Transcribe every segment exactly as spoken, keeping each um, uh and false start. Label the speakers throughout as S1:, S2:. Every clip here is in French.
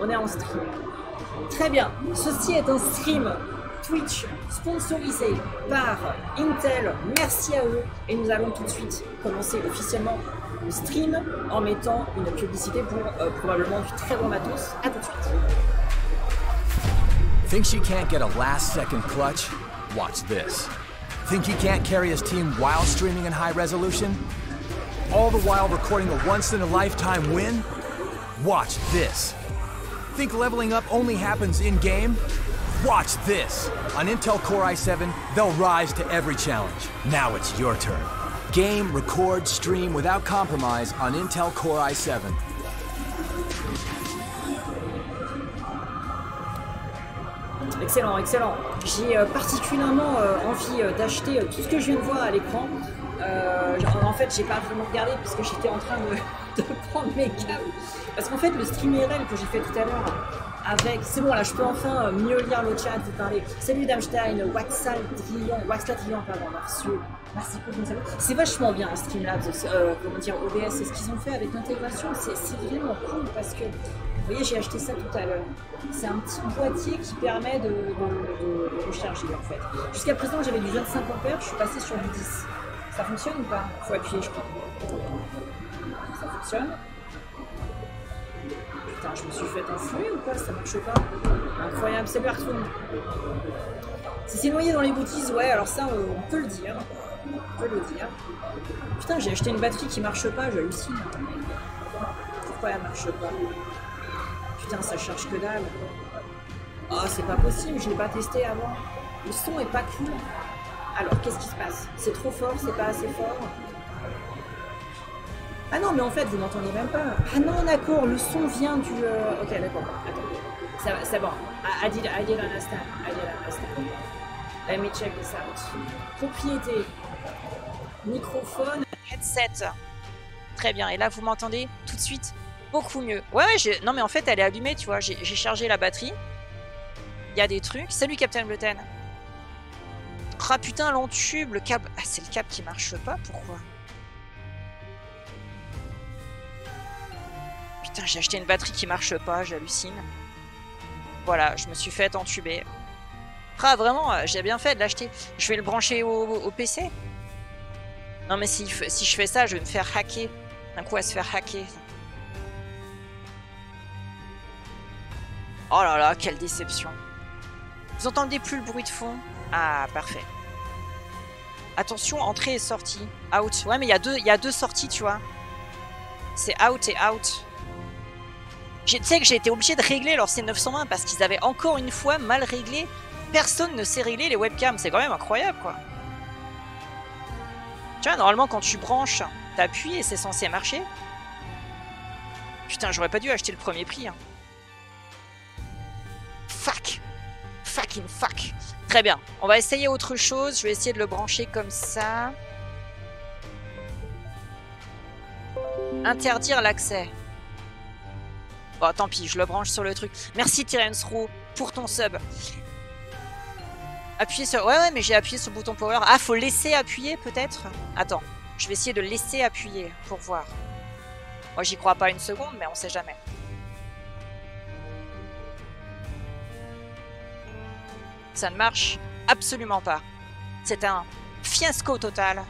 S1: on est en stream. Très bien, ceci est un stream Twitch sponsorisé par Intel, merci à eux. Et nous allons tout de suite commencer officiellement le stream en mettant une publicité pour euh, probablement du très bon matos. A tout de suite.
S2: Think she can't get a last second clutch? Watch this. Think he can't carry his team while streaming in high resolution? All the while recording a once-in-a-lifetime win? Watch this. Think leveling up only happens in-game? Watch this. On Intel Core i seven, they'll rise to every challenge. Now it's your turn. Game, record, stream without compromise on Intel Core i seven.
S1: Excellent, excellent. J'ai euh, particulièrement euh, envie euh, d'acheter euh, tout ce que je viens de voir à l'écran. Euh, en fait, j'ai pas vraiment regardé parce que j'étais en train de, de prendre mes câbles. Parce qu'en fait, le stream I R L que j'ai fait tout à l'heure avec... C'est bon, là, je peux enfin euh, mieux lire le chat, vous parler. Salut Damstein, Waxal Trion, Waxla Trion, pardon, merci. Merci pour le salut. C'est vachement bien, Streamlabs, euh, comment dire, O B S. Et ce qu'ils ont fait avec l'intégration, c'est vraiment cool parce que... Vous voyez, j'ai acheté ça tout à l'heure. C'est un petit boîtier qui permet de, de, de, de recharger en fait. Jusqu'à présent, j'avais du vingt-cinq ampères, je suis passé sur du dix. Ça fonctionne ou pas? Faut appuyer, je crois. Ça fonctionne. Putain, je me suis fait enfler ou quoi? Ça marche pas. Incroyable, salut Artoon. Si c'est noyé dans les boutisses, ouais, alors ça, on peut le dire. On peut le dire. Putain, j'ai acheté une batterie qui marche pas, j'hallucine. Pourquoi elle marche pas? Putain, ça charge que dalle. Oh, c'est pas possible, je l'ai pas testé avant. Le son est pas cool. Alors, qu'est-ce qui se passe? C'est trop fort, c'est pas assez fort? Ah non, mais en fait, vous m'entendez même pas. Ah non, d'accord, le son vient du... Euh... Ok, d'accord, attends. C'est bon. I, I, did, I did understand. I did understand. Let me check this out. Propriété. Microphone. Headset. Très bien, et là, vous m'entendez tout de suite? Beaucoup mieux. Ouais, ouais, non mais en fait elle est allumée, tu vois, j'ai chargé la batterie. Il y a des trucs. Salut Captain Gluten. Ah putain, l'entube, le câble. Ah, c'est le câble qui marche pas, pourquoi? Putain, j'ai acheté une batterie qui marche pas, j'hallucine. Voilà, je me suis fait entuber. Ah vraiment, j'ai bien fait de l'acheter. Je vais le brancher au, au P C. Non mais si, si je fais ça, je vais me faire hacker. D'un coup, à se faire hacker. Oh là là, quelle déception. Vous entendez plus le bruit de fond? Ah, parfait. Attention, entrée et sortie. Out. Ouais, mais il y a deux, il y a deux sorties, tu vois. C'est out et out. Tu sais que j'ai été obligé de régler leur C neuf cent vingt parce qu'ils avaient encore une fois mal réglé. Personne ne sait régler les webcams. C'est quand même incroyable, quoi. Tu vois, normalement, quand tu branches, t'appuies et c'est censé marcher. Putain, j'aurais pas dû acheter le premier prix, hein. Fuck. Fucking fuck. Très bien. On va essayer autre chose. Je vais essayer de le brancher comme ça. Interdire l'accès. Bon, tant pis, je le branche sur le truc. Merci Tyrens Roux pour ton sub. Appuyer sur... Ouais, ouais, mais j'ai appuyé sur le bouton power. Ah, faut laisser appuyer peut-être? Attends, je vais essayer de laisser appuyer pour voir. Moi, j'y crois pas une seconde, mais on sait jamais. Ça ne marche absolument pas. C'est un fiasco total.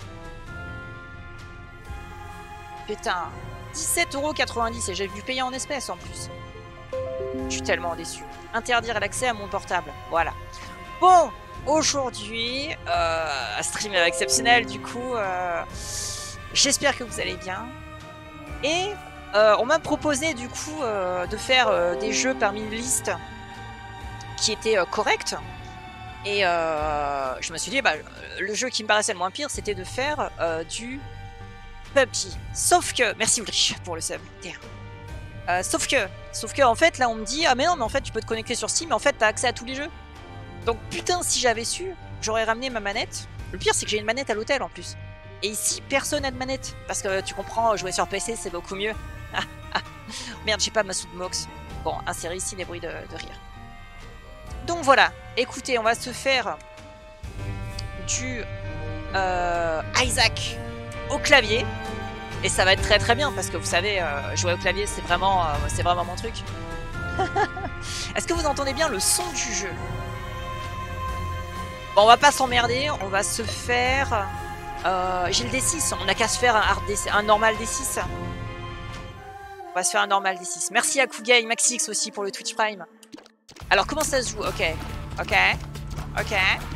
S1: Putain, dix-sept euros quatre-vingt-dix et j'ai dû payer en espèces en plus. Je suis tellement déçu. Interdire l'accès à mon portable. Voilà. Bon, aujourd'hui, euh, un stream exceptionnel du coup. Euh, J'espère que vous allez bien. Et euh, on m'a proposé du coup euh, de faire euh, des jeux parmi une liste qui était euh, correcte. Et euh, je me suis dit, bah, le jeu qui me paraissait le moins pire, c'était de faire euh, du P U B G. Sauf que, merci Ulrich pour le sub. Euh, sauf que, sauf que, en fait, là, on me dit, ah mais non, mais en fait, tu peux te connecter sur Steam, mais en fait, t'as accès à tous les jeux. Donc, putain, si j'avais su, j'aurais ramené ma manette. Le pire, c'est que j'ai une manette à l'hôtel en plus. Et ici, personne n'a de manette. Parce que tu comprends, jouer sur P C, c'est beaucoup mieux. Merde, j'ai pas ma Soundbox. Bon, insérer ici les bruits de, de rire. Donc voilà, écoutez, on va se faire du euh, Isaac au clavier. Et ça va être très très bien parce que vous savez, euh, jouer au clavier, c'est vraiment, euh, c'est vraiment mon truc. Est-ce que vous entendez bien le son du jeu? Bon, on va pas s'emmerder, on va se faire... Euh, J'ai le D six, on n'a qu'à se faire un, hard D six, un normal D six. On va se faire un normal D six. Merci à Kuga et Maxix aussi pour le Twitch Prime. Alors, comment ça se joue? Ok, ok, ok.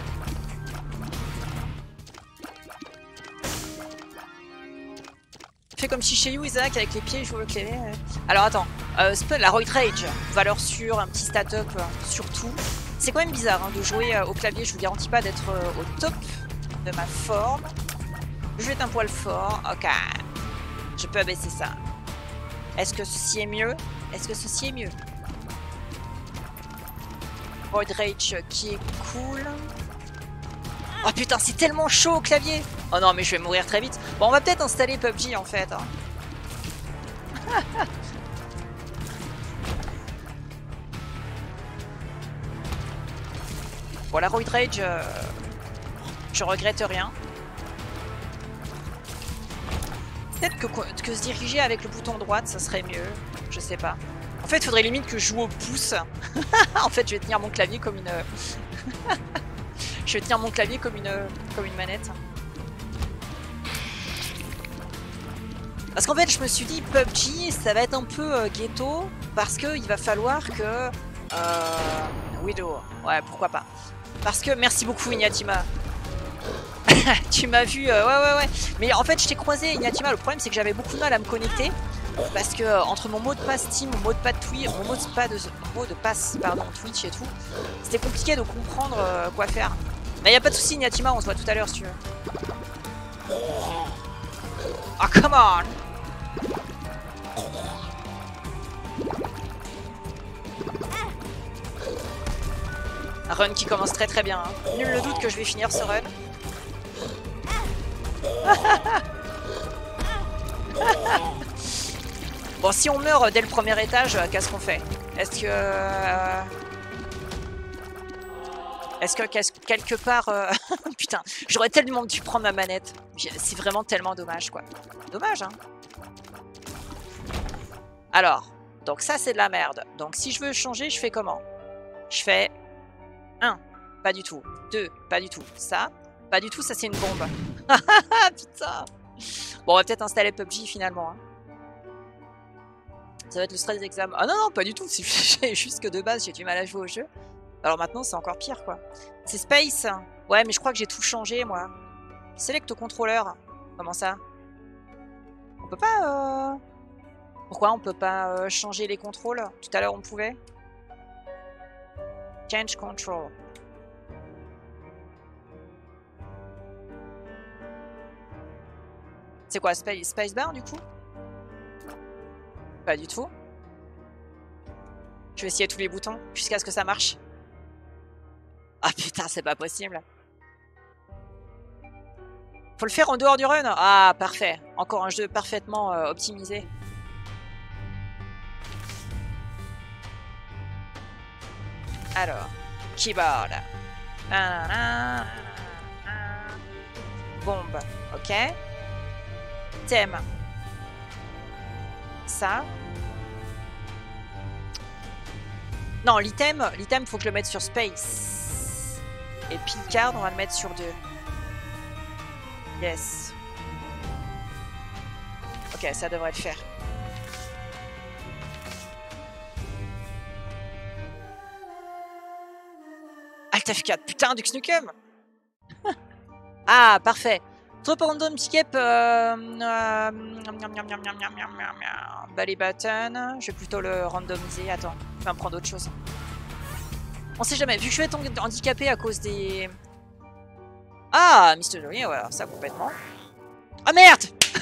S1: Fais comme si chez You, Isaac, avec les pieds, je joue le clavier. Alors, attends. Euh, la Roid Rage, valeur sûre, un petit stat-up euh, sur tout. C'est quand même bizarre hein, de jouer euh, au clavier. Je vous garantis pas d'être euh, au top de ma forme. Je vais être un poil fort. Ok. Je peux abaisser ça. Est-ce que ceci est mieux? Est-ce que ceci est mieux? Roid Rage qui est cool. Oh putain, c'est tellement chaud au clavier. Oh non, mais je vais mourir très vite. Bon, on va peut-être installer P U B G en fait. Hein. Bon, la Roid Rage, euh, je regrette rien. Peut-être que, que se diriger avec le bouton droite, ça serait mieux. Je sais pas. En fait, il faudrait limite que je joue au pouce. En fait, je vais tenir mon clavier comme une... je vais tenir mon clavier comme une, comme une manette. Parce qu'en fait, je me suis dit, P U B G, ça va être un peu euh, ghetto. Parce qu'il va falloir que... Euh... Widow. Ouais, pourquoi pas. Parce que... Merci beaucoup, Ignatima. Tu m'as vu... Euh, ouais, ouais, ouais. Mais en fait, je t'ai croisé, Ignatima. Le problème, c'est que j'avais beaucoup de mal à me connecter. Parce que euh, entre mon mot de passe Steam, mon mot de passe Twitch, mon mot de, pas de, mon mot de passe pardon, Twitch et tout, c'était compliqué de comprendre euh, quoi faire. Mais y a pas de souci, Ignatima, on se voit tout à l'heure si tu veux. Ah, oh, come on! Un run qui commence très très bien. Hein. Nul le doute que je vais finir ce run. Bon, si on meurt dès le premier étage, qu'est-ce qu'on fait? Est-ce que... Euh... Est-ce que quelque part... Euh... Putain, j'aurais tellement dû prendre ma manette. C'est vraiment tellement dommage, quoi. Dommage, hein. Alors, donc ça, c'est de la merde. Donc, si je veux changer, je fais comment? Je fais... un, pas du tout. deux, pas du tout. Ça, pas du tout, ça, c'est une bombe. Putain. Bon, on va peut-être installer P U B G, finalement, hein. Ça va être le stress des examens. Ah non, non, pas du tout. C'est juste que de base, j'ai du mal à jouer au jeu. Alors maintenant, c'est encore pire, quoi. C'est Space. Ouais, mais je crois que j'ai tout changé, moi. Select contrôleur. Comment ça? On peut pas... Euh... Pourquoi on peut pas euh, changer les contrôles? Tout à l'heure, on pouvait. Change control. C'est quoi, space, space bar, du coup? Pas du tout. Je vais essayer tous les boutons jusqu'à ce que ça marche. Ah putain, c'est pas possible. Faut le faire en dehors du run. Ah, parfait. Encore un jeu parfaitement euh, optimisé. Alors, keyboard. Nanana, nanana. Bombe, ok. Thème. Ça. Non, l'item, l'item, faut que je le mette sur space. Et pin card, on va le mettre sur deux. Yes. Ok, ça devrait le faire. Alt F quatre, putain, du Xnukem. Ah, parfait. Trop random skip. Euh, euh, Bally button. Je vais plutôt le randomiser. Attends, je vais en prendre autre chose. On sait jamais. Vu que je vais être handicapé à cause des... Ah, mister Jolie, ouais, alors ça complètement. Ah merde.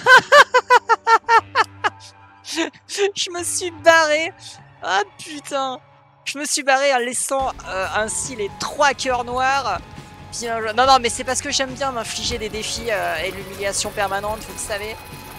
S1: Je me suis barré. Ah putain. Je me suis barré en laissant euh, ainsi les trois cœurs noirs. Bien, je... Non, non, mais c'est parce que j'aime bien m'infliger des défis euh, et l'humiliation permanente, vous le savez.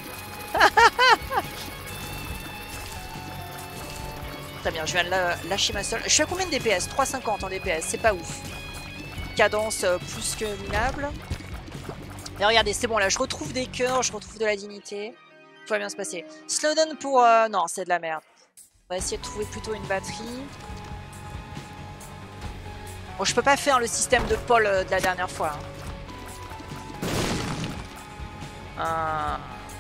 S1: Très bien, je viens de la... lâcher ma seule. Je suis à combien de D P S? trois cinquante en D P S, c'est pas ouf. Cadence euh, plus que minable. Mais regardez, c'est bon, là, je retrouve des cœurs, je retrouve de la dignité. Tout va bien se passer. Slowdown pour... Euh... Non, c'est de la merde. On va essayer de trouver plutôt une batterie. Bon, je peux pas faire le système de Paul de la dernière fois. Hein. Euh...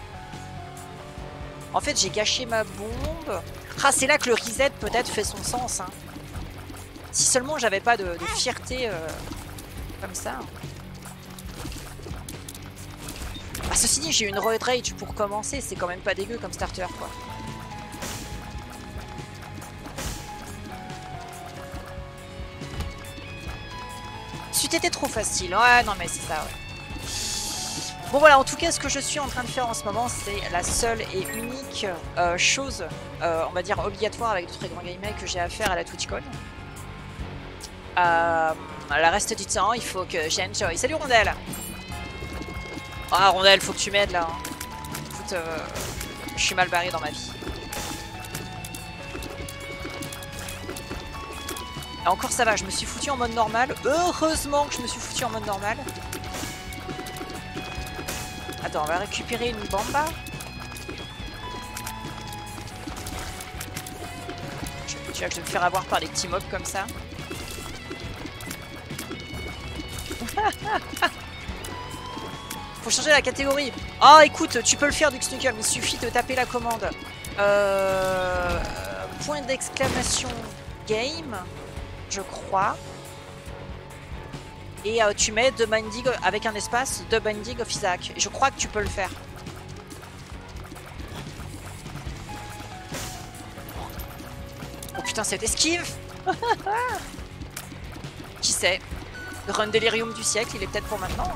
S1: En fait, j'ai gâché ma bombe. Ah, c'est là que le reset peut-être fait son sens. Hein. Si seulement j'avais pas de, de fierté euh, comme ça. Ah, ceci dit, j'ai une road rage pour commencer. C'est quand même pas dégueu comme starter, quoi. C'était trop facile. Ouais, non, mais c'est ça, ouais. Bon, voilà, en tout cas, ce que je suis en train de faire en ce moment, c'est la seule et unique euh, chose, euh, on va dire, obligatoire avec de très grands guillemets que j'ai à faire à la TwitchCon. Euh, le reste du temps, il faut que j'enjoy. Salut, Rondelle! Ah, Rondelle, faut que tu m'aides, là. Hein. Écoute, euh, je suis mal barré dans ma vie. Et encore ça va, je me suis foutu en mode normal. Heureusement que je me suis foutu en mode normal. Attends, on va récupérer une bamba. Tu vois que je vais me faire avoir par des petits mobs comme ça. Faut changer la catégorie. Ah, oh, écoute, tu peux le faire, Dux Nukem. Il suffit de taper la commande. Euh... Point d'exclamation game. Je crois. Et euh, tu mets The Binding avec un espace The Binding of Isaac. Je crois que tu peux le faire. Oh putain, cette esquive. Qui sait? Le run Delirium du siècle, il est peut-être pour maintenant.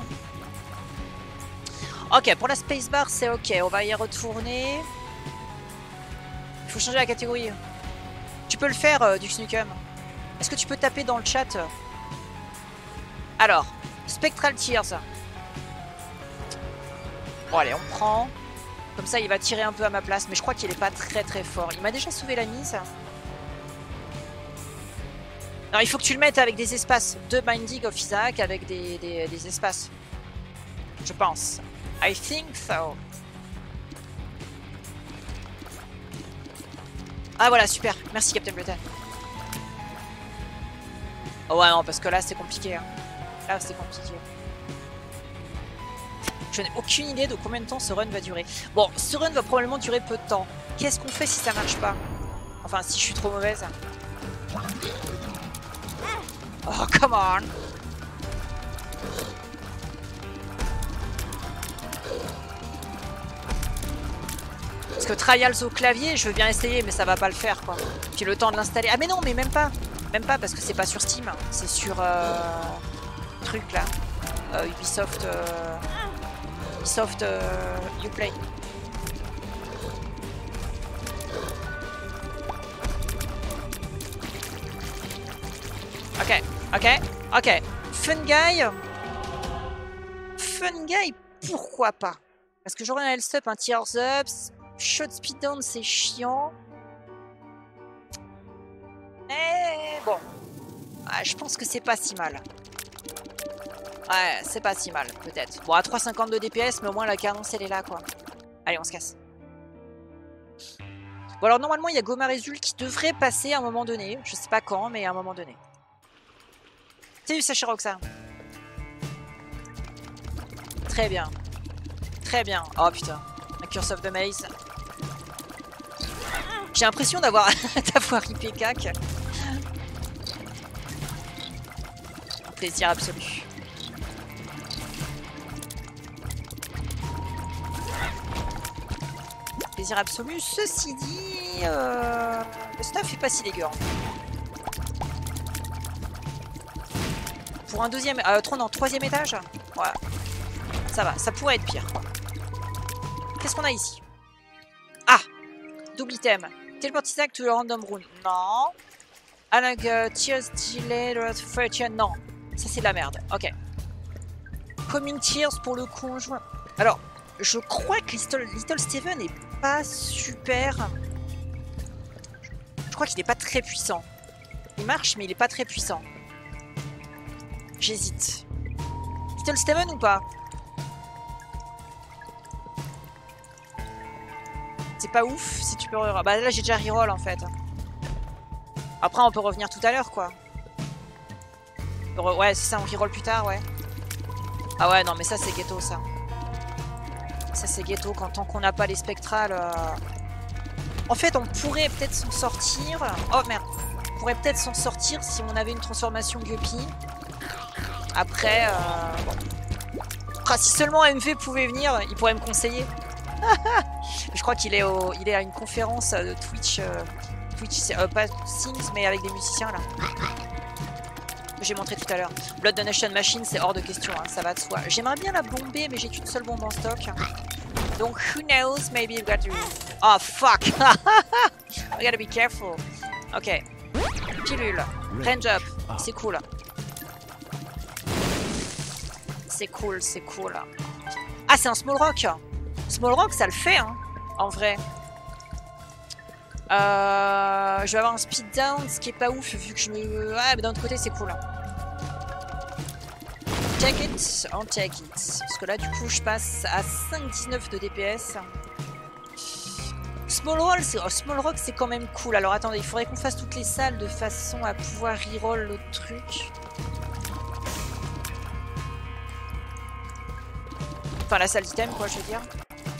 S1: Ok, pour la spacebar, c'est ok. On va y retourner. Il faut changer la catégorie. Tu peux le faire, euh, Dux Nukem. Est-ce que tu peux taper dans le chat? Alors, Spectral Tears. Bon allez, on prend. Comme ça, il va tirer un peu à ma place. Mais je crois qu'il est pas très très fort. Il m'a déjà sauvé la mise. Non, il faut que tu le mettes avec des espaces. De Binding of Isaac avec des, des, des espaces. Je pense. I think so. Ah voilà, super. Merci Captain Britain. Oh ouais, non, parce que là, c'est compliqué. Hein. Là, c'est compliqué. Je n'ai aucune idée de combien de temps ce run va durer. Bon, ce run va probablement durer peu de temps. Qu'est-ce qu'on fait si ça marche pas? Enfin, si je suis trop mauvaise. Oh, come on! Parce que Trials au clavier, je veux bien essayer, mais ça va pas le faire, quoi. Puis le temps de l'installer. Ah, mais non, mais même pas! Même pas parce que c'est pas sur Steam, c'est sur euh, truc là, euh, Ubisoft, euh, Ubisoft euh, Uplay. Ok, ok, ok. Fun Guy, Fun Guy, pourquoi pas? Parce que j'aurais un health up, un tears up, shot speed down, c'est chiant. Mais bon, ouais, je pense que c'est pas si mal. Ouais, c'est pas si mal, peut-être. Bon, à trois cinquante de D P S, mais au moins la cadence, elle est là, quoi. Allez, on se casse. Bon, alors normalement, il y a Goma Résul qui devrait passer à un moment donné. Je sais pas quand, mais à un moment donné. Salut, Sacha Roxa. Très bien. Très bien. Oh, putain. Un Curse of the Maze. J'ai l'impression d'avoir d'avoir I P cac. Un plaisir absolu. Plaisir absolu. Ceci dit, euh, le stuff est pas si dégueu. Pour un deuxième, euh, non, troisième étage, ouais, ça va. Ça pourrait être pire. Qu'est-ce qu'on a ici? Ah, double item. Teleport Isaac to the random room. Non. Avec uh, Tears Delay, non. Ça c'est de la merde. Ok. Commune Tears pour le conjoint. Alors, je crois que Little, Little Steven est pas super. Je crois qu'il est pas très puissant. Il marche, mais il est pas très puissant. J'hésite. Little Steven ou pas? C'est pas ouf si tu peux reroll. Bah là j'ai déjà reroll en fait. Après, on peut revenir tout à l'heure, quoi. Ouais, c'est ça, on reroll plus tard, ouais. Ah ouais, non, mais ça, c'est ghetto, ça. Ça, c'est ghetto, quand tant qu'on n'a pas les spectrales... Euh... En fait, on pourrait peut-être s'en sortir... Oh, merde. On pourrait peut-être s'en sortir si on avait une transformation Guppy. Après, euh... bon. Ah, si seulement M V pouvait venir, il pourrait me conseiller. Je crois qu'il est, au... il est à une conférence de Twitch... Euh... Twitch, euh, pas Things, mais avec des musiciens, là. J'ai montré tout à l'heure. Blood Donation Machine, c'est hors de question, hein, ça va de soi. J'aimerais bien la bomber, mais j'ai qu'une seule bombe en stock. Donc, who knows, maybe you've got to... Oh, fuck. I gotta be careful. Ok. Pilule. Range up. C'est cool. C'est cool, c'est cool. Ah, c'est un Small Rock. Small Rock, ça le fait, hein, en vrai. Euh, je vais avoir un speed down, ce qui est pas ouf vu que je me... Ah, mais d'un autre côté, c'est cool. Take it, on take it. Parce que là, du coup, je passe à cinq virgule dix-neuf de D P S. Small Roll, oh, Small Rock, c'est quand même cool. Alors attendez, il faudrait qu'on fasse toutes les salles de façon à pouvoir reroll le truc. Enfin, la salle d'item, quoi, je veux dire.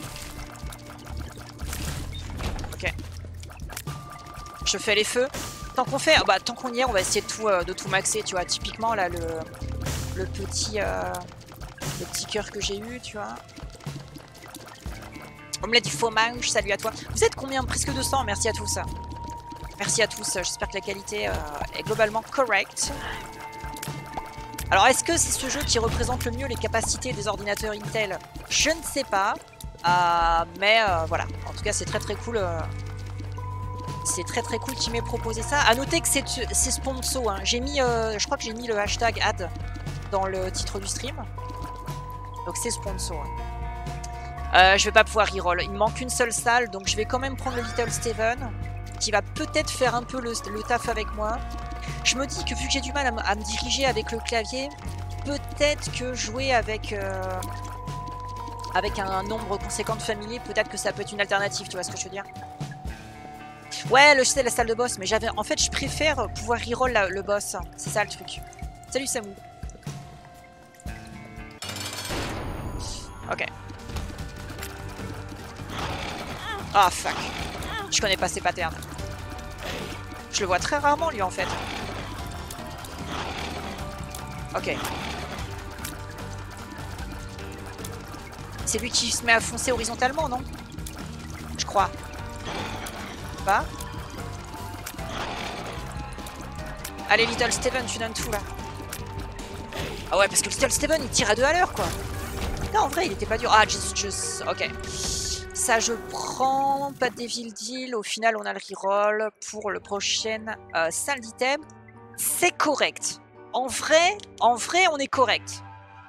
S1: Ok. Je fais les feux. Tant qu'on fait, bah, tant qu'on y est, on va essayer de tout, euh, de tout maxer, tu vois. Typiquement, là, le, le petit, euh, le petit cœur que j'ai eu, tu vois. Omelette du fromage, salut à toi. Vous êtes combien? Presque deux cents, merci à tous. Merci à tous, j'espère que la qualité euh, est globalement correcte. Alors, est-ce que c'est ce jeu qui représente le mieux les capacités des ordinateurs Intel? Je ne sais pas. Euh, mais euh, voilà, en tout cas, c'est très très cool. Euh, C'est très très cool qu'il m'ait proposé ça. A noter que c'est sponsor. Hein. J'ai mis, euh, je crois que j'ai mis le hashtag ad dans le titre du stream. Donc c'est sponsor. Euh, je vais pas pouvoir reroll. Il me manque une seule salle, donc je vais quand même prendre le Little Steven, qui va peut-être faire un peu le, le taf avec moi. Je me dis que vu que j'ai du mal à, à me diriger avec le clavier, peut-être que jouer avec euh, avec un nombre conséquent de familiers, peut-être que ça peut être une alternative. Tu vois ce que je veux dire? Ouais, le c'est la salle de boss, mais j'avais. En fait, je préfère pouvoir reroll la, le boss. C'est ça le truc. Salut Samu. Ok. Ah oh, fuck. Je connais pas ses patterns. Je le vois très rarement lui en fait. Ok. C'est lui qui se met à foncer horizontalement, non? Je crois. Pas. Allez Little Steven, tu donnes tout là. Ah ouais, parce que Little Steven il tire à deux à l'heure quoi. Non, en vrai il était pas dur. Ah just, just, ok. Ça je prends. Pas de Devil Deal. Au final on a le reroll pour le prochain euh, salle d'item. C'est correct. En vrai, en vrai on est correct.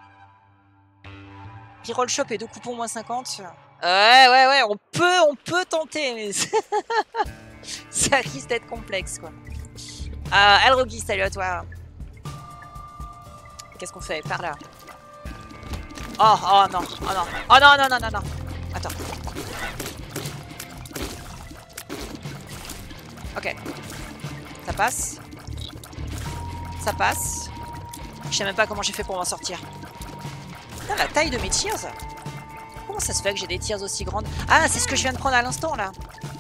S1: Reroll shop et deux coupons moins cinquante. Ouais, ouais, ouais, on peut, on peut tenter, mais ça risque d'être complexe, quoi. Euh, Elrogi, salut à toi. Qu'est-ce qu'on fait? Par là. Oh, oh non, oh non, oh non, non, non, non, non. Attends. Ok. Ça passe. Ça passe. Je sais même pas comment j'ai fait pour m'en sortir. Putain, la taille de mes tirs. Comment ça se fait que j'ai des tirs aussi grandes? Ah, c'est ce que je viens de prendre à l'instant, là.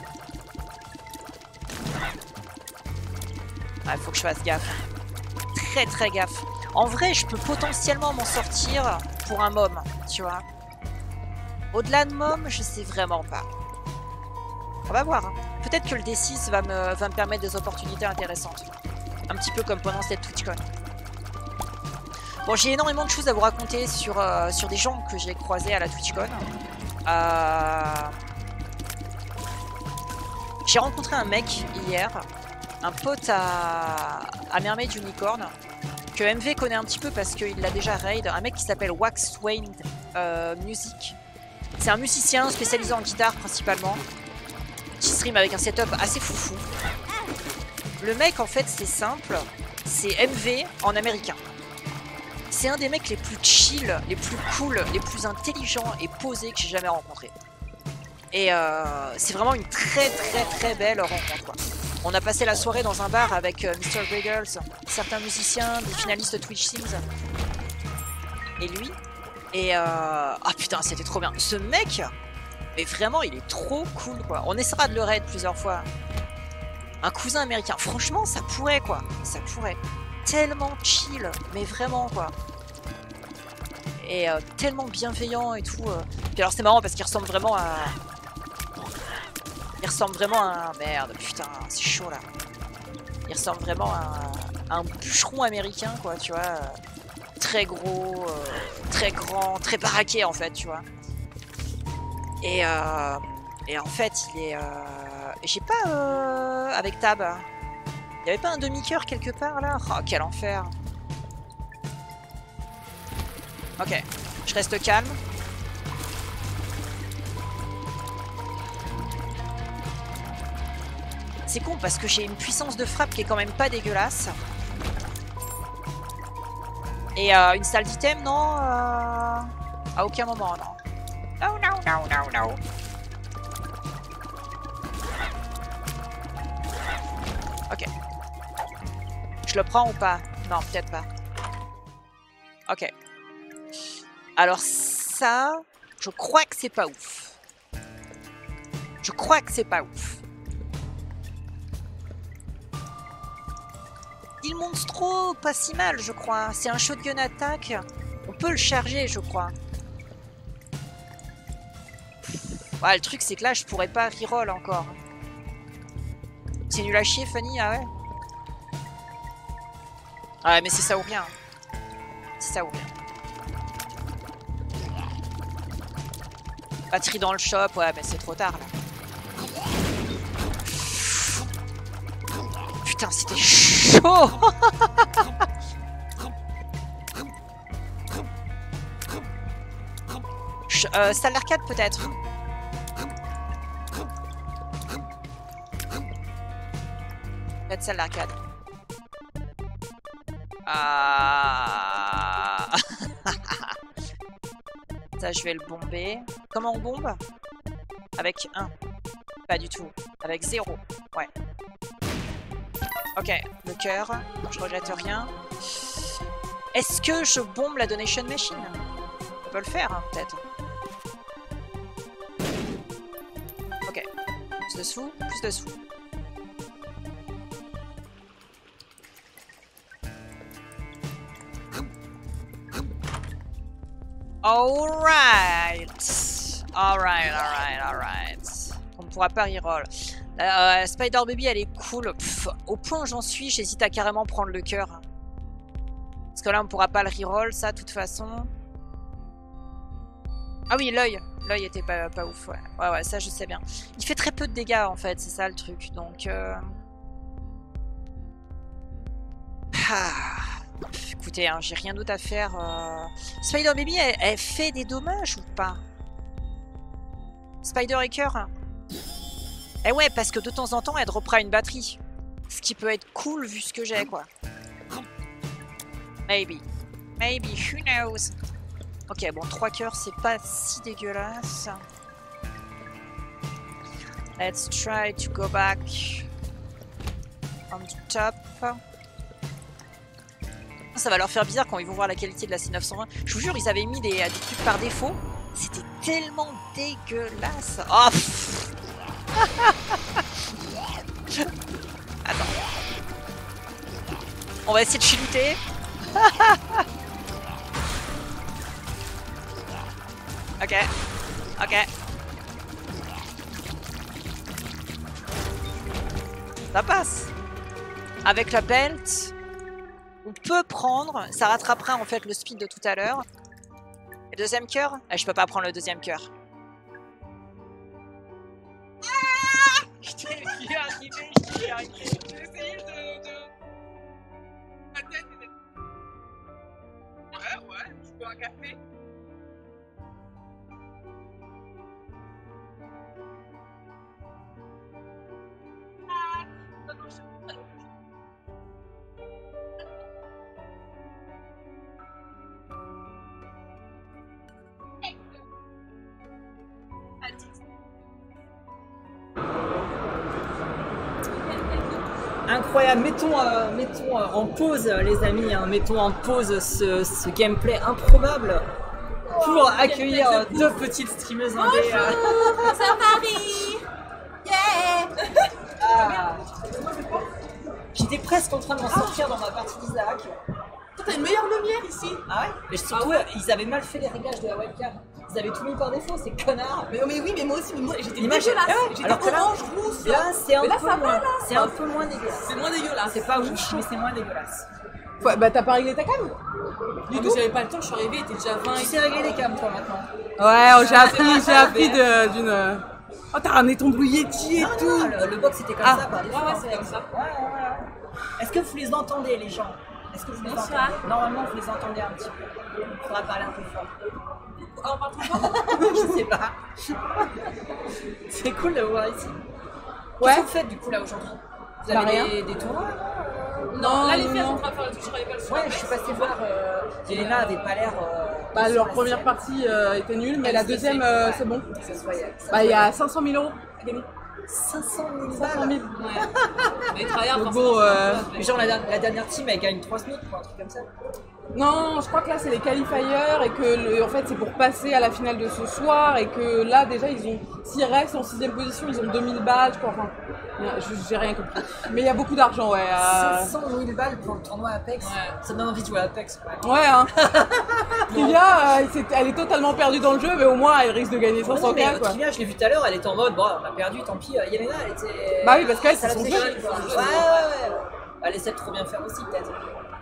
S1: Ah, il faut que je fasse gaffe. Très, très gaffe. En vrai, je peux potentiellement m'en sortir pour un mom, tu vois. Au-delà de mom, je sais vraiment pas. On va voir. Hein. Peut-être que le D six va me, va me permettre des opportunités intéressantes. Un petit peu comme pendant cette TwitchCon. Bon, j'ai énormément de choses à vous raconter sur, euh, sur des gens que j'ai croisés à la TwitchCon. Euh... J'ai rencontré un mec hier, un pote à, à Mermaid Unicorn, que M V connaît un petit peu parce qu'il l'a déjà raid, un mec qui s'appelle Wax Wayne euh, Music. C'est un musicien spécialisé en guitare principalement, qui stream avec un setup assez foufou. Le mec, en fait, c'est simple, c'est M V en américain. C'est un des mecs les plus chill, les plus cool, les plus intelligents et posés que j'ai jamais rencontré. Et euh, c'est vraiment une très très très belle rencontre, quoi. On a passé la soirée dans un bar avec euh, mister Griggles, certains musiciens, des finalistes Twitch Sims. Et lui. Et euh... ah putain, c'était trop bien. Ce mec, mais vraiment, il est trop cool, quoi. On essaiera de le raid plusieurs fois. Un cousin américain. Franchement, ça pourrait, quoi. Ça pourrait. Tellement chill, mais vraiment, quoi. Et euh, tellement bienveillant et tout. Euh. Puis alors, c'est marrant parce qu'il ressemble vraiment à... Il ressemble vraiment à... Merde, putain, c'est chaud, là. Il ressemble vraiment à, à un bûcheron américain, quoi, tu vois. Très gros, euh, très grand, très baraqué, en fait, tu vois. Et, euh, et en fait, il est... Euh, j'ai pas... Euh, avec Tab. Il y avait pas un demi-cœur quelque part, là? Oh, quel enfer. Ok, je reste calme. C'est con parce que j'ai une puissance de frappe qui est quand même pas dégueulasse. Et euh, une salle d'item, non euh... à aucun moment, non. Non, non, non, non, non. Ok. Je le prends ou pas? Non, peut-être pas. Ok. Alors ça, je crois que c'est pas ouf. Je crois que c'est pas ouf. Il Monstro, pas si mal, je crois. C'est un shotgun attaque. On peut le charger, je crois. Ouais, le truc, c'est que là, je pourrais pas reroll encore. C'est nul à chier, Fanny, ah ouais? Ouais, mais c'est ça ou rien. C'est ça ou rien. Batterie dans le shop, ouais, mais c'est trop tard, là. Putain, c'était chaud. euh, salle d'arcade, peut-être. Peut-être salle d'arcade. Ah. Ça, je vais le bomber. Comment on bombe? Avec un. Pas du tout. Avec zéro. Ouais. Ok, le cœur. Je regrette rien. Est-ce que je bombe la donation machine? On peut le faire, hein, peut-être. Ok. Plus de sous, plus de sous. Alright. Alright, alright, alright. On ne pourra pas reroll. Euh, Spider Baby, elle est cool. Pff, au point où j'en suis, j'hésite à carrément prendre le cœur. Parce que là, on ne pourra pas le reroll, ça, de toute façon. Ah oui, l'œil. L'œil était pas, pas ouf, ouais. Ouais, ouais, ça, je sais bien. Il fait très peu de dégâts, en fait. C'est ça, le truc. Donc... Euh... Ah. Pff, écoutez, hein, j'ai rien d'autre à faire. Euh... Spider Baby, elle, elle fait des dommages ou pas? Spider et cœur? Eh ouais, parce que de temps en temps, elle droppera une batterie. Ce qui peut être cool vu ce que j'ai, quoi. Maybe. Maybe, who knows? Ok, bon, trois cœurs, c'est pas si dégueulasse. Let's try to go back on the top. Ça va leur faire bizarre quand ils vont voir la qualité de la C neuf cent vingt. Je vous jure, ils avaient mis des, des trucs par défaut. C'était tellement dégueulasse. Oh pff. Attends. On va essayer de chilouter. Ok. Ok. Ça passe. Avec la belt, on peut prendre. Ça rattrapera en fait le speed de tout à l'heure. Le deuxième cœur, ah, je peux pas prendre le deuxième cœur. J'y arrivé, j'y arrivé. J'ai essayé de... de... Ouais, ouais, je veux un café. Ah, non, non, je... Incroyable, mettons, euh, mettons euh, en pause euh, les amis, hein, mettons en pause ce, ce gameplay improbable pour accueillir euh, deux petites streameuses indé.
S3: Bonjour, c'est Paris. Yeah.
S1: Ah. J'étais presque en train de m'en sortir dans ma partie d'Isaac.
S3: Toi t'as une meilleure lumière ici.
S1: Ah ouais. Mais surtout,
S3: Ah ouais.
S1: ils avaient mal fait les réglages de la webcam. Ils avaient tout mis par défaut, ces connards.
S3: Mais, mais oui, mais moi aussi, mais moi j'étais
S1: L'image-
S3: dégueulasse.
S1: Ah ouais.
S3: J'étais
S1: Alors que là-
S3: orange, rousse.
S1: Là, c'est un
S3: Mais là,
S1: peu
S3: ça va,
S1: moins.
S3: là.
S1: C'est un peu moins dégueulasse.
S3: C'est moins dégueulasse.
S1: C'est pas ouf, mais c'est moins dégueulasse.
S4: Ouais, bah t'as pas réglé ta cam?
S3: Du tout. J'avais pas le temps, je suis arrivée, il était déjà vingt.
S1: Tu sais régler les cams, toi, maintenant.
S4: Ouais, oh, j'ai
S3: Ah,
S4: appris,
S3: c'est
S4: j'ai appris
S3: vrai.
S4: de- d'une... Oh, t'as ramené ton Blue Yeti et
S1: Non,
S4: tout.
S1: non, le, le box c'était comme
S4: Ah.
S1: ça par défaut.
S3: Ouais, ouais,
S1: en
S3: c'est
S1: fait.
S3: comme ça.
S1: Ouais, ouais, ouais. Est-ce que vous les entendez, les gens? Est-ce que vous les
S3: Bonsoir.
S1: entendez? Normalement, vous les entendez un petit peu. Il faudra parler un peu fort.
S3: Ah, on parle trop fort.
S1: Je sais pas. C'est cool de vous voir ici.
S4: Ouais.
S1: Qu'est-ce que vous faites du coup là aujourd'hui? Vous
S4: Bah,
S1: avez
S4: rien.
S1: des, des tournois?
S3: Non, là les
S4: non,
S3: filles elles
S4: non.
S3: sont en train de faire le truc, je travaille pas le soir.
S1: Ouais, je suis passée voir. Euh, Elena avait pas l'air. Euh,
S4: Bah,
S1: sur
S4: leur
S1: la
S4: première
S1: scène.
S4: partie euh, était nulle, mais
S1: Elle
S4: la
S1: se
S4: deuxième,
S1: laissait,
S4: euh,
S1: ouais.
S4: c'est bon.
S1: Ça se voyait. ça se
S4: Bah, il y
S1: voyait.
S4: a cinq cent mille euros à gagner.
S1: cinq cent mille
S4: cinq cent
S1: balles.
S4: mille.
S3: Ouais. Mais travailler
S4: Le
S3: forcément.
S4: beau, euh,
S1: Mais genre la, la dernière team elle gagne trois SMIC ou un truc comme ça.
S4: Non, je crois que là c'est les qualifiers et que le- en fait c'est pour passer à la finale de ce soir et que là déjà ils ont, s'ils restent en sixième position, ils ont deux mille balles, je crois. Enfin, je- j'ai rien compris. Mais il y a beaucoup d'argent, ouais. euh,
S1: cinq cent mille balles pour le tournoi Apex.
S3: Ouais.
S1: Ça me donne envie de jouer à Apex. Ouais.
S4: Ouais, hein. Trivia, euh, c'est- elle est totalement perdue dans le jeu, mais au moins elle risque de gagner
S1: Ouais,
S4: cinq cents
S1: non, mais
S4: K,
S1: euh,
S4: quoi.
S1: Trivia, je l'ai vu tout à l'heure, elle était en mode bon, on a perdu, tant pis. Euh, Yelena, elle était.
S4: Bah oui, parce qu'elle,
S1: ça
S4: c'est
S1: la
S4: son
S1: faisait
S4: jeu.
S1: chier, quoi. Ouais, ouais, ouais. Elle essaie de trop bien faire aussi, peut-être.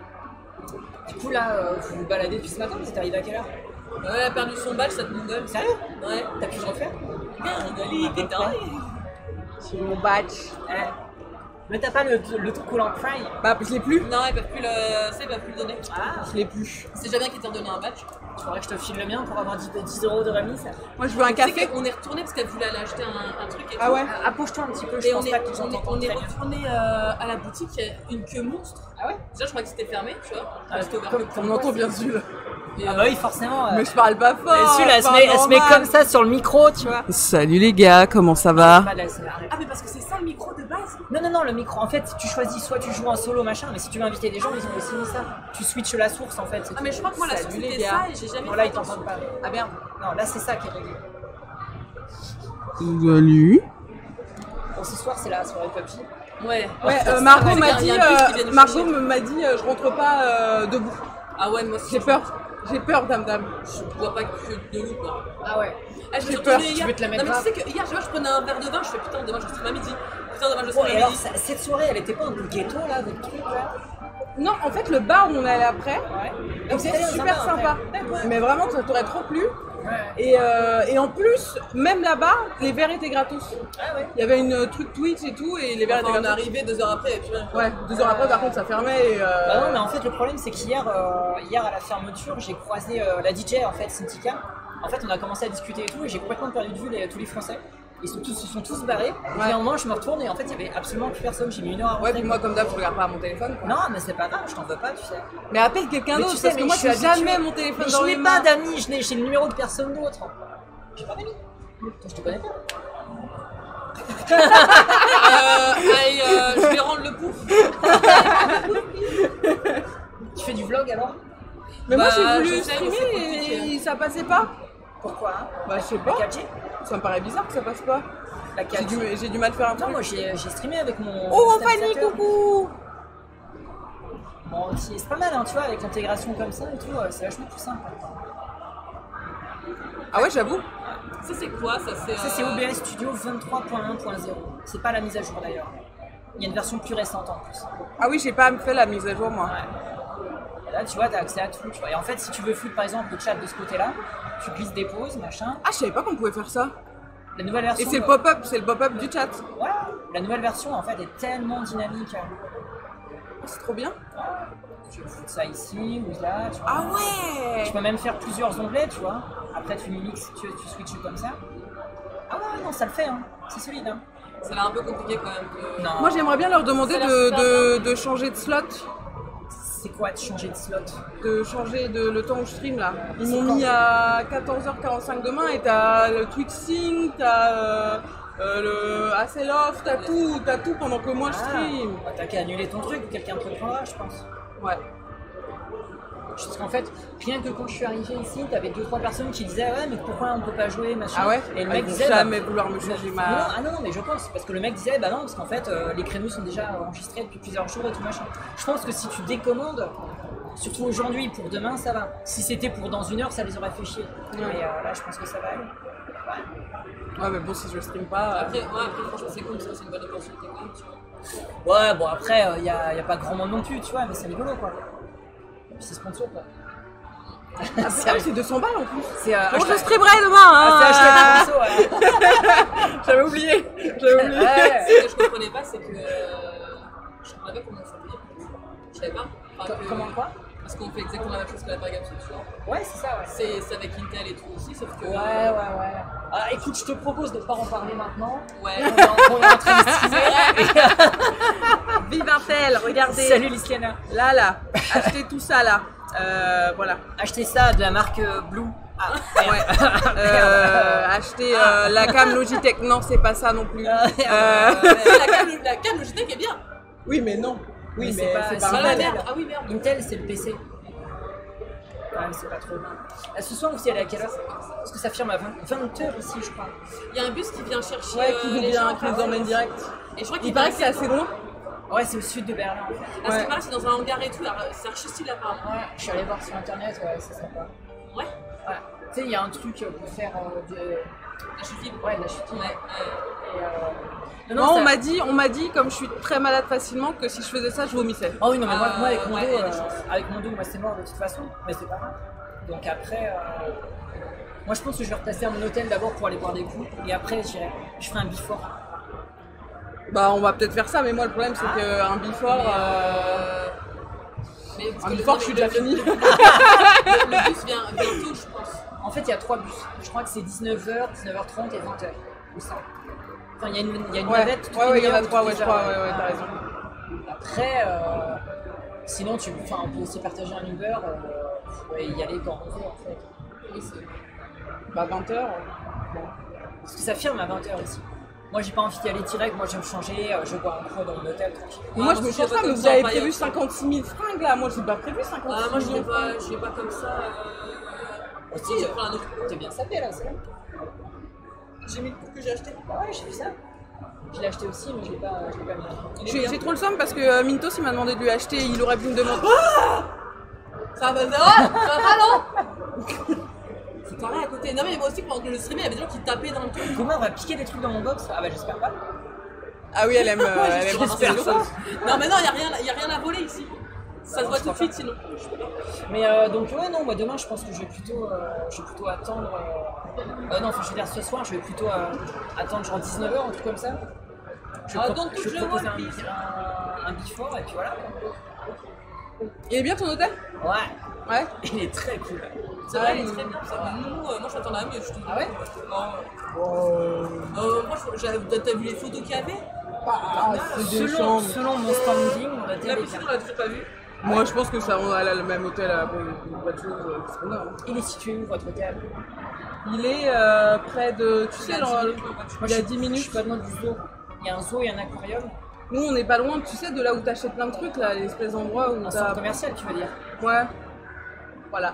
S1: Du coup, là, euh, vous vous baladez depuis ce matin, vous êtes arrivé à quelle heure?
S3: Ouais, elle a perdu son badge, cette mongole.
S1: Sérieux?
S3: Ouais.
S1: T'as pu le refaire?
S3: Bien, rigolé, t'es dingue.
S4: Sur mon badge.
S1: Ouais. Mais t'as pas le, le truc coulant Prime?
S4: Bah, je l'ai plus.
S3: Non, ils peuvent plus le. Ça, ils peuvent plus le donner.
S1: Ah,
S4: Je l'ai plus.
S3: C'est jamais qui t'a redonné un badge.
S1: il faudrait que je te file le mien pour avoir dix, dix euros de remise.
S4: Moi je veux un
S3: Tu sais
S4: café.
S3: qu'on est retourné parce qu'elle voulait aller acheter un, un truc et
S4: Ah
S3: tout.
S4: ouais.
S1: Approche-toi un petit peu, je
S3: Et on
S1: pense
S3: est,
S1: pas qu'ils
S3: on est,
S1: entendent
S3: on est
S1: très bien.
S3: retourné euh, à la boutique, il y a une queue monstre.
S1: Ah ouais?
S3: Déjà, je crois que c'était fermé, tu vois.
S1: Ah,
S3: C'était ouvert
S1: comme-
S3: que pour
S4: On
S3: moi,
S4: entend
S3: c'est-
S4: bien sûr.
S1: Ah
S3: Et, euh,
S1: bah oui, forcément. euh,
S4: Mais je parle pas fort.
S1: elle, celui-là, elle,
S4: je
S1: se
S4: parle
S1: met, elle se met
S4: normal.
S1: comme ça sur le micro, tu vois.
S4: Salut les gars, comment ça va?
S1: Pas de la S M R.
S3: Ah, mais parce que c'est ça le micro de base.
S1: Non, non, non, le micro, en fait, tu choisis soit tu joues en solo, machin, mais si tu veux inviter des gens, ils ont aussi mis ça. Tu switches la source, en fait. c'est
S3: Ah,
S1: tout.
S3: mais je crois que moi, la
S4: Salut,
S3: source
S4: les
S3: c'était
S4: gars.
S3: ça et j'ai jamais
S1: Bon,
S3: fait
S1: là, ils
S3: attention.
S1: t'entendent pas. Ah merde. Non, là, c'est ça qui est réglé.
S4: Salut.
S1: Bon, ce soir, c'est la soirée P U B G.
S3: Ouais.
S4: Ouais,
S1: ça,
S4: euh,
S1: ça,
S4: Margot
S3: ouais,
S4: m'a
S3: il
S4: dit,
S3: y a un bus qui
S4: euh,
S3: vient nous
S4: Margot
S3: chercher.
S4: m'a dit, euh, je rentre pas euh, debout.
S3: Ah, ouais, moi aussi.
S4: J'ai peur. J'ai peur, dame dame.
S3: Je bois pas que de l'eau, quoi.
S1: Ah ouais.
S3: Ah, je me
S4: J'ai
S3: suis
S4: peur.
S3: retournée
S1: Tu
S3: hier.
S1: veux te la mettre
S3: Non, mais tu
S1: grave
S3: sais que hier, je vois, je prenais un verre de vin, je fais putain, demain je stream à midi. Putain, demain je
S1: Bon,
S3: stream
S1: et
S3: à
S1: alors,
S3: midi.
S1: ça- cette soirée, elle était pas un peu ghetto, là, votre truc, là?
S4: Non, en fait, le bar où on est allé après,
S1: Ouais.
S4: donc
S1: vous êtes allé
S4: c'était
S1: dans un
S4: super
S1: bar
S4: sympa.
S1: après?
S4: Mais vraiment, ça t'aurait trop plu.
S1: Ouais.
S4: Et, euh, et en plus, même là-bas, les verres étaient gratos.
S1: Ah ouais.
S4: Il y avait une euh, truc Twitch et tout, et les verres
S3: Enfin, on est
S4: étaient gratos.
S3: arrivé deux heures après et puis rien.
S4: Ouais, deux heures après, par contre, ça fermait. Et, euh,
S1: Bah non, mais en fait, le problème, c'est qu'hier, euh, hier à la fermeture, j'ai croisé euh, la D J, en fait, Cynthia. En fait, on a commencé à discuter et tout, et j'ai complètement perdu de vue les, tous les Français. Ils sont tous, se sont tous barrés. Et puis à un moment, je me retourne et en fait, il y avait absolument plus personne. J'ai mis une heure à rentrer.
S4: Ouais, puis moi, comme d'hab, je regarde pas à mon téléphone. quoi.
S1: Non, mais c'est pas grave, je t'en veux pas, tu sais.
S4: Mais appelle quelqu'un
S1: Mais
S4: d'autre,
S1: tu sais,
S4: parce
S1: mais
S4: que moi,
S1: je
S4: je
S1: suis
S4: suis jamais
S1: habituée.
S4: mon téléphone
S1: Mais
S4: dans
S1: je
S4: les
S1: n'ai
S4: mains.
S1: pas d'amis, je n'ai- j'ai le numéro de personne d'autre. J'ai pas d'amis. Toi, je te connais pas.
S3: Euh, allez, euh, je vais rendre le pouf.
S1: Tu fais du vlog alors?
S4: Mais moi,
S3: Bah,
S4: j'ai
S3: je
S4: voulu
S3: sais, mais
S4: streamer
S3: c'est compliqué.
S4: et ça passait pas.
S1: Pourquoi hein?
S4: Bah, je sais
S1: La
S4: pas.
S1: quatre G?
S4: Ça me paraît bizarre que ça passe pas.
S1: La
S4: J'ai
S1: quatre G.
S4: du, j'ai du mal à faire un
S1: Non,
S4: truc.
S1: moi j'ai j'ai streamé avec mon.
S4: Oh,
S1: mon
S4: Fanny,
S1: stabilisateur.
S4: coucou.
S1: Bon, c'est c'est pas mal, hein, tu vois, avec l'intégration comme ça et tout, euh, c'est vachement plus simple.
S4: Ah ouais, j'avoue.
S3: Ça, c'est quoi? Ça, c'est.
S1: Ça, c'est
S3: euh,
S1: O B S Studio vingt-trois point un point zéro. C'est pas la mise à jour d'ailleurs. Il y a une version plus récente en plus.
S4: Ah oui, j'ai pas fait la mise à jour, moi.
S1: Ouais. Et là, tu vois, t'as accès à tout. Tu vois. Et en fait, si tu veux foutre par exemple le chat de ce côté-là, tu glisses des pauses, machin.
S4: Ah, je savais pas qu'on pouvait faire ça.
S1: La nouvelle
S4: Et
S1: version.
S4: c'est le
S1: euh,
S4: pop-up, c'est le pop-up du chat.
S1: Voilà. La nouvelle version, en fait, est tellement dynamique.
S4: Ah, c'est trop bien.
S1: Tu peux foutre ça ici ou là. Tu vois.
S4: Ah ouais.
S1: Tu peux même faire plusieurs onglets, tu vois. Après, tu mixes, tu, tu switches comme ça. Ah ouais, non, ça le fait, hein. C'est solide, hein.
S3: Ça a l'air un peu compliqué quand même. que-
S1: Non.
S4: Moi, j'aimerais bien leur demander
S3: Ça a l'air
S4: de,
S3: super
S4: de, de changer de slot.
S1: C'est quoi de changer de slot?
S4: De changer de, le temps où je stream là. Ils
S1: C'est
S4: m'ont
S1: quand
S4: mis à quatorze heures quarante-cinq demain et t'as le Twitch Sync, t'as euh, Euh, le... Ah, c'est l'off, t'as tout, t'as tout pendant que moi je stream.
S5: Ah, t'as qu'à annuler ton truc, quelqu'un te le prendra, je pense.
S4: Ouais.
S5: Parce qu'en fait, rien que quand je suis arrivé ici, t'avais deux trois personnes qui disaient ouais mais pourquoi on peut pas jouer machin.
S4: Ah ouais.
S5: Et le
S4: ah,
S5: mec
S4: ils vont
S5: disait
S4: jamais
S5: bah,
S4: vouloir me changer ma.
S5: Non, ah non non mais je pense parce que le mec disait bah non parce qu'en fait euh, les créneaux sont déjà enregistrés depuis plusieurs jours et tout machin. Je pense que si tu décommandes, surtout aujourd'hui pour demain ça va. Si c'était pour dans une heure ça les aurait fait chier.
S4: Ouais.
S5: Mais euh, là je pense que ça va aller. Ouais.
S4: Ouais mais bon si je stream pas. euh,
S3: Après, ouais, après franchement, c'est cool, ça, c'est une bonne opportunité quand même, tu vois.
S5: Ouais bon après il euh, y, a, y a pas grand monde non plus tu vois mais c'est rigolo quoi. Et puis c'est sponsor quoi.
S4: Ah, putain, c'est deux cents balles en plus.
S5: C'est euh,
S4: Bon, je
S5: hashtag-
S4: streamerai demain hein.
S5: Ah, c'est hashtag perso, ouais.
S4: J'avais oublié. J'avais oublié.
S5: Ouais.
S3: Ce que je comprenais pas, c'est que. euh, Je comprenais pas comment ça payait. Je savais pas. Enfin, que-
S5: Comment quoi?
S3: Parce qu'on fait exactement la même chose que la Bargame tu vois.
S5: Ouais, c'est ça, ouais.
S3: C'est c'est avec Intel et tout aussi, sauf que.
S5: Ouais, ouais, ouais. Ah, écoute, je te propose de pas en parler maintenant.
S3: Ouais.
S5: On est en, on est en train de streamer.
S4: Vive Intel, regardez.
S5: Salut Liskiana.
S4: Là là, achetez tout ça là. Euh, voilà.
S5: Achetez ça de la marque euh, Blue. Ah,
S4: Ouais. Euh, acheter euh, la cam Logitech. Non, c'est pas ça non plus. Euh,
S3: la cam, la cam Logitech est bien.
S4: Oui, mais non. Oui,
S5: Mais
S4: mais
S5: c'est pas-
S4: c'est
S5: c'est
S3: Ah,
S4: pas
S3: la
S4: Intel.
S3: merde. Ah oui, merde.
S5: Intel, c'est le P C. Ouais, mais c'est pas trop bien. Euh, Ce soir aussi, elle est à quelle heure? Parce que ça ferme à vingt heures ici, je crois.
S3: Il y a un bus qui vient chercher.
S4: Ouais,
S3: euh,
S4: qui nous
S3: les
S4: vient,
S3: gens.
S4: qui nous emmène direct.
S3: Et je crois
S4: Il
S3: qu'il
S4: paraît que c'est assez loin.
S5: Ouais, c'est au sud de Berlin. En fait.
S3: À ce
S4: Ouais.
S3: qui paraît, c'est dans un hangar et tout, là, c'est archi stylé apparemment.
S5: Ouais, je suis allé voir sur internet, ouais, c'est sympa.
S3: Ouais.
S5: Ouais. Tu sais, il y a un truc pour faire euh, de.
S3: La chute libre.
S5: Ouais, de la chute libre.
S3: Ouais, ouais.
S5: Et, euh...
S4: Non,
S5: ça-
S4: on m'a dit, on m'a dit, comme je suis très malade facilement, que si je faisais ça, je vomissais.
S5: Ah oui, non, mais moi,
S3: Euh,
S5: moi avec mon
S3: ouais,
S5: dos,
S3: il y a des
S5: euh,
S3: chances.
S5: avec mon dos, moi c'est mort de toute façon, mais c'est pas grave. Donc après, euh, moi je pense que je vais repasser à mon hôtel d'abord pour aller boire des coups, et après j'irai, je ferai un before.
S4: Bah, on va peut-être faire ça, mais moi le problème c'est qu'un before,
S3: Mais,
S4: euh,
S3: euh, mais parce
S4: un
S3: que le-
S4: before,
S3: non,
S4: je suis
S3: mais
S4: déjà
S3: le-
S4: fini.
S3: Le, le bus vient bientôt, je pense.
S5: En fait, il y a trois bus. Je crois que c'est dix-neuf heures, dix-neuf heures trente et vingt heures. Ou ça. Enfin, il y a une, il y a une
S4: Ouais,
S5: navette. toutes
S4: ouais,
S5: les
S4: ouais, il y en a
S5: demi-heures ou
S4: trois,
S5: toutes
S4: ouais,
S5: les
S4: je crois,
S5: heures.
S4: ouais, ouais, t'as raison.
S5: Après, euh, sinon, tu, enfin, on peut aussi partager un Uber euh, et y aller quand on veut en fait.
S3: Oui, c'est.
S4: Bah, vingt heures.
S5: Parce que ça ferme à vingt heures ici. Moi j'ai pas envie d'y aller direct, moi je vais me changer, euh, je bois un croc dans mon hôtel tranquille.
S4: Moi,
S3: moi
S4: je me
S3: aussi,
S4: change
S3: j'ai
S4: pas,
S3: pas
S4: mais
S3: comme
S4: vous
S3: ça,
S4: avez
S3: pareil,
S4: prévu
S3: aussi.
S4: cinquante-six mille fringues là. Moi, j'ai pas prévu cinquante-six
S3: Ah, moi je
S4: millions
S3: vais
S4: de
S3: pas,
S4: fringues.
S3: je vais pas comme ça. Euh...
S5: Aussi,
S3: je
S5: euh,
S3: vais prendre un autre.
S5: t'es bien sapé là, c'est bon.
S3: J'ai mis le coup que j'ai acheté.
S5: Ah ouais, j'ai vu ça. Je l'ai acheté aussi, mais je l'ai pas, je l'ai pas mis.
S3: Il est
S4: J'ai
S3: bien.
S4: j'ai trop le somme parce que euh, Mintos il m'a demandé de lui acheter, il aurait pu me demander.
S3: Ça va, ça va, ça va, non. Faut parler à côté. Non, mais moi aussi, pendant que je le streamais, il y avait des gens qui tapaient dans le truc.
S5: Comment on va piquer des trucs dans mon box? Ah bah j'espère pas.
S4: Ah oui, elle aime, euh, elle aime
S3: J'espère
S4: beaucoup.
S3: pas. Non, mais non, il n'y a, rien- y a rien à voler ici. Ça se voit tout de suite sinon.
S5: Mais euh, donc ouais non, moi demain je pense que je vais plutôt, euh, je vais plutôt attendre. Euh... euh, non, enfin je veux dire ce soir je vais plutôt euh, attendre genre dix-neuf heures un truc comme ça. Je,
S3: Ah,
S5: pro-
S3: donc,
S5: je
S3: je
S5: propose
S3: vois
S5: un,
S3: le pif.
S5: un, un before et puis voilà.
S4: Il est bien ton hôtel?
S5: Ouais,
S4: Ouais.
S5: il est très cool.
S3: C'est vrai, il est très bien. Ça va. Nous, euh, moi je m'attendais à mieux. Je te
S5: Ah ouais?
S3: Non. Euh, moi, je- j'avais- t'as vu les photos qu'il y avait?
S4: Ah, c'est des
S5: Selon,
S4: chambres.
S5: selon mon standing, on a
S3: La
S5: des
S3: piscine, on l'a toujours pas vue.
S4: Moi, je pense que ça, on a le même hôtel à pas de choses euh, qu'est-ce qu'on a, hein.
S5: Il est situé où votre hôtel?
S4: Il est euh, près de. Tu
S3: Il y
S4: sais,
S3: a
S4: dans-
S3: dix minutes en voiture.
S5: Moi,
S4: il y a
S5: je-
S4: dix
S5: Je
S4: minutes.
S5: suis pas loin du zoo. Il y a un zoo et un aquarium.
S4: Nous, on n'est pas loin, tu sais, de là où t'achètes plein de trucs, là, l'espèce d'endroit où
S5: Un
S4: t'as.
S5: centre commercial, tu veux dire?
S4: Ouais. Voilà.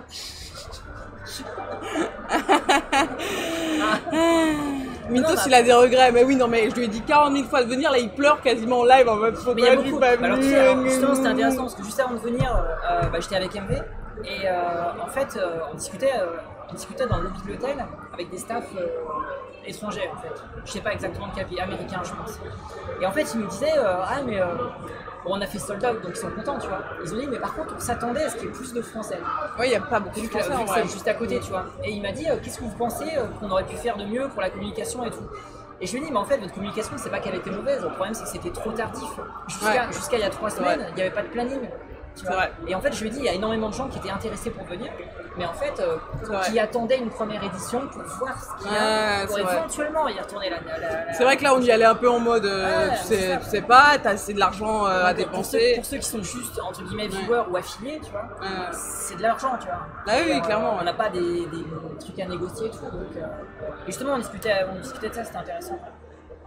S4: Mintos,
S5: bah-
S4: il a des regrets. Mais oui, non, mais je lui ai dit quarante mille fois de venir, là, il pleure quasiment en live en mode
S5: Mais il y a
S4: pourquoi
S5: beaucoup.
S4: tu es
S5: Bah
S4: pas
S5: alors, tu
S4: venu,
S5: sais, alors,
S4: gna,
S5: justement,
S4: gna,
S5: c'était
S4: gna.
S5: intéressant parce que juste avant de venir, euh, bah, j'étais avec M V et euh, en fait, euh, on discutait, euh, on discutait dans le lobby de l'hôtel avec des staffs euh, étrangers en fait. Je sais pas exactement de quel pays, américain, je pense. Et en fait, ils nous disaient euh, ah mais euh, bon, on a fait sold out donc ils sont contents, tu vois. Ils ont dit mais par contre, on s'attendait à ce qu'il y ait plus de Français.
S4: Ouais, il n'y a pas beaucoup de
S5: Vu que,
S4: Français
S5: vu
S4: en
S5: que
S4: vrai.
S5: c'est juste à côté, tu vois. Et il m'a dit, euh, qu'est-ce que vous pensez euh, qu'on aurait pu faire de mieux pour la communication et tout. Et je lui ai dit, mais en fait, votre communication, c'est pas qu'elle était mauvaise. Le problème, c'est que c'était trop tardif. Jusqu'à
S4: Ouais.
S5: jusqu'à il y a trois
S4: C'est vrai.
S5: semaines, il n'y avait pas de planning. Tu
S4: C'est
S5: vois.
S4: vrai.
S5: Et en fait, je lui ai dit, il y a énormément de gens qui étaient intéressés pour venir, mais en fait, euh,
S4: C'est vrai.
S5: qui attendaient une première édition pour voir ce qu'il y a,
S4: Ouais,
S5: pour
S4: c'est vrai.
S5: éventuellement y retourner la. la- la-
S4: C'est vrai que là, on y allait un peu en mode, euh,
S5: Ouais,
S4: tu,
S5: c'est
S4: sais,
S5: ça.
S4: tu sais pas, t'as assez de l'argent euh, à
S5: Donc, pour ceux,
S4: dépenser.
S5: pour ceux qui sont juste entre guillemets viewers ou affiliés, tu vois,
S4: Ouais.
S5: c'est de l'argent, tu vois.
S4: Ah oui,
S5: Et, euh,
S4: clairement.
S5: On n'a pas des, des trucs à négocier et tout. Donc, euh, et justement, on discutait, on discutait de ça, c'était intéressant.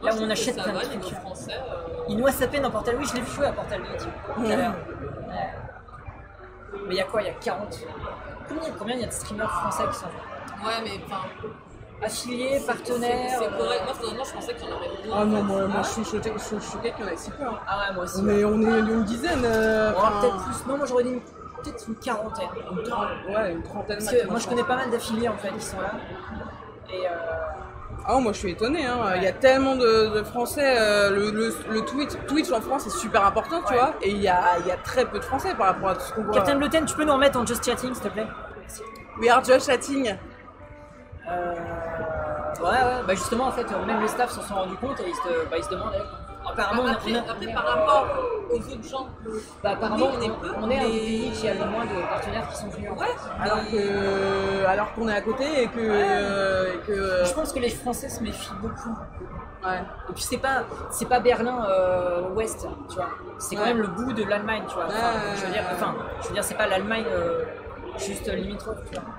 S5: Là où
S3: je
S5: on
S3: trouve que
S5: achète
S3: ça
S5: plein de
S3: va,
S5: trucs.
S3: niveau français. euh,
S5: Il nous a sapé dans Portal, oui je l'ai vu jouer à Portal deux, tu vois, tout à l'heure. Ouais. Mais il y a quoi? Il y a quarante. Combien, combien il y a de streamers français qui sont
S3: Ouais, mais enfin.
S5: affiliés,
S3: c'est-
S5: partenaires?
S3: C'est correct.
S5: euh,
S3: Moi, finalement, je pensais qu'il y en aurait moins.
S4: Ah non, moi, moi
S5: Ah
S4: je suis choquée je suis choquée qu'il y en ait si peu. hein.
S5: Ah ouais, moi aussi.
S4: On est, on est une dizaine. euh,
S5: On aura
S4: enfin,
S5: peut-être plus. Non, moi j'aurais dit une- peut-être une quarantaine.
S4: une trente- ouais, une trentaine.
S5: Parce
S4: max,
S5: que moi je connais pas mal d'affiliés en fait qui sont là. Et euh,
S4: Ah, moi je suis étonnée, hein. Il y a tellement de, de Français, euh, le, le, le Twitch, Twitch en France est super important, tu
S5: Ouais.
S4: vois, et il y a, il y a très peu de Français par rapport à tout ce qu'on voit.
S5: Captain Bluten, tu peux nous remettre en just chatting s'il te plaît?
S4: We are just chatting.
S5: Euh, Ouais, ouais, bah justement en fait, euh, même les staffs s'en sont rendus compte et ils se, bah, ils se demandaient. Apparemment, on a-
S3: Après,
S5: on a-
S3: après, par rapport aux autres gens,
S5: bah, apparemment,
S3: oui, on est
S5: on,
S3: peu,
S5: on est un des
S3: mais-
S5: pays qui a le moins de partenaires qui sont venus. en fait.
S3: ouais,
S4: Alors que, alors qu'on est à côté et que, et que,
S5: Je pense que les Français se méfient beaucoup.
S4: ouais.
S5: Et puis c'est pas, c'est pas Berlin euh, Ouest, tu vois. C'est quand
S4: Ouais.
S5: même le bout de l'Allemagne, tu vois. Enfin,
S4: Ouais.
S5: je veux dire, enfin, je veux dire, c'est pas l'Allemagne euh, juste limitrophe, tu vois.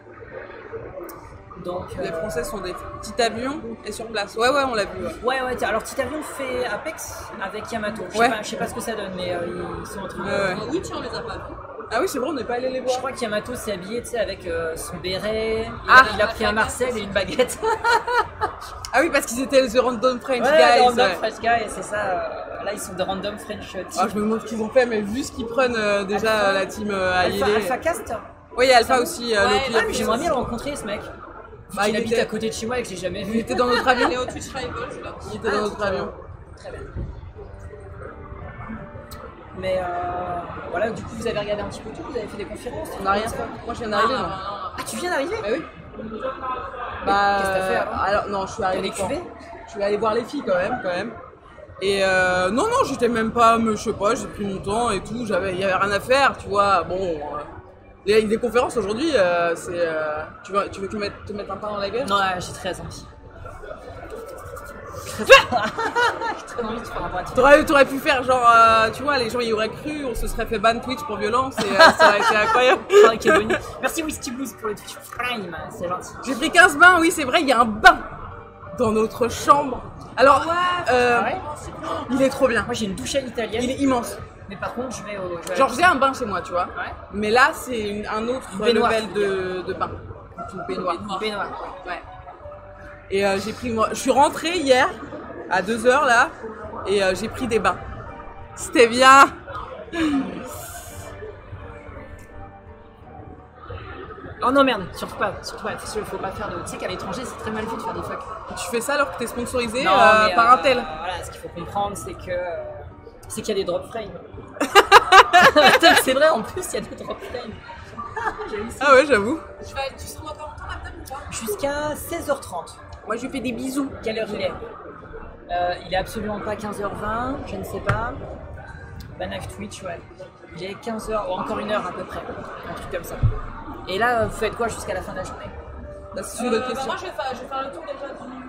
S5: Donc.
S4: Les
S5: euh,
S4: Français sont des petits avions et sur place. Ouais, ouais, on l'a vu. Ouais.
S5: Ouais, ouais, tiens, alors Petit Avion fait Apex avec Yamato. Je sais
S4: Ouais.
S5: pas, je sais pas ce que ça donne, mais euh, ils sont en train de.
S4: Ouais, ouais.
S3: euh, oui, tiens, on les a pas vus.
S4: Ah oui, c'est vrai, on n'est pas allé les
S5: Je
S4: voir.
S5: crois que Yamato s'est habillé, tu sais, avec euh, son béret. Il,
S4: Ah.
S5: a, il a pris un Marcel et une baguette.
S4: Ah oui, parce qu'ils étaient les Random French
S5: Ouais,
S4: Guys.
S5: les random
S4: ouais.
S5: French guys, c'est ça. euh, Là, ils sont des random French team.
S4: Ah, je me demande ce qu'ils ont fait, mais vu ce qu'ils prennent euh, déjà
S5: Alpha.
S4: euh, la team euh, à
S5: Alpha,
S4: Yélé.
S5: Alpha Cast.
S4: Oui, il y a Alpha aussi. euh,
S3: Ouais,
S4: le
S3: ouais,
S4: pilote.
S5: Ah, mais j'aimerais bien le rencontrer, ce mec.
S4: Bah,
S5: il
S4: il
S5: habite
S4: était-
S5: à côté de chez moi et que je l'ai jamais
S4: Il
S5: vu.
S4: était dans notre avion.
S3: Il est au Twitch Rivals, là.
S4: Il était
S5: Ah,
S4: dans notre
S5: très
S4: avion.
S5: bien. Très bien. Mais euh, voilà, du coup, vous avez regardé un petit peu tout, vous avez fait des conférences.
S4: On n'a rien fait. Moi, je viens d'arriver, moi.
S5: Ah, tu viens d'arriver?
S4: Bah oui. Bah,
S5: Qu'est-ce que t'as fait, alors
S4: alors non, je suis
S5: T'as
S4: arrivée
S5: des
S4: quand
S5: cuvées?
S4: Je suis allée voir les filles quand même, quand même. Et euh, non, non, j'étais même pas, me- je sais pas, j'ai pris mon temps et tout. J'avais, il y avait rien à faire, tu vois. Bon, euh, les, les conférences aujourd'hui, euh, c'est, euh, tu veux, tu veux te mettre, te mettre un pain dans la gueule?
S5: Non, ouais, j'ai très envie. J'ai très envie de faire un bras de
S4: T'aurais, t'aurais pu faire genre, euh, tu vois, les gens y auraient cru, on se serait fait ban Twitch pour violence et euh, ça aurait été incroyable.
S5: Ah, quel bonus. Merci Whisky Blues pour le Twitch Prime, c'est gentil.
S4: J'ai pris quinze bains, oui, c'est vrai, il y a un bain dans notre chambre. Alors, euh,
S5: Ah ouais
S4: il est trop bien.
S5: Moi j'ai une douche à l'italienne,
S4: Il est immense.
S5: mais par contre je vais au. je vais à la
S4: Genre, j'ai un bain chez moi, tu vois.
S5: Ouais.
S4: Mais là, c'est une- un autre
S5: Une baignoire,
S4: level de, de bain. Donc, une baignoire.
S5: piscine. Baignoire.
S4: Ouais. Et euh, j'ai pris, moi, je suis rentrée hier à deux heures là, et euh, j'ai pris des bains. C'était bien.
S5: Oh non merde, surtout pas, surtout pas, faut faut pas faire de. Tu sais qu'à l'étranger c'est très mal vu de faire des fucks.
S4: Tu fais ça alors que t'es sponsorisé
S5: Non,
S4: euh,
S5: mais,
S4: par
S5: euh,
S4: un tel.
S5: Voilà, ce qu'il faut comprendre c'est que. euh, C'est qu'il y a des drop frames. C'est vrai, en plus il y a des drop frames. J'ai eu ça.
S4: Ah ouais, j'avoue.
S3: Tu, vas, tu seras encore longtemps là-dedans ou pas?
S5: Jusqu'à seize heures trente.
S4: Moi, je lui fais des bisous.
S5: Quelle heure il est euh, Il est absolument pas quinze heures vingt, je ne sais pas. Banach Twitch, ouais. Il est quinze heures, ou encore une heure à peu près. Un truc comme ça. Et là, vous faites quoi jusqu'à la fin de la journée?
S4: Bah, c'est
S3: Euh,
S4: une bonne
S3: bah,
S4: question.
S3: moi, je vais, faire, je vais faire le tour déjà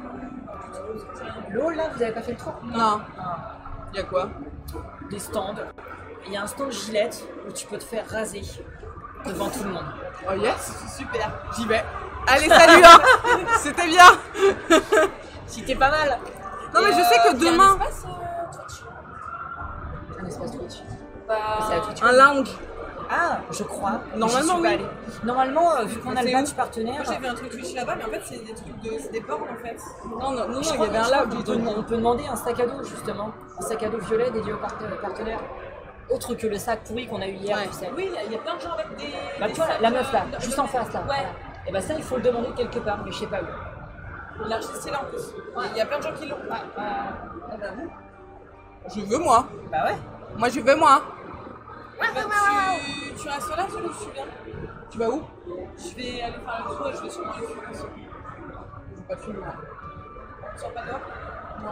S3: du.
S5: L'eau, là, vous avez pas fait le tour?
S4: Non.
S5: Ah.
S4: Il y a quoi?
S5: Des stands. Il y a un stand Gillette où tu peux te faire raser devant tout le monde.
S4: Oh yes.
S3: Super.
S4: J'y vais. Allez, salut, hein. C'était bien.
S5: C'était pas mal.
S4: Non, mais
S5: Et,
S4: je
S5: euh,
S4: sais que
S3: Il y a un
S4: demain,
S3: espace euh, Twitch.
S5: Un espace Twitch.
S3: Bah,
S5: C'est à Twitch.
S4: un lounge.
S5: Ah, je crois.
S4: Normalement,
S5: J'y suis pas
S4: oui.
S5: allée. Normalement, euh, vu qu'on a le
S4: C'est
S5: badge
S4: où?
S5: partenaire,
S3: moi j'ai vu un truc Twitch là-bas, mais en fait, c'est des trucs de. C'est des bornes en fait.
S4: Non, non, non,
S5: je
S4: il y
S5: crois-
S4: avait un
S5: je crois
S4: lounge.
S5: qu'on peut, on peut demander un sac à dos justement, un sac à dos violet dédié aux parte- partenaires, autre que le sac pourri qu'on a eu hier,
S4: Ouais.
S5: tu sais.
S3: Oui, il y a- il y, a plein de gens avec des.
S5: Bah
S3: des
S5: tu vois,
S3: sacs,
S5: la meuf là,
S3: euh,
S5: juste en face là.
S3: Ouais.
S5: Et bah ça il faut le demander quelque part, mais je sais pas où.
S3: Il a enregistré là en plus. Il y a plein de gens qui l'ont.
S5: Ah, ah, bah, vous
S4: Je veux moi.
S5: Bah ouais.
S4: Moi, je vais moi.
S3: Bah, tu, tu restes là, celui où je suis bien.
S4: Tu vas où?
S3: Je vais aller faire le tour et je vais sûrement aller fumer aussi.
S4: Je vais pas fumer, moi.
S3: Tu sors pas dehors?
S4: Non.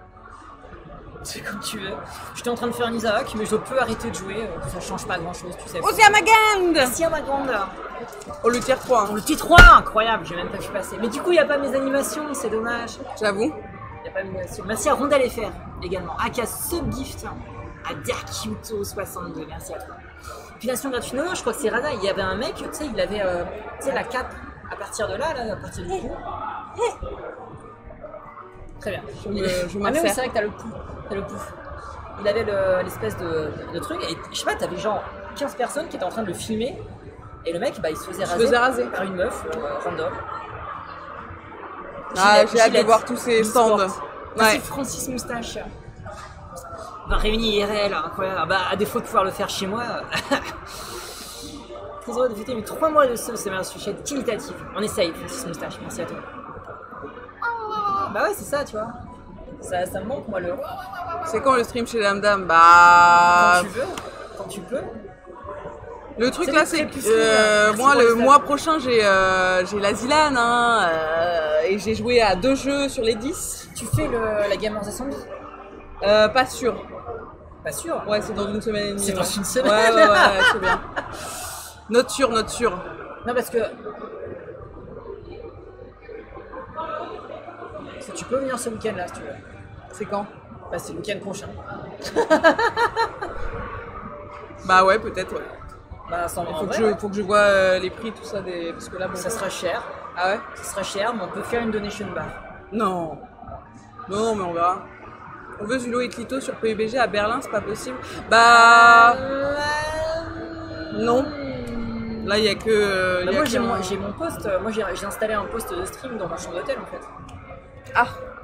S5: C'est comme tu veux. J'étais en train de faire un Isaac, mais je peux arrêter de jouer, euh, ça change pas grand chose, tu sais.
S4: Oh, c'est à ma gang.
S5: Merci à ma grande.
S4: Oh, le tier trois,
S5: Pour
S4: hein.
S5: le T trois, incroyable, j'ai même pas vu passer. Mais du coup, il n'y a pas mes animations, c'est dommage.
S4: J'avoue.
S5: Y a pas de mention. Merci à Rondel F R également. Aka Subgift à Darkuto soixante-deux. Merci à toi. Pilation gratuite. Non, non, je crois que c'est Rada. Il y avait un mec, tu sais, il avait euh, tu sais, la cape à partir de là, là, à partir du cou. Très bien.
S4: Je me- je
S5: Ah mais oui,
S4: m'insère.
S5: c'est vrai que t'as le pouf. T'as le pouf. Il avait le- l'espèce de, de truc et je sais pas, t'avais genre quinze personnes qui étaient en train de le filmer et le mec, bah, il se faisait
S4: se
S5: raser,
S4: faisait raser.
S5: par une meuf euh, random.
S4: Ah,
S5: Gillette-
S4: j'ai hâte de
S5: Gillette,
S4: voir tous ces
S5: Miss
S4: stands.
S5: Sport.
S4: Ouais.
S5: Francis Moustache. Enfin, réuni I R L, incroyable. Ah bah, à défaut de pouvoir le faire chez moi. Très heureux de fêter mes trois mois de sauce et sujet qualitative. On essaye, Francis Moustache, merci à toi. Bah ouais, c'est ça, tu vois. Ça, ça me manque, moi, le.
S4: C'est quand le stream chez Dame Dame? Bah.
S5: Quand tu veux, quand tu peux.
S4: Le truc
S5: C'est
S4: là,
S5: le
S4: c'est que
S5: crépuscule,
S4: euh,
S5: merci
S4: moi,
S5: pour
S4: le
S5: les
S4: mois
S5: stats.
S4: prochain, j'ai euh, j'ai la Zilan, hein, euh, et j'ai joué à deux jeux sur les dix.
S5: Tu fais le, la Gamers Assembly?
S4: Euh, pas sûr.
S5: Pas sûr.
S4: Ouais, c'est dans une semaine et demie.
S5: C'est dans
S4: ouais.
S5: une semaine.
S4: Ouais, ouais, ouais, c'est bien. Note sûre, note sûre.
S5: Non, parce que. Parce que tu peux venir ce week-end là, si tu veux.
S4: C'est quand?
S5: Bah, c'est le week-end prochain.
S4: Bah ouais, peut-être, ouais.
S5: Bah, sans
S4: Faut que, je, faut que je vois euh, les prix, tout ça, des... parce que là, bon.
S5: Ça sera cher.
S4: Ah ouais?
S5: Ça sera cher, mais on peut faire une donation bar.
S4: Non. Non, mais on verra. On veut Zulo et Clito sur P U B G à Berlin, c'est pas possible. Bah. Non. Là, il y a que. euh,
S5: Bah,
S4: y a
S5: moi,
S4: que
S5: j'ai
S4: un-
S5: mon, j'ai mon poste. euh, Moi, j'ai j'ai installé un poste de stream dans ma chambre d'hôtel en fait.
S4: Ah.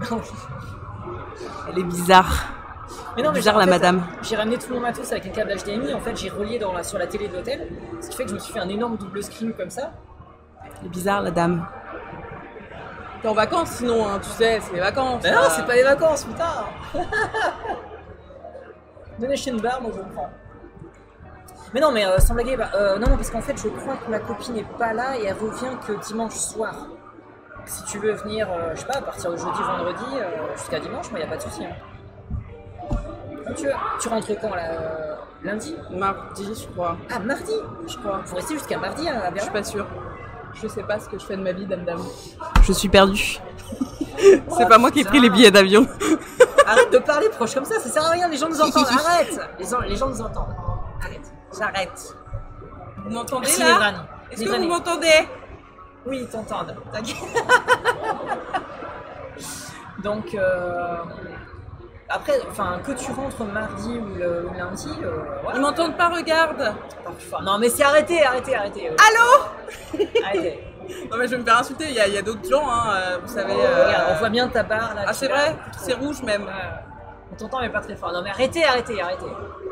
S4: Elle est bizarre.
S5: Mais non, mais
S4: Bizarre,
S5: en
S4: la
S5: fait,
S4: madame.
S5: J'ai ramené tout mon matos avec un câble H D M I. En fait, j'ai relié dans la, sur la télé de l'hôtel. Ce qui fait que je me suis fait un énorme double screen comme ça.
S4: Elle est bizarre, la dame. T'es en vacances sinon, hein, tu sais, c'est les vacances.
S5: Mais
S4: là.
S5: non, c'est pas les vacances, putain. Donation bar, moi je le prends. Mais non, mais euh, sans blaguer, bah, euh, non, non, parce qu'en fait, je crois que ma copine n'est pas là et elle revient que dimanche soir. Si tu veux venir, euh, je sais pas, à partir de jeudi, vendredi, euh, jusqu'à dimanche, moi, y a pas de souci. Hein. Quand tu veux. Tu rentres quand, là euh, lundi?
S4: Mardi, je crois.
S5: Ah, mardi, je crois. Faut rester jusqu'à mardi hein, à
S4: Je
S5: Berlin.
S4: suis pas sûre. Je sais pas ce que je fais de ma vie, dame dame. Je suis perdue. C'est pas moi qui ai pris les billets d'avion.
S5: Arrête de parler proche comme ça, ça sert à rien, les gens nous entendent. Arrête. Les, gens- les gens nous entendent. Arrête. J'arrête.
S4: Vous m'entendez
S5: Merci,
S4: là?
S5: Lévane.
S4: Est-ce que
S5: Lévane
S4: vous
S5: est-
S4: m'entendez?
S5: Oui, ils t'entendent. T'inquiète. Donc, euh, après, enfin, que tu rentres mardi ou, le, ou lundi, euh, voilà.
S4: Ils m'entendent pas, regarde.
S5: Enfin, non, mais c'est arrêté, arrêtez, arrêtez. euh.
S4: Allô?
S5: Arrêtez.
S4: Non mais je vais me faire insulter, il y a, il y a d'autres gens, hein, euh, vous savez. euh,
S5: Regarde, on voit bien ta barre là.
S4: Ah
S5: tu
S4: c'est
S5: l'as.
S4: vrai? C'est rouge même.
S5: Ouais. On t'entend, mais pas très fort. Non, mais arrêtez, arrêtez, arrêtez.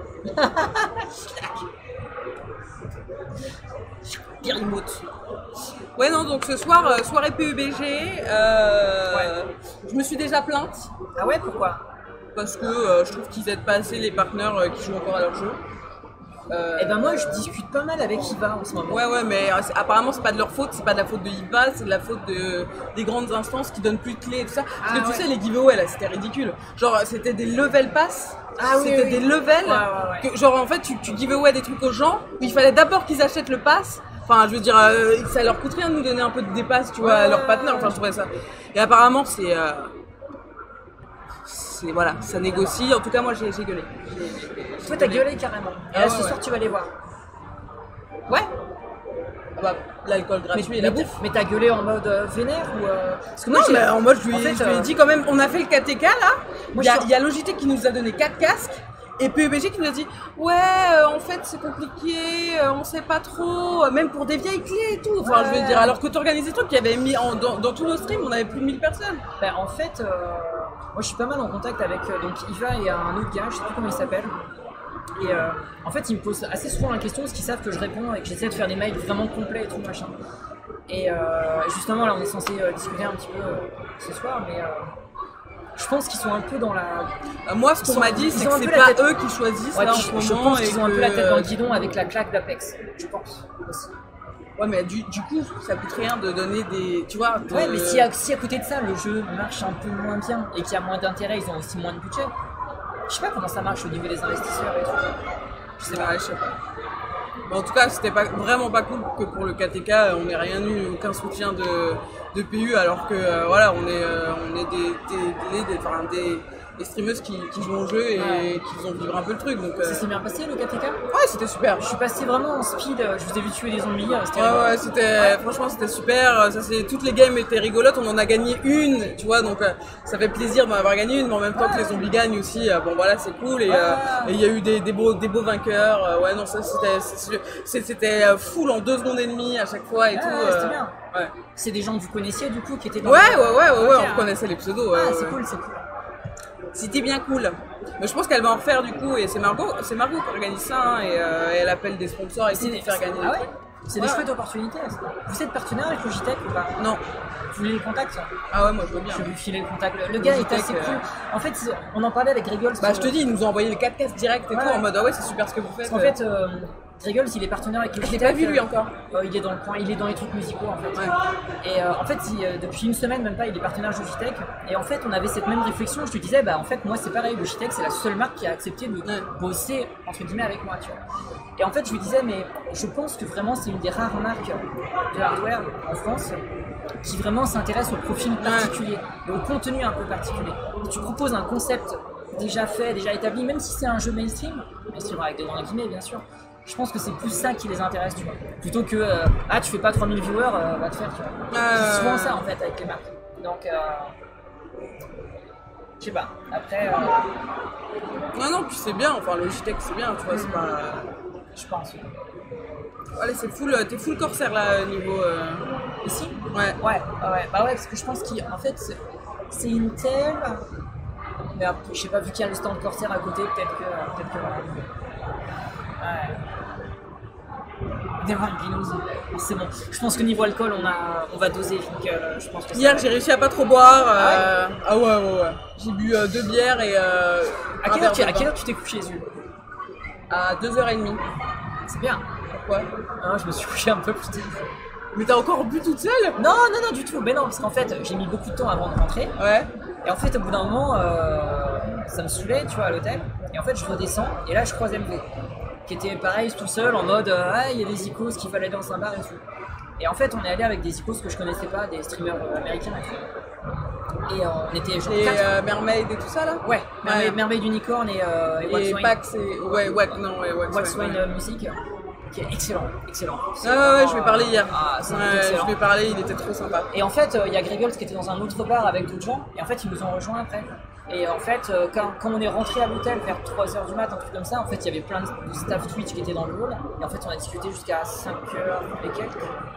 S5: Pirimote.
S4: Ouais non, donc ce soir, euh, soirée P U B G, euh, je me suis déjà plainte
S5: Ah ouais, pourquoi?
S4: parce que euh, je trouve qu'ils aident pas assez les partenaires euh, qui jouent encore à leur jeu. Euh,
S5: Eh ben moi, je discute pas mal avec Iva en ce moment.
S4: Ouais ouais mais euh, c'est- apparemment c'est pas de leur faute, c'est pas de la faute de Iva, c'est de la faute de, des grandes instances qui donnent plus de clés et tout ça. Parce
S5: Ah,
S4: que tu
S5: ouais.
S4: sais les giveaways là c'était ridicule. Genre c'était des level pass,
S5: Ah, oui,
S4: c'était
S5: oui.
S4: des levels,
S5: Ouais, ouais, ouais.
S4: que genre en fait tu, tu giveaway des trucs aux gens où il fallait d'abord qu'ils achètent le pass. Enfin je veux dire euh, ça leur coûte rien de nous donner un peu de dépasse tu vois à
S5: Ouais,
S4: leurs partenaires, enfin je trouvais ça. Et apparemment c'est... euh, c'est voilà, ça négocie, en tout cas moi j'ai j'ai gueulé.
S5: Toi, t'as gueulé carrément. Et
S4: Ah
S5: là,
S4: ouais,
S5: ce
S4: ouais.
S5: soir, tu vas les voir.
S4: Ouais. Ah bah, l'alcool gratuit et la
S5: mais
S4: bouffe.
S5: mais t'as gueulé en mode euh, vénère ou euh... Parce que
S4: Non,
S5: j'ai-
S4: mais en mode, je lui, ai-
S5: en fait,
S4: je lui ai
S5: euh,
S4: dit quand même, on a fait le K T K là.
S5: Moi,
S4: Il y, a-
S5: je suis-
S4: il y a Logitech qui nous a donné quatre casques. Et P U B G qui nous a dit, ouais, euh, en fait c'est compliqué, euh, on sait pas trop, euh, même pour des vieilles clés et tout. Enfin, je veux
S5: Ouais.
S4: dire, alors que tu organises des trucs, il y avait mis en- dans, dans tous nos streams, on avait plus de mille personnes.
S5: Ben, en fait, euh, moi je suis pas mal en contact avec euh, donc Iva et un autre gars, je sais plus comment il s'appelle. Et euh, en fait, ils me posent assez souvent la question parce qu'ils savent que je réponds et que j'essaie de faire des mails vraiment complets et tout machin. Et euh, justement, là, on est censé euh, discuter un petit peu euh, ce soir, mais euh, je pense qu'ils sont un peu dans la.
S4: Euh, moi, ce
S5: Ils
S4: qu'on
S5: sont-
S4: m'a dit,
S5: ils
S4: c'est
S5: ont
S4: que
S5: un
S4: c'est
S5: peu la
S4: pas
S5: tête-
S4: eux qui choisissent
S5: Ouais,
S4: là en
S5: je,
S4: ce
S5: je
S4: moment.
S5: pense
S4: et
S5: qu'ils ont un peu
S4: que-
S5: la tête dans le guidon avec la claque d'Apex. Je pense aussi.
S4: Ouais, mais du, du coup, ça coûte rien de donner des. Tu vois, de-
S5: Ouais, mais si à, si à côté de ça, le jeu marche un peu moins bien et qu'il y a moins d'intérêt, ils ont aussi moins de budget. Je sais pas comment ça marche au niveau des investisseurs et tout. Je sais pas.
S4: Ouais, je sais pas. Mais en tout cas, c'était pas, vraiment pas cool que pour le K T K, on n'ait rien eu, aucun soutien de, de P U, alors que euh, voilà, on est, euh, on est des, des, des, des, enfin, des, des streameuses qui, qui jouent au jeu et
S5: Ouais.
S4: qui font vivre un peu le truc. Donc, euh,
S5: Ça s'est bien passé le K T K?
S4: ouais, c'était super.
S5: Je suis passé vraiment en speed, euh, je vous ai vu tuer des zombies, euh, c'était
S4: Ouais,
S5: rigolo.
S4: ouais, c'était, franchement, c'était super. Ça, c'est, toutes les games étaient rigolotes. On en a gagné une, tu vois, donc euh, ça fait plaisir d'en avoir gagné une, mais en même temps que les zombies gagnent aussi. euh, bon, voilà, c'est cool. Et
S5: Ouais.
S4: euh, et il y a eu des, des beaux, des beaux vainqueurs. euh, ouais, non, ça, c'était, c'est- c'était euh, full en deux secondes et demie à chaque fois et
S5: Ouais,
S4: tout.
S5: ouais, c'était
S4: euh,
S5: bien.
S4: Ouais.
S5: C'est des gens que vous connaissiez du coup qui étaient dans
S4: Ouais,
S5: le-
S4: ouais, ouais, ouais, ouais,
S5: Ok,
S4: on
S5: hein.
S4: reconnaissait les pseudos. Ouais,
S5: Ah,
S4: ouais,
S5: c'est
S4: ouais.
S5: cool, c'est cool.
S4: C'était bien cool. Mais je pense qu'elle va en refaire du coup, et c'est Margot, c'est Margot qui organise ça, hein, et euh, elle appelle des sponsors et tout pour faire gagner.
S5: Ah
S4: des
S5: ouais
S4: trucs.
S5: C'est
S4: Ouais.
S5: des chouettes opportunités. Ça. Vous êtes partenaire avec Logitech ou pas?
S4: Non.
S5: Vous voulez le contact ça?
S4: Ah ouais, moi je veux bien.
S5: Je vais lui filer le contact. Le, le gars est
S4: Logitech,
S5: assez
S4: euh,
S5: cool. En fait, on en parlait avec Gregols.
S4: Bah je te dis, ils nous ont envoyé le quatre K direct et
S5: Ouais.
S4: tout en mode ah ouais c'est super ce que vous
S5: Parce
S4: faites.
S5: qu'en fait, euh, Gregols, il est partenaire avec
S4: je
S5: Logitech.
S4: l'ai pas vu lui
S5: euh,
S4: encore.
S5: euh, il est dans le coin, il est dans les trucs musicaux en fait.
S4: Ouais.
S5: Et euh, en fait, il, euh, depuis une semaine, même pas, il est partenaire Logitech. Et en fait, on avait cette même réflexion. Je te disais, bah en fait, moi c'est pareil, Logitech, c'est la seule marque qui a accepté de
S4: Ouais.
S5: bosser entre guillemets avec moi, tu vois. Et en fait, je lui disais, mais je pense que vraiment c'est une des rares marques de hardware en France qui vraiment s'intéresse au profil particulier et au contenu un peu particulier. Tu proposes un concept déjà fait, déjà établi, même si c'est un jeu mainstream, mainstream avec des grands guillemets bien sûr. Je pense que c'est plus ça qui les intéresse, tu vois. Plutôt que euh, ah tu fais pas trois mille viewers, euh, va te faire, tu vois.
S4: Euh.
S5: C'est souvent ça en fait avec les marques. Donc euh, je sais pas. Après, euh,
S4: Non non, puis c'est bien. Enfin Logitech c'est bien, tu vois, c'est pas.
S5: je pense.
S4: Allez c'est full, t'es full corsaire là niveau. Euh...
S5: Ici.
S4: Ouais.
S5: Ouais, ouais, ouais, bah ouais, parce que je pense qu'en fait, c'est- c'est Intel. Mais après, je sais pas, vu qu'il y a le stand Corsair à côté, peut-être que. Peut-être que voilà. Ouais. Des vins Guinness, c'est bon. Je pense que niveau alcool, on, a, on va doser. Donc, euh, je pense que
S4: Hier
S5: ça-
S4: j'ai réussi à pas trop boire. euh, Ah ouais ouais ouais. J'ai bu euh, deux bières et. Euh,
S5: À
S4: un
S5: quelle,
S4: verre
S5: heure tu,
S4: de
S5: à quelle
S4: vin.
S5: heure tu t'es couché, Zul?
S4: À deux heures trente.
S5: C'est bien.
S4: Pourquoi?
S5: Hein, je me suis couché un peu plus tard.
S4: Mais t'as encore bu toute seule?
S5: Non, non, non, du tout. Mais non, parce qu'en fait, j'ai mis beaucoup de temps avant de rentrer.
S4: Ouais.
S5: Et en fait, au bout d'un moment, euh, ça me saoulait, tu vois, à l'hôtel. Et en fait, je redescends, et là, je croise M V, qui était pareil, tout seul, en mode euh, ah, il y a des icônes qu'il fallait dans un bar et tout. Et en fait, on est allé avec des icônes que je connaissais pas, des streamers euh, américains et tout. Et euh, on était genre
S4: Et
S5: quatre.
S4: euh, Mermaid et tout ça là?
S5: Ouais, Mermaid,
S4: Ouais.
S5: Mermaid Unicorn et, euh, et,
S4: Et
S5: Waxwine.
S4: Pax et. Ouais, ouais, non, ouais, Wax.
S5: Waxwine
S4: ouais.
S5: euh, Music, qui est excellent, excellent. C'est
S4: Ah ouais, ouais,
S5: vraiment,
S4: je vais parler hier.
S5: Ah, c'est
S4: Ouais,
S5: excellent.
S4: je vais parler, il était trop sympa.
S5: Et en fait, euh, il y a Gregols qui était dans un autre bar avec d'autres gens, et en fait, ils nous ont rejoints après. Et en fait, euh, quand, quand on est rentré à l'hôtel vers trois heures du mat, un truc comme ça, en fait, il y avait plein de staff Twitch qui étaient dans le hall, et en fait, on a discuté jusqu'à cinq heures et quelques.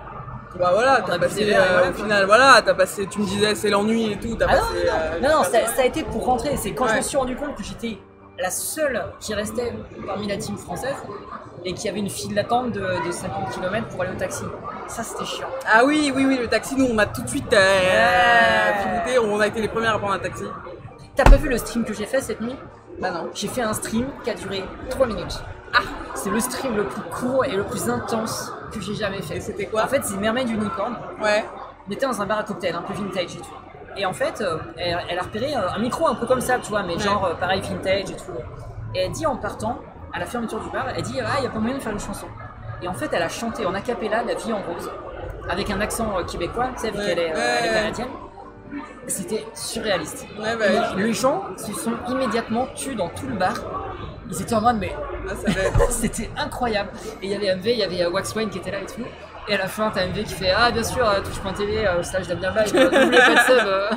S4: Bah voilà,
S5: On
S4: t'as
S5: a bu des
S4: passé,
S5: verres, et
S4: euh,
S5: voilà,
S4: au
S5: quoi.
S4: final, voilà, t'as passé, tu me disais c'est l'ennui et tout, t'as
S5: Ah non,
S4: passé.
S5: non,
S4: euh,
S5: non, non,
S4: super
S5: ça,
S4: bien.
S5: ça a été pour rentrer. C'est quand je
S4: Ouais.
S5: me suis rendu compte que j'étais la seule qui restait parmi la team française et qu'il y avait une file d'attente de, de cinquante kilomètres pour aller au taxi. Ça, c'était chiant.
S4: Ah oui, oui, oui, le taxi, nous on a tout de suite euh,
S5: Ouais.
S4: filouté, on a été les premières à prendre un taxi.
S5: T'as pas vu le stream que j'ai fait cette nuit?
S4: Bah non.
S5: J'ai fait un stream qui a duré trois minutes. Ah, c'est le stream le plus court et le plus intense que j'ai jamais fait.
S4: Et c'était quoi?
S5: En fait, c'est Mermaid Unicorn.
S4: Ouais.
S5: On était dans un bar à cocktail, un peu vintage et tout. Et en fait, euh, elle, elle a repéré euh, un micro un peu comme ça, tu vois, mais
S4: Ouais.
S5: genre euh, pareil vintage et tout. Et elle dit en partant, à la fermeture du bar, elle dit ah, il n'y a pas moyen de faire une chanson. Et en fait, elle a chanté en a cappella La vie en rose, avec un accent euh, québécois, tu sais, vu
S4: Ouais.
S5: qu'elle est, euh,
S4: Ouais.
S5: elle est canadienne. C'était surréaliste.
S4: Ouais, bah,
S5: Et les gens se sont immédiatement tus dans tout le bar. Ils étaient en mode, mais
S4: ah, ça va être-
S5: c'était incroyable. Et il y avait M V, il y avait euh, Waxwine qui était là et tout. Et à la fin, t'as M V qui fait ah, bien sûr, euh, touche point T V, euh, slash Damien Live, euh, n'oubliez pas de sub. euh.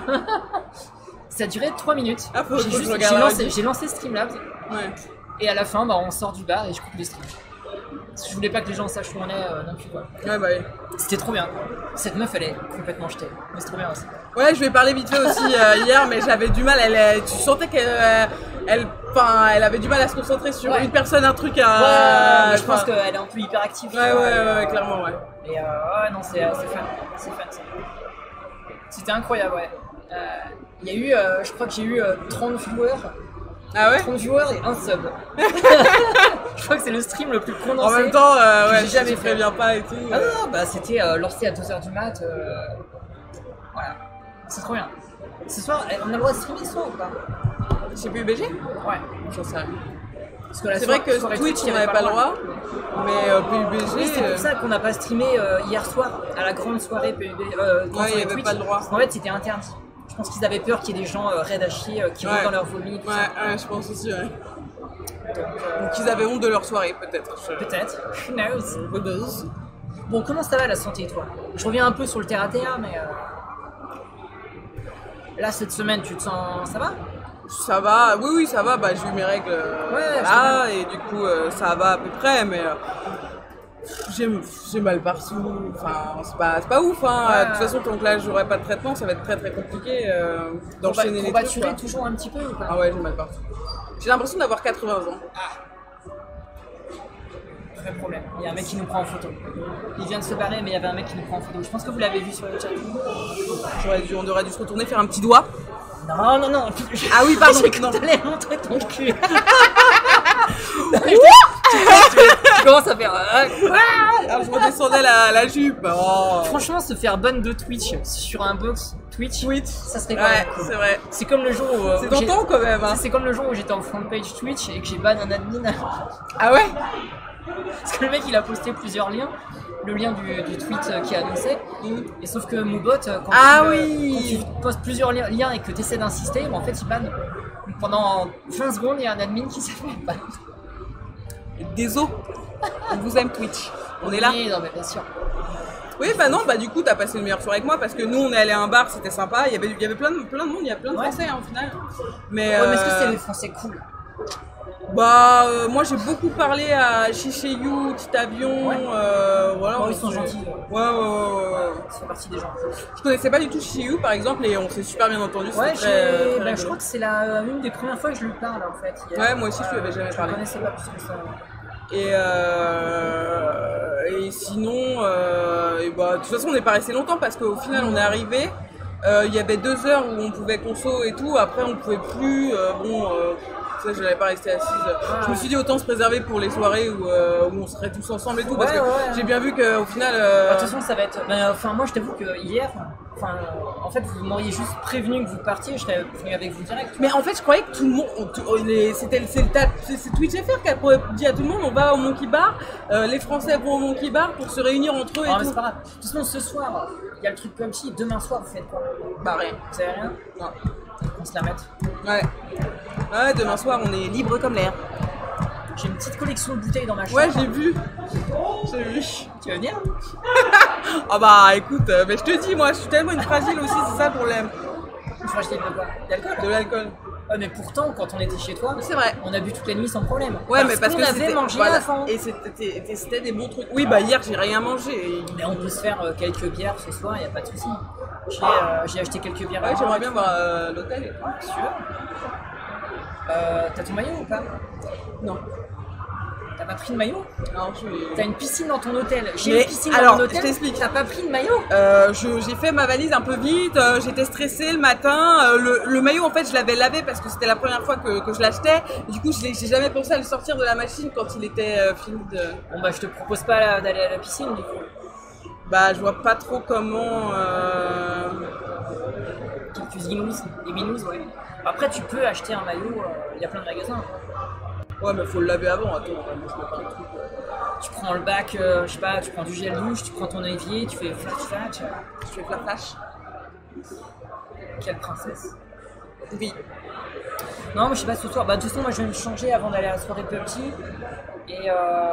S5: Ça a duré trois minutes.
S4: Ah, faut-
S5: J'ai
S4: faut que je
S5: juste-
S4: regarde
S5: j'ai
S4: la
S5: lancé,
S4: rediff.
S5: j'ai lancé Streamlabs.
S4: Ouais.
S5: Et à la fin, bah, on sort du bar et je coupe le stream. Parce que je voulais pas que les gens sachent où on est euh, non plus. Quoi.
S4: Ouais, bah oui.
S5: C'était trop bien. Cette meuf, elle est complètement jetée. Mais c'est trop bien aussi.
S4: Ouais, je vais parler vite fait aussi euh, hier, mais j'avais du mal. Elle, elle- tu sentais qu'elle, euh, elle, enfin, elle avait du mal à se concentrer sur
S5: Ouais.
S4: une personne, un truc. À,
S5: Ouais, je pense
S4: enfin,
S5: qu'elle est un peu hyperactive.
S4: Ouais,
S5: tu vois,
S4: ouais,
S5: et,
S4: ouais,
S5: euh,
S4: ouais, clairement, ouais.
S5: Et euh, ouais, non, c'est euh, c'est fun. C'est fun, ça. C'était incroyable, ouais. Euh, Il y a eu, euh, je crois que j'ai eu euh, trente viewers.
S4: Ah ouais.
S5: trente viewers et un sub. Je crois que c'est le stream le plus
S4: En
S5: condensé.
S4: même temps, euh,
S5: que
S4: ouais,
S5: j'ai
S4: si
S5: jamais
S4: tu
S5: fait.
S4: préviens pas et tout.
S5: Ah non, non, bah c'était euh, lancé à deux heures du mat. euh, Voilà. C'est trop bien. Ce soir, eh, on a le droit de streamer ce soir ou pas?
S4: C'est P U B G?
S5: Ouais.
S4: J'en sais rien.
S5: Parce que la
S4: C'est
S5: soirée-
S4: vrai que
S5: soirée
S4: Twitch,
S5: il y
S4: on
S5: avait
S4: n'avait pas le droit, mais euh, P U B G.
S5: Oui, c'est
S4: euh,
S5: pour ça qu'on n'a pas streamé euh, hier soir à la grande soirée P U B G. Euh, grande
S4: Ouais, il y
S5: soirée
S4: avait
S5: Twitch,
S4: pas le droit.
S5: Parce qu'en fait, c'était interdit. Je pense qu'ils avaient peur qu'il y ait des gens euh, raides à chier euh, qui
S4: Ouais.
S5: vont dans leur vomi. tout
S4: Ouais,
S5: ça.
S4: ouais, je pense aussi, ouais.
S5: Donc, euh,
S4: Donc ils avaient honte de leur soirée, peut-être. Je-
S5: peut-être. Who knows?
S4: Who knows?
S5: Bon, comment ça va la santé, toi? Je reviens un peu sur le terre à terre, mais euh, là cette semaine, tu te sens, ça va?
S4: Ça va, oui, oui, ça va. Bah, j'ai eu mes règles euh,
S5: Ouais,
S4: là, et du coup, euh, ça va à peu près, mais euh, j'ai j'ai mal partout. Enfin, c'est pas, c'est pas ouf, hein.
S5: Ouais.
S4: De toute façon, tant que là, j'aurai pas de traitement, ça va être très très compliqué euh,
S5: Combat-
S4: d'enchaîner les trucs.
S5: Combatturer
S4: quoi.
S5: toujours un petit peu ou pas?
S4: Ah ouais, j'ai mal partout. J'ai l'impression d'avoir quatre-vingts ans.
S5: Vrai problème. Il y a un mec qui nous prend en photo. Il vient de se barrer, mais il y avait un mec qui nous prend en photo. Je pense que vous l'avez vu sur le chat.
S4: J'aurais dû, on aurait dû se retourner, faire un petit doigt.
S5: Non, non, non.
S4: Ah oui, pardon.
S5: J'ai cru
S4: Non.
S5: que t'allais montrer ton cul. Non, mais je- tu, tu- tu commences à faire. euh,
S4: Alors, je redescendais la, la jupe. Oh.
S5: Franchement, se faire ban de Twitch sur un box Twitch,
S4: Twitch.
S5: ça serait quand
S4: Ouais,
S5: même cool.
S4: c'est vrai.
S5: C'est comme le jour où. euh,
S4: C'est
S5: où j'ai-
S4: tentant quand même. Hein.
S5: C'est comme le jour où j'étais en front page Twitch et que j'ai ban un admin.
S4: Ah ouais?
S5: Parce que le mec il a posté plusieurs liens. Le lien du, du tweet euh, qui annonçait. Et sauf que Moobot, euh, quand,
S4: Ah
S5: tu, euh,
S4: oui.
S5: quand tu postes plusieurs li- liens et que tu essaies d'insister, bah, en fait il banne. Donc pendant vingt secondes, il y a un admin qui s'est fait ban.
S4: Désolé. On vous aime Twitch. On est là.
S5: Oui, non mais bien sûr.
S4: Oui, bah non, bah du coup, t'as passé une meilleure soirée que moi parce que nous, on est allé à un bar, c'était sympa. Il y avait, il y avait plein, de, plein de monde, il y a plein de
S5: Ouais.
S4: Français hein, au final. Mais,
S5: Ouais, mais est-ce que
S4: euh,
S5: c'est les Français cool?
S4: Bah, euh, moi j'ai beaucoup parlé à Chicheyu, Petit Avion,
S5: Ouais.
S4: euh, voilà.
S5: Ouais,
S4: on
S5: ils sont
S4: s'est-
S5: gentils.
S4: Ouais, ouais, ouais, ouais, ouais.
S5: Ça fait partie des gens.
S4: Je connaissais pas du tout Chicheyu par exemple et on s'est super bien entendu.
S5: Ouais,
S4: c'était très, euh,
S5: j'ai-
S4: très
S5: bah, je
S4: rigolo.
S5: crois que c'est la, une des premières fois que je lui parle en fait. hier.
S4: Ouais, moi aussi, je lui avais jamais
S5: je
S4: parlé.
S5: Je connaissais pas plus que ça.
S4: Et, euh, et sinon, euh, et bah, de toute façon, on n'est pas resté longtemps parce qu'au final, on est arrivé. euh, Il y avait deux heures où on pouvait conso et tout. Après, on pouvait plus. euh, bon, euh, ça, je n'allais pas rester assise. Je me suis dit autant se préserver pour les soirées où, euh, où on serait tous ensemble et tout. Parce
S5: Ouais,
S4: que
S5: ouais.
S4: j'ai bien vu qu'au final. euh,
S5: Bah, de toute façon, ça va être. bah, Enfin, moi, je t'avoue que hier, enfin, en fait, vous m'auriez juste prévenu que vous partiez, je serais venu avec vous direct.
S4: Mais en fait, je croyais que tout le monde, on- tout- les- c'était c'est le tas- c'est c'est Twitch F R qui a dit à tout le monde, on va au Monkey Bar, euh, les Français vont au Monkey Bar pour se réunir entre eux et
S5: Ah, mais
S4: tout.
S5: c'est pas grave. De toute façon, ce soir, il y a le truc comme si. Demain soir, vous faites quoi?
S4: Bah rien.
S5: Vous savez rien?
S4: Non.
S5: On se la mette.
S4: Ouais. Ouais, demain soir, on est libre comme l'air.
S5: J'ai une petite collection de bouteilles dans ma chambre.
S4: Ouais, j'ai vu. J'ai vu.
S5: Tu veux venir?
S4: Ah bah écoute, euh, mais je te dis, moi, je suis tellement une fragile aussi, c'est ça le problème.
S5: Tu vas acheter de quoi? D'alcool?
S4: De l'alcool.
S5: Ouais, mais pourtant, quand on était chez toi,
S4: C'est vrai.
S5: on a bu toute la nuit sans problème.
S4: Ouais, mais parce
S5: qu'on
S4: que
S5: avait
S4: c'était-
S5: mangé
S4: voilà.
S5: avant.
S4: Et c'était c'était- c'était des bons trucs. Oui, bah hier, j'ai rien mangé. et-
S5: Mais on peut se faire euh, quelques bières ce soir, il n'y a pas de souci. J'ai euh, j'ai acheté quelques bières.
S4: Ouais,
S5: avant.
S4: j'aimerais bien voir euh, l'hôtel. et tout.
S5: Ouais, si tu veux. Euh, T'as ton maillot ou pas?
S4: Non.
S5: T'as pas pris de maillot?
S4: Non, je
S5: T'as une piscine dans ton hôtel. J'ai
S4: Mais
S5: une piscine
S4: alors,
S5: dans mon hôtel.
S4: je t'explique.
S5: T'as pas pris de maillot?
S4: Euh, je- j'ai fait ma valise un peu vite, euh, j'étais stressée le matin. euh, le, le maillot, en fait, je l'avais lavé parce que c'était la première fois que, que je l'achetais. Du coup, je l'ai- j'ai jamais pensé à le sortir de la machine quand il était euh, fini de.
S5: Bon bah je te propose pas la- d'aller à la piscine du coup.
S4: Bah, je vois pas trop comment. Euh...
S5: Quelques inous, des binous, ouais. Après tu peux acheter un maillot, il y a plein de magasins.
S4: Ouais, mais faut le laver avant. Attends, moi, je mets pas le truc. euh.
S5: Tu prends le bac, euh, je sais pas, tu prends du gel douche, tu prends ton évier, tu fais flash flash.
S4: Je fais flash flash.
S5: Quelle princesse.
S4: Oui.
S5: Non, moi je sais pas ce soir. Bah de toute façon, moi je vais me changer avant d'aller à la soirée Pupty. Et euh...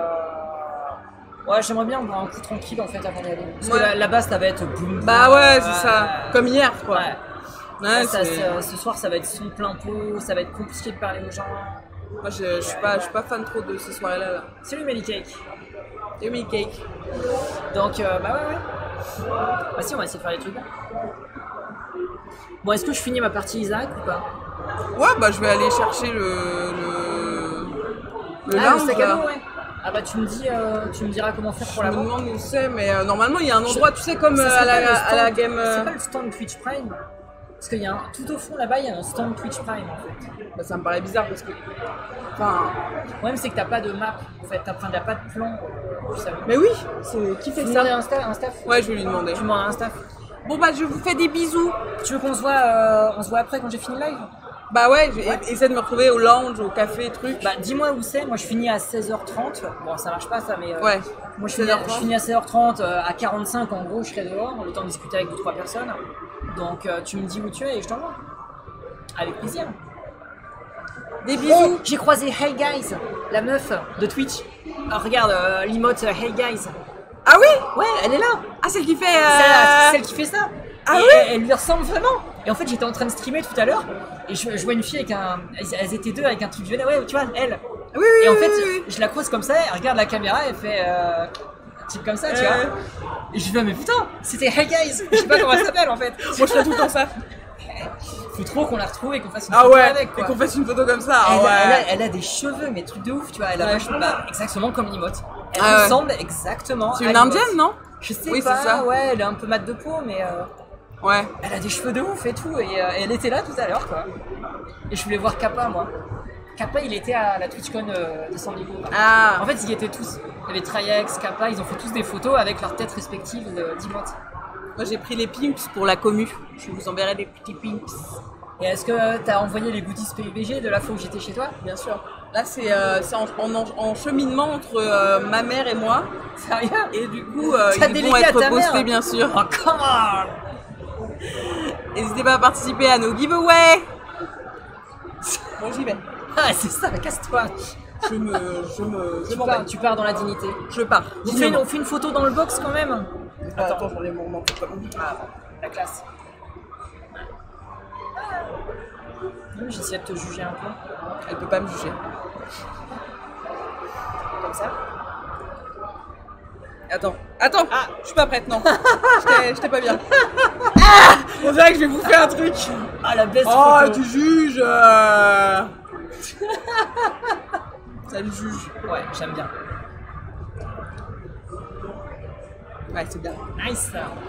S5: ouais, j'aimerais bien boire un coup tranquille en fait avant d'y aller. Parce
S4: Ouais.
S5: que là- là-bas ça va être boum.
S4: Bah ouais, c'est
S5: Ouais.
S4: ça. Comme hier, quoi.
S5: Ouais.
S4: Ouais,
S5: Ça,
S4: c'est-
S5: ça, ce soir ça va être son plein pot, ça va être compliqué de parler aux gens.
S4: Moi, je, je suis pas, je suis pas fan trop de ces soirées-là. Là.
S5: Salut Melicake.
S4: Et oui, cake.
S5: Donc, euh, bah ouais, ouais. Bah si, on va essayer de faire des trucs. Bon, est-ce que je finis ma partie Isaac ou pas?
S4: Ouais, bah je vais aller chercher le. le. le
S5: Ah,
S4: lounge,
S5: le sac à
S4: là.
S5: dos, ouais. Ah bah tu me dis, euh, tu me diras comment faire pour
S4: Je me
S5: l'avoir.
S4: demande où c'est, mais euh, normalement il y a un endroit, tu sais, comme
S5: Ça
S4: euh,
S5: serait
S4: à, la,
S5: pas le
S4: à la
S5: stand-
S4: game. euh,
S5: C'est pas le stand Twitch Prime? Parce qu'il y a un, tout au fond là-bas, il y a un stand Twitch Prime en fait.
S4: Bah, ça me paraît bizarre parce que. Enfin.
S5: Le problème c'est que t'as pas de map en fait, t'as enfin, t'as pas de plan. euh, vous savez.
S4: Mais oui, c'est qui fait
S5: Tu
S4: ça?
S5: demandes à un staff, un staff
S4: Ouais, je vais lui demander.
S5: Tu demandes à un staff.
S4: Bon, bah je vous fais des bisous.
S5: Tu veux qu'on se voit, euh, on se voit après quand j'ai fini le live?
S4: Bah ouais, je vais essayer de me retrouver au lounge, au café, truc.
S5: Bah dis-moi où c'est, moi je finis à seize heures trente. Bon ça marche pas ça mais... euh,
S4: Ouais.
S5: Moi je finis,
S4: seize heures
S5: à, je
S4: trente.
S5: finis à seize heures trente, euh, à quarante-cinq en gros je serai dehors, le temps de discuter avec deux trois personnes. Donc euh, tu me dis où tu es et je t'envoie. Avec plaisir.
S4: Des bisous.
S5: Oh, j'ai croisé Hey Guys, la meuf de Twitch. Ah, regarde euh, l'emote euh, Hey Guys.
S4: Ah oui?
S5: Ouais, elle est là.
S4: Ah, celle qui fait.
S5: C'est
S4: Euh...
S5: la- celle qui fait ça.
S4: Ah
S5: et
S4: oui
S5: elle, elle lui ressemble vraiment. Et en fait, j'étais en train de streamer tout à l'heure et je, je vois une fille avec un. Elles, elles étaient deux avec un truc violet. Ouais, tu vois, elle.
S4: Oui, oui,
S5: Et en
S4: oui,
S5: fait,
S4: oui, oui.
S5: je la croise comme ça, elle regarde la caméra, elle fait. Euh, un type comme ça, tu
S4: Euh.
S5: vois. Et je me dis, mais putain, c'était Hey Guys. Je sais pas comment elle s'appelle en fait.
S4: Moi, je fais tout le temps ça.
S5: Faut trop qu'on la retrouve et qu'on fasse une
S4: Ah
S5: photo
S4: ouais,
S5: avec.
S4: et
S5: Quoi.
S4: qu'on fasse une photo comme ça. Ah
S5: Elle, a, elle, a,
S4: ouais.
S5: elle a des cheveux, mais trucs de ouf, tu vois. Elle a
S4: Ouais.
S5: vachement bah, exactement comme l'emote. Elle
S4: Ah ouais.
S5: ressemble exactement
S4: C'est
S5: à
S4: une
S5: l'emote.
S4: indienne, non?
S5: Je sais
S4: Oui,
S5: pas,
S4: c'est ça.
S5: ouais, elle est un peu mat de peau, mais euh,
S4: Ouais.
S5: elle a des cheveux de ouf et tout. Et euh, elle était là tout à l'heure, quoi. Et je voulais voir Kappa, moi. Kappa, il était à la TwitchCon euh, de San Diego.
S4: Ah.
S5: En fait, ils y étaient tous. Il y avait Triax, Kappa, ils ont fait tous des photos avec leurs têtes respectives d'emotes.
S4: Moi, j'ai pris les pimps pour la commu. Je vous enverrai des petits pimps.
S5: Et est-ce que t'as envoyé les goodies P U B G de la fois où j'étais chez toi?
S4: Bien sûr. Là, c'est euh, c'est en, en, en cheminement entre euh, ma mère et moi.
S5: Sérieux?
S4: Et du coup, euh,
S5: T'as
S4: ils
S5: délégué
S4: vont
S5: à
S4: être
S5: ta
S4: postés,
S5: mère
S4: bien sûr.
S5: Oh, come on!
S4: N'hésitez pas à participer à nos giveaways. Bon, j'y vais.
S5: Ah, c'est ça, casse-toi!
S4: Je me, je me, je
S5: Tu
S4: m'en
S5: pars,
S4: vais.
S5: tu pars dans la dignité.
S4: Je pars.
S5: On fait, une, on fait une photo dans le box quand même?
S4: Attends, attends, j'en ai mon manteau.
S5: Ah, la classe. Mmh, J'essaie de te juger un peu.
S4: Elle peut pas me juger.
S5: Comme ça.
S4: Attends, attends.
S5: Ah.
S4: Je suis pas prête, non. J'étais j'étais pas bien. Ah, on dirait que je vais vous faire un truc.
S5: Ah, la best
S4: Oh,
S5: photo.
S4: tu juges. euh. Ça me juge.
S5: Ouais, j'aime bien.
S4: Ouais, c'est bien.
S5: Nice.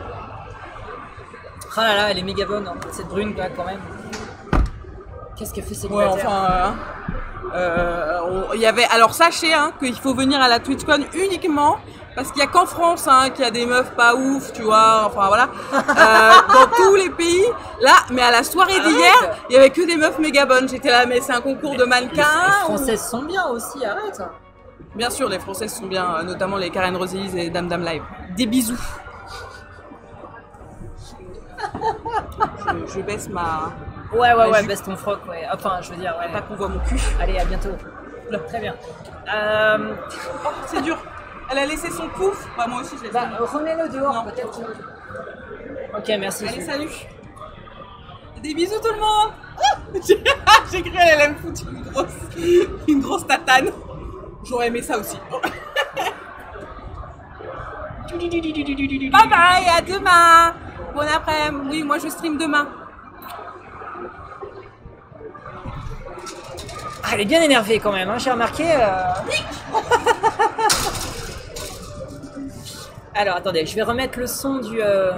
S5: Ah là là, elle est méga bonne, hein, cette brune là quand même. Qu'est-ce qu'elle fait cette
S4: Ouais, enfin. euh, euh, on- il y avait. Alors sachez hein, qu'il faut venir à la TwitchCon uniquement parce qu'il y a qu'en France hein, qu'il y a des meufs pas ouf, tu vois. Enfin voilà. Euh, dans tous les pays. Là, mais à la soirée d'hier,
S5: Arrête.
S4: il y avait que des meufs méga bonnes. J'étais là, mais c'est un concours de
S5: Les,
S4: mannequins.
S5: les
S4: ou-
S5: françaises sont bien aussi, arrête.
S4: Bien sûr, les Françaises sont bien, euh, notamment les Karen Roselise et Dame Dame Live. Des bisous. je, je baisse ma.
S5: Ouais, ouais,
S4: La
S5: ouais,
S4: jupe.
S5: baisse ton froc, ouais. Enfin, je veux dire, ouais.
S4: Pas qu'on voit mon cul.
S5: Allez, à bientôt. Oula, très bien. Euh,
S4: Oh, c'est dur. Elle a laissé son pouf. Bah, moi aussi, je l'ai
S5: bah,
S4: laissé.
S5: remets-le dehors,
S4: Non.
S5: peut-être. Ok, merci.
S4: Allez, salut. Des bisous tout le monde. Ah, J'ai j'ai cru qu'elle allait me foutre une grosse, une grosse tatane. J'aurais aimé ça aussi. Bye bye, à demain. Bon après-midi. Oui, moi je stream demain.
S5: Ah, elle est bien énervée quand même, hein, j'ai remarqué. euh. Alors, attendez, je vais remettre le son du... euh,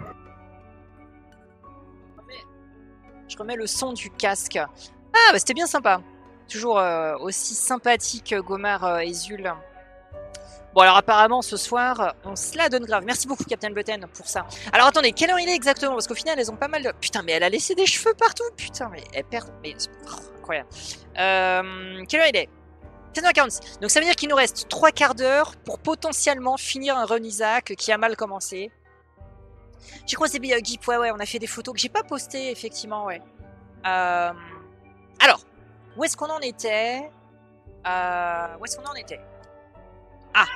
S1: Je remets le son du casque. Ah, bah c'était bien sympa. Toujours euh, aussi sympathique, euh, Gomar euh, et Zul. Bon, alors apparemment, ce soir, on se la donne grave. Merci beaucoup, Captain Button, pour ça. Alors attendez, quelle heure il est exactement? Parce qu'au final, elles ont pas mal de... Putain, mais elle a laissé des cheveux partout. Putain, mais elle perd... Mais... Oh, incroyable. Euh, quelle heure il est? seize heures quarante-six. Donc ça veut dire qu'il nous reste trois quarts d'heure pour potentiellement finir un run Isaac qui a mal commencé. J'ai croisé Big Gip, ouais, ouais, on a fait des photos que j'ai pas postées, effectivement, ouais. Euh... Alors, où est-ce qu'on en était? euh... Où est-ce qu'on en était? Ah!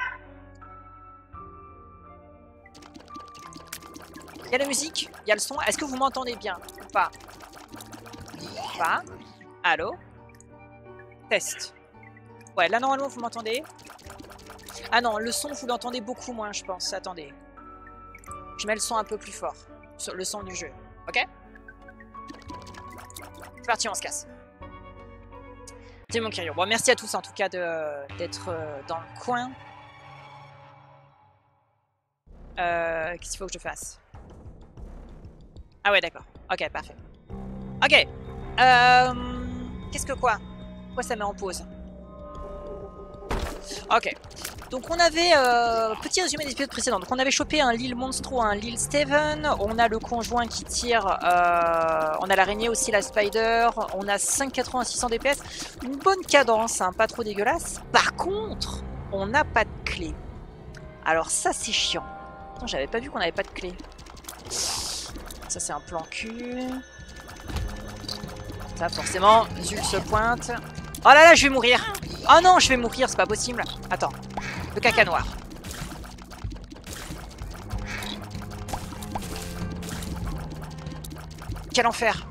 S1: Il y a la musique, il y a le son. Est-ce que vous m'entendez bien ou pas? Pas. Allô? Test. Ouais, là normalement vous m'entendez? Ah non, le son vous l'entendez beaucoup moins, je pense. Attendez. Je mets le son un peu plus fort. Sur le son du jeu. Ok? C'est parti, on se casse. C'est mon curieux. Bon, merci à tous en tout cas d'être euh, dans le coin. Euh, Qu'est-ce qu'il faut que je fasse? Ah ouais, d'accord. Ok, parfait. Ok. Euh, Qu'est-ce que quoi? Pourquoi ça met en pause? Ok. Donc on avait, euh, petit résumé des épisodes précédents, donc on avait chopé un Lil Monstro, un Lil Steven, on a le conjoint qui tire, euh, on a l'araignée aussi, la Spider, on a cinq quatre-vingts à six cents D P S, une bonne cadence, hein, pas trop dégueulasse. Par contre, on n'a pas de clé. Alors ça c'est chiant. Attends, j'avais pas vu qu'on avait pas de clé. Ça c'est un plan cul. Ça forcément, Zul se pointe. Oh là là, je vais mourir. Oh non, je vais mourir, c'est pas possible. Attends, le caca noir. Quel enfer.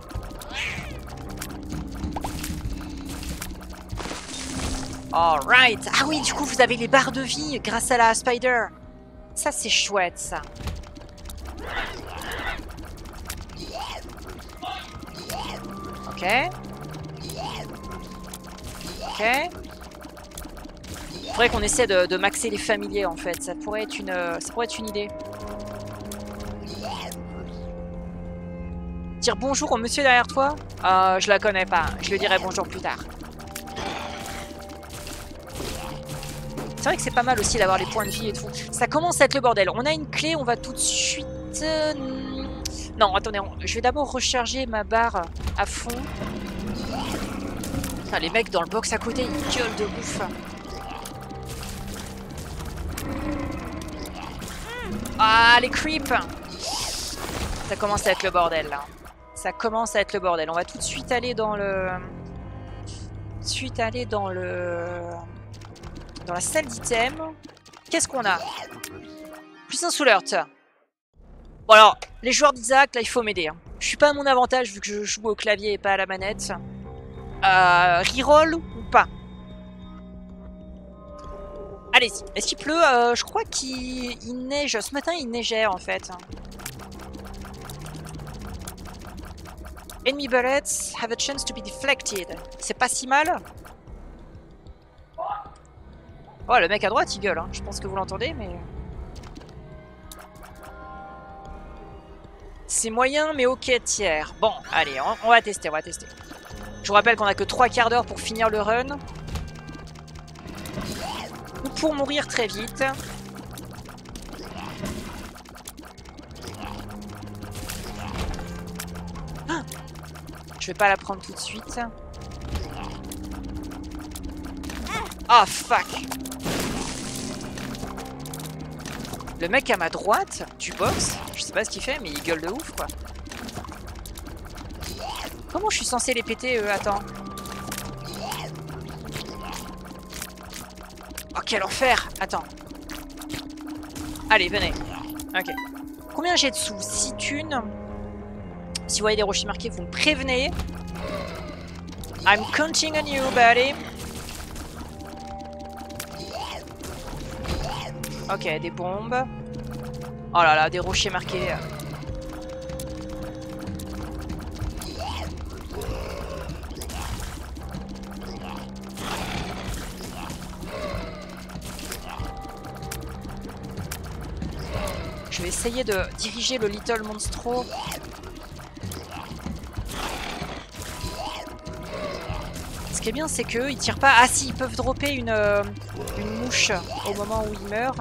S1: Alright. Ah oui, du coup, vous avez les barres de vie grâce à la spider. Ça, c'est chouette, ça. Ok. Ok. Faudrait qu'on essaie de, de maxer les familiers, en fait. Ça pourrait être une, ça pourrait être une idée. Dire bonjour au monsieur derrière toi, euh, je la connais pas. Je lui dirai bonjour plus tard. C'est vrai que c'est pas mal aussi d'avoir les points de vie et tout. Ça commence à être le bordel. On a une clé, on va tout de suite... Euh... Non, attendez, on... je vais d'abord recharger ma barre à fond. Putain, les mecs dans le box à côté, ils gueulent de ouf. Ah, les creeps. Ça commence à être le bordel, là. Ça commence à être le bordel. On va tout de suite aller dans le... Tout de suite aller dans le... Dans la salle d'items. Qu'est-ce qu'on a? Plus un soul alert. Bon alors, les joueurs d'Isaac, là, il faut m'aider. Hein. Je suis pas à mon avantage vu que je joue au clavier et pas à la manette. Euh, reroll ou pas? Allez-y. Est-ce qu'il pleut? euh, Je crois qu'il il neige. Ce matin, il neigeait, en fait. Enemy bullets have a chance to be deflected. C'est pas si mal. Oh, le mec à droite, il gueule. Hein. Je pense que vous l'entendez, mais... C'est moyen, mais ok, tiers. Bon, allez, on, on va tester, on va tester. Je vous rappelle qu'on a que trois quarts d'heure pour finir le run. Ou pour mourir très vite. Ah, je vais pas la prendre tout de suite. Ah, oh, fuck. Le mec à ma droite du box, je sais pas ce qu'il fait, mais il gueule de ouf, quoi. Comment je suis censé les péter, eux? Attends. Oh, quel enfer! Attends. Allez, venez. Ok. Combien j'ai de sous? six thunes. Si vous voyez des rochers marqués, vous me prévenez. I'm counting on you, buddy. Ok, des bombes. Oh là là, des rochers marqués. Je vais essayer de diriger le Little Monstro. Ce qui est bien, c'est qu'eux, ils tirent pas... Ah si, ils peuvent dropper une, euh, une mouche au moment où ils meurent.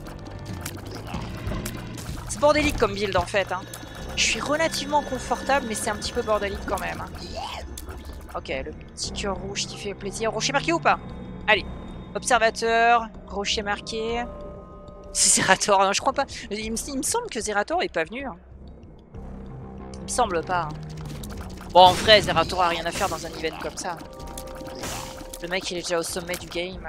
S1: C'est bordélique comme build, en fait. Hein. Je suis relativement confortable, mais c'est un petit peu bordélique quand même. Ok, le petit cœur rouge qui fait plaisir. Rocher marqué ou pas? Allez. Observateur, rocher marqué... C'est Zerator, non, je crois pas. Il me, il me semble que Zerator est pas venu. Hein. Il me semble pas. Hein. Bon, en vrai, Zerator a rien à faire dans un event comme ça. Le mec, il est déjà au sommet du game.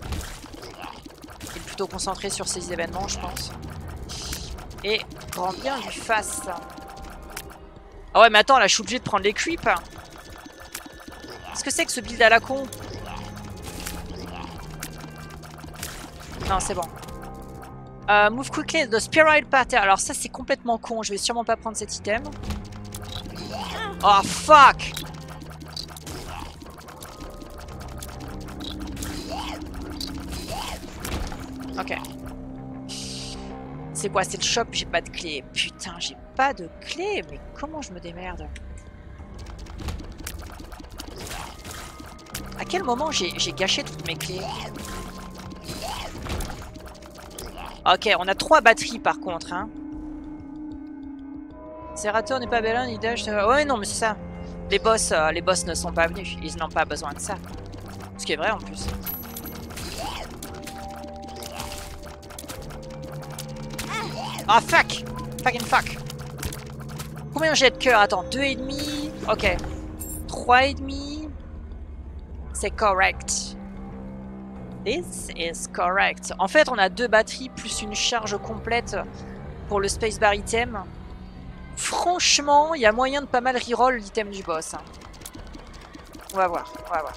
S1: Il est plutôt concentré sur ses événements, je pense. Et grand bien lui fasse. Ah ouais, mais attends, là, je suis obligé de prendre les creeps. Qu'est-ce que c'est que ce build à la con? Non, c'est bon. Uh, move quickly the spiral pattern. Alors ça c'est complètement con, je vais sûrement pas prendre cet item. Oh fuck. Ok. C'est quoi? C'est le shop, j'ai pas de clé. Putain, j'ai pas de clé. Mais comment je me démerde? À quel moment j'ai gâché toutes mes clés? Ok, on a trois batteries par contre. Hein. Zerator n'est pas Bellin, ni Dash. Ouais, non, mais c'est ça. Les boss, euh, les boss ne sont pas venus. Ils n'ont pas besoin de ça. Ce qui est vrai en plus. Ah, oh, fuck! Fucking fuck! Combien j'ai de cœur? Attends, deux et demi. Ok. trois et demi. C'est correct. This is correct. En fait, on a deux batteries plus une charge complète pour le spacebar item. Franchement, il y a moyen de pas mal reroll l'item du boss. Hein. On va voir, on va voir.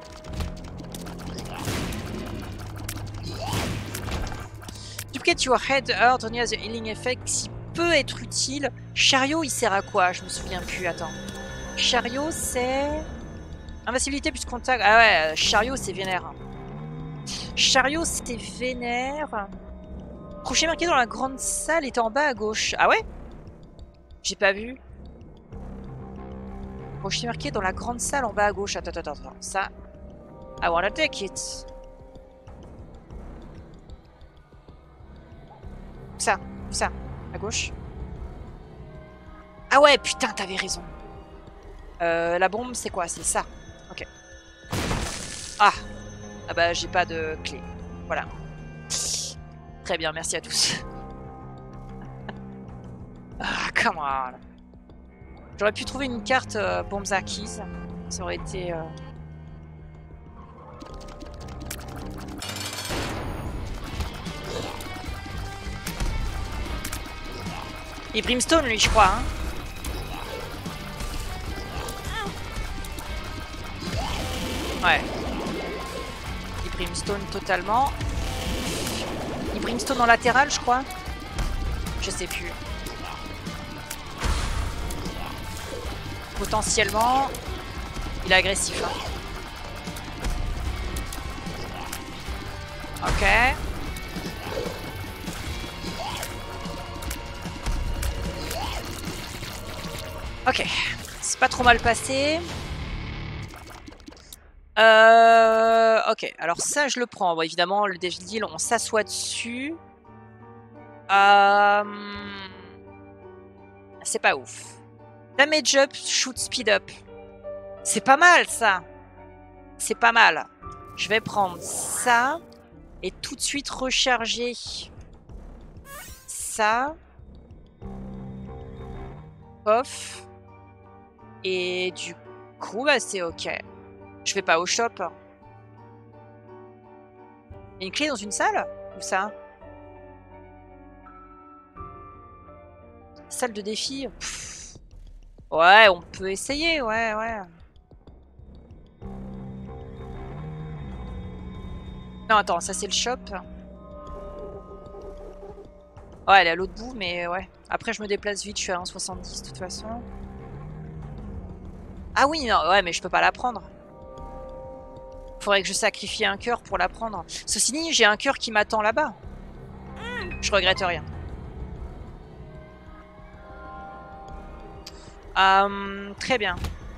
S1: Duplicate your head hurt only as a healing effect qui peut être utile. Chariot, il sert à quoi? Je me souviens plus, attends. Chariot, c'est... Invincibilité plus contact. Ah ouais, chariot, c'est vénère. Chariot, c'était vénère. Crochet marqué dans la grande salle est en bas à gauche. Ah ouais? J'ai pas vu. Crochet marqué dans la grande salle en bas à gauche. Attends, attends, attends. Ça. I wanna take it. Ça, ça. À gauche. Ah ouais, putain, t'avais raison. Euh, la bombe, c'est quoi? C'est ça. Ok. Ah. Ah bah, j'ai pas de clé. Voilà. Très bien, merci à tous. Ah, come on. J'aurais pu trouver une carte euh, Bombs are Keys. Ça aurait été... Euh... Et Brimstone, lui, je crois. Hein. Ouais. Et Brimstone totalement. Et Brimstone en latéral, je crois. Je sais plus. Potentiellement, il est agressif. Hein. Ok. Ok. C'est pas trop mal passé. Euh, ok, alors ça je le prends. Bon, évidemment, le Devil Deal, on s'assoit dessus. Euh... C'est pas ouf. Damage up, shoot speed up. C'est pas mal ça. C'est pas mal. Je vais prendre ça et tout de suite recharger ça. Off. Et du coup, bah, c'est ok. Je vais pas au shop. Il y a une clé dans une salle? Où ça? Salle de défi? Pff. Ouais, on peut essayer, ouais, ouais. Non, attends, ça c'est le shop. Ouais, elle est à l'autre bout, mais ouais. Après, je me déplace vite, je suis à un soixante-dix de toute façon. Ah oui, non, ouais, mais je peux pas la prendre. Faudrait que je sacrifie un cœur pour la prendre. Ceci dit, j'ai un cœur qui m'attend là-bas. Je regrette rien. Euh, très bien.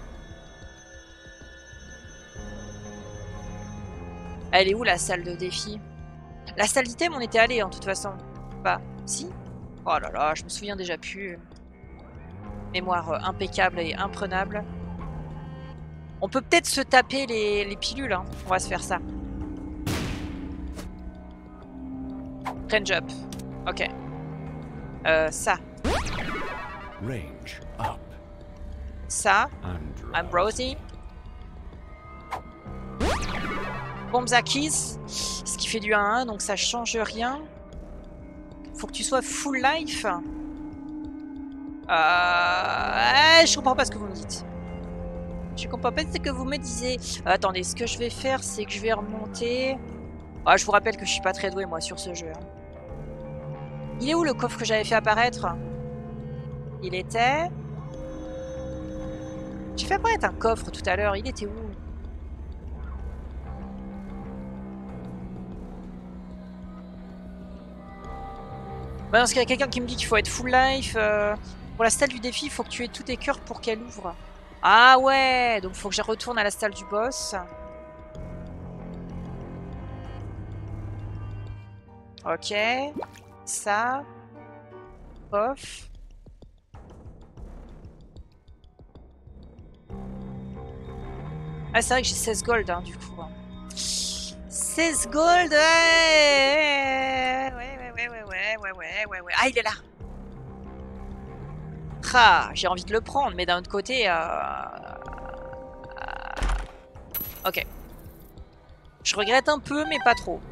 S1: Elle est où la salle de défi? La salle d'item, on était allé en toute façon. Pas. Si? Oh là là, je me souviens déjà plus. Mémoire impeccable et imprenable. On peut peut-être se taper les, les pilules. Hein. On va se faire ça. Range up. Ok. Euh, ça.
S2: Range up.
S1: Ça. Ambrosie. Bombs are Keys. Ce qui fait du un un, donc ça change rien. Faut que tu sois full life. Euh... Je comprends pas ce que vous me dites. Je comprends pas ce que vous me disiez. Euh, attendez, ce que je vais faire, c'est que je vais remonter. Ah, je vous rappelle que je suis pas très doué moi sur ce jeu. Hein. Il est où le coffre que j'avais fait apparaître? Il était... J'ai fait apparaître un coffre tout à l'heure. Il était où? Bah, parce qu'il y a quelqu'un qui me dit qu'il faut être full life. Euh... Pour la salle du défi, il faut que tu aies tous tes cœurs pour qu'elle ouvre. Ah ouais, donc il faut que je retourne à la salle du boss. Ok. Ça. Off. Ah, c'est vrai que j'ai seize gold, hein, du coup. seize gold, ouais. Ouais, ouais, ouais, ouais, ouais, ouais, ouais, ouais, ouais. Ah, il est là. Ah, j'ai envie de le prendre, mais d'un autre côté... Euh... Euh... Ok. Je regrette un peu, mais pas trop.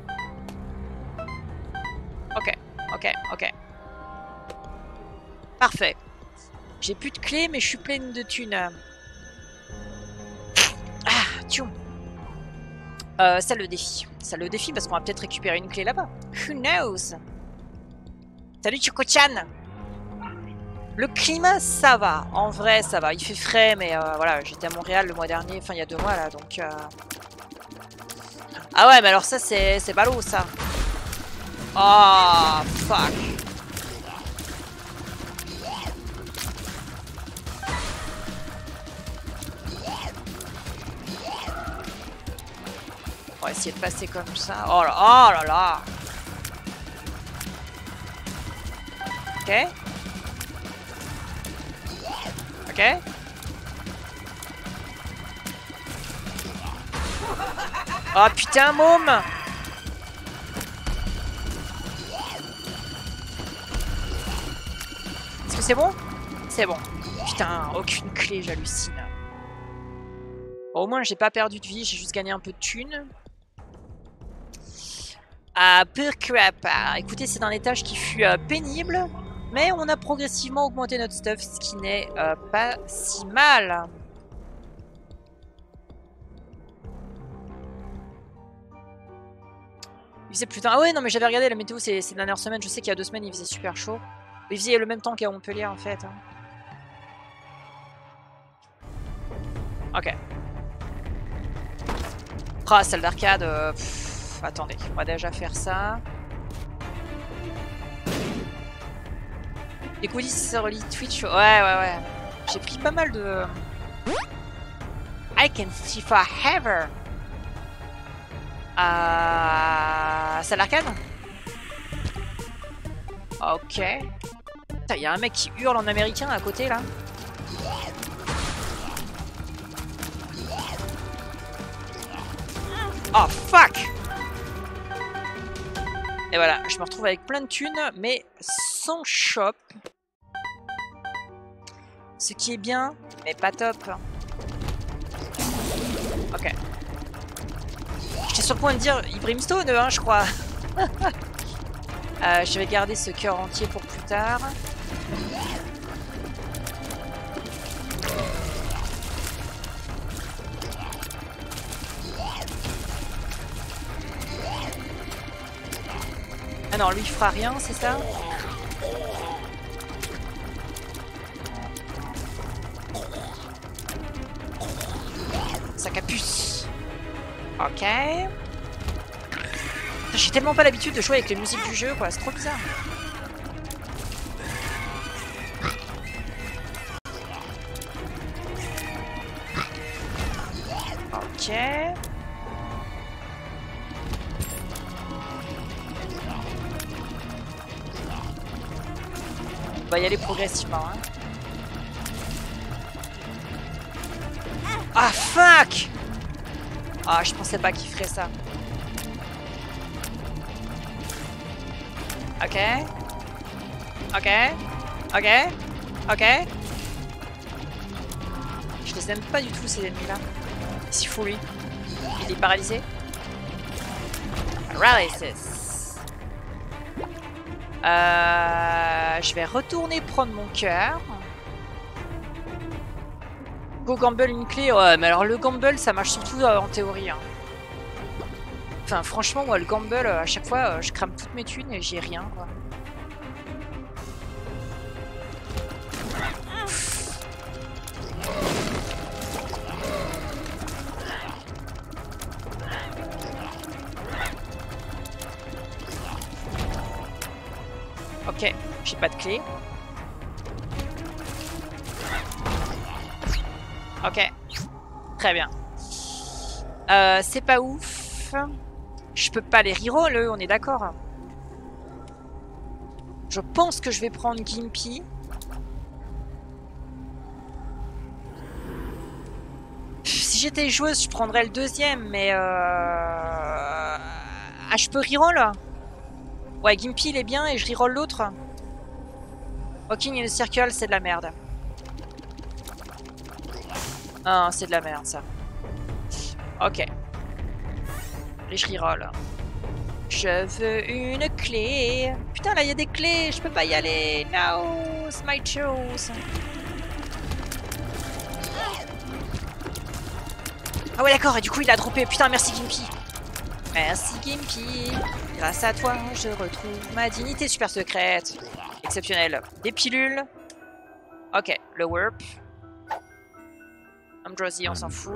S1: Ok, ok, ok. Parfait. J'ai plus de clés, mais je suis pleine de thunes. Ah, tiens. Euh, ça le défi. Ça le défi parce qu'on va peut-être récupérer une clé là-bas. Who knows? Salut Choco-chan. Le climat, ça va. En vrai, ça va. Il fait frais, mais euh, voilà, j'étais à Montréal le mois dernier, enfin il y a deux mois là, donc... Euh... Ah ouais, mais alors ça, c'est ballot, ça. Oh, fuck. On va essayer de passer comme ça. Oh là, oh là là. Ok. Ok. Oh putain, môme. Est-ce que c'est bon? C'est bon. Putain, aucune clé, j'hallucine. Bon, au moins, j'ai pas perdu de vie, j'ai juste gagné un peu de thunes. Ah, peu crap. Alors, écoutez, c'est un étage qui fut euh, pénible, mais on a progressivement augmenté notre stuff, ce qui n'est euh, pas si mal. Il faisait plus tard. Ah ouais, non, mais j'avais regardé la météo ces, ces dernières semaines. Je sais qu'il y a deux semaines, il faisait super chaud. Il faisait le même temps qu'à Montpellier, en fait. Hein. Ok. Ah, salle d'arcade. Euh, attendez, on va déjà faire ça. Les goodies sur le Twitch. Ouais, ouais, ouais. J'ai pris pas mal de... I can see forever. Euh... Salle d'arcade. Ok. Il y a un mec qui hurle en américain à côté, là. Oh, fuck! Et voilà, je me retrouve avec plein de thunes, mais sans shop. Ce qui est bien, mais pas top. Ok. J'étais sur le point de dire Brimstone, hein, je crois. euh, je vais garder ce cœur entier pour plus tard. Ah non, lui il fera rien, c'est ça? Sac à puce. Ok. J'ai tellement pas l'habitude de jouer avec les musiques du jeu, quoi. C'est trop bizarre. Ok. On va y aller progressivement. Hein. Ah, fuck! Ah, je pensais pas qu'il ferait ça. Ok. Ok. Ok. Ok. Je les aime pas du tout, ces ennemis-là. S'il faut, lui. Il est paralysé. Paralysis. Euh, je vais retourner prendre mon cœur. Go gamble une clé. Ouais, mais alors le gamble, ça marche surtout euh, en théorie. Hein. Enfin, franchement, moi, le gamble, euh, à chaque fois, euh, je crame toutes mes thunes et j'ai rien, quoi. Ok, j'ai pas de clé. Ok, très bien. Euh, c'est pas ouf. Je peux pas les reroll, eux, on est d'accord. Je pense que je vais prendre Gimpy. Si j'étais joueuse, je prendrais le deuxième, mais... Euh... Ah, je peux reroll? Ouais, Gimpy, il est bien et je reroll l'autre. Walking in a circle, c'est de la merde. Ah, c'est de la merde ça. Ok. Et je reroll. Je veux une clé. Putain, là, il y a des clés. Je peux pas y aller. No, it's my choice. Ah ouais, d'accord. Et du coup, il a droppé. Putain, merci Gimpy. Merci Gimpy. Grâce à toi, je retrouve ma dignité super secrète. Exceptionnel. Des pilules. Ok, le warp. I'm drowsy, on s'en fout.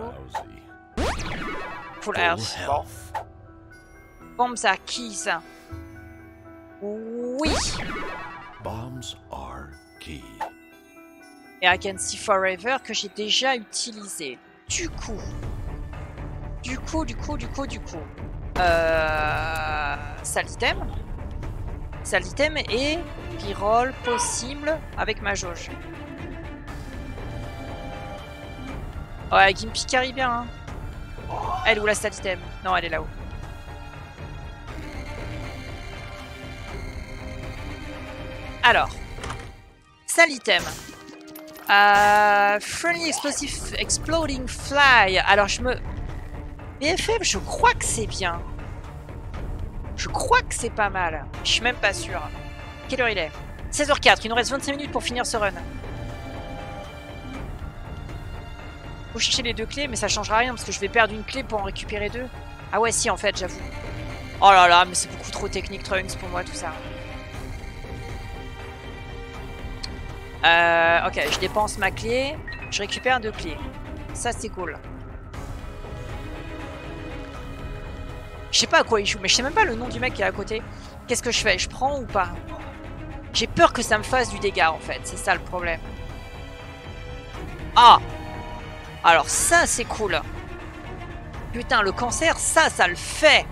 S1: Full health. Bon. Bombe ça, qui ça? Oui.
S6: Bombs are key.
S1: Et I Can See Forever que j'ai déjà utilisé. Du coup. Du coup, du coup, du coup, du coup. Euh... Sale item. Sale item et reroll possible avec ma jauge. Ouais, Gimpy carry bien. Hein. Elle est où la sale item? Non, elle est là-haut. Alors, sale item. Euh, friendly explosive exploding fly. Alors je me... B F M, je crois que c'est bien. Je crois que c'est pas mal. Je suis même pas sûre. Quelle heure il est? seize heures quatre, il nous reste vingt-cinq minutes pour finir ce run. Faut chercher les deux clés, mais ça changera rien parce que je vais perdre une clé pour en récupérer deux. Ah ouais, si, en fait, j'avoue. Oh là là, mais c'est beaucoup trop technique, Trunks, pour moi, tout ça. Euh, ok, je dépense ma clé. Je récupère deux clés. Ça, c'est cool. Je sais pas à quoi il joue, mais je sais même pas le nom du mec qui est à côté. Qu'est-ce que je fais? Je prends ou pas? J'ai peur que ça me fasse du dégât, en fait. C'est ça, le problème. Ah! Alors ça, c'est cool. Putain, le cancer, ça, ça le fait.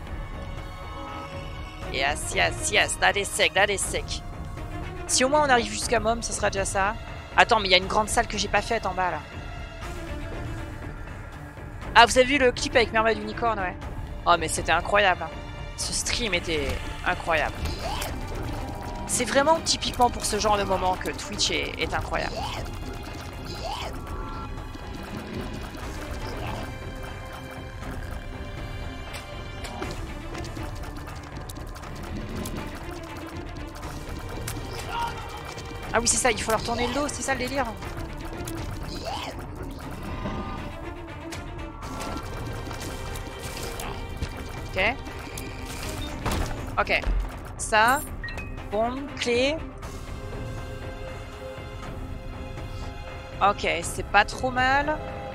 S1: Yes, yes, yes. That is sick, that is sick. Si au moins on arrive jusqu'à Mom, ce sera déjà ça. Attends, mais il y a une grande salle que j'ai pas faite en bas, là. Ah, vous avez vu le clip avec Mermaid Unicorn, ouais. Oh, mais c'était incroyable. Ce stream était incroyable. C'est vraiment typiquement pour ce genre de moment que Twitch est, est incroyable. Ah oui, c'est ça, il faut leur tourner le dos, c'est ça le délire. Ok. Ok. Ça. Bombe, clé. Ok, c'est pas trop mal.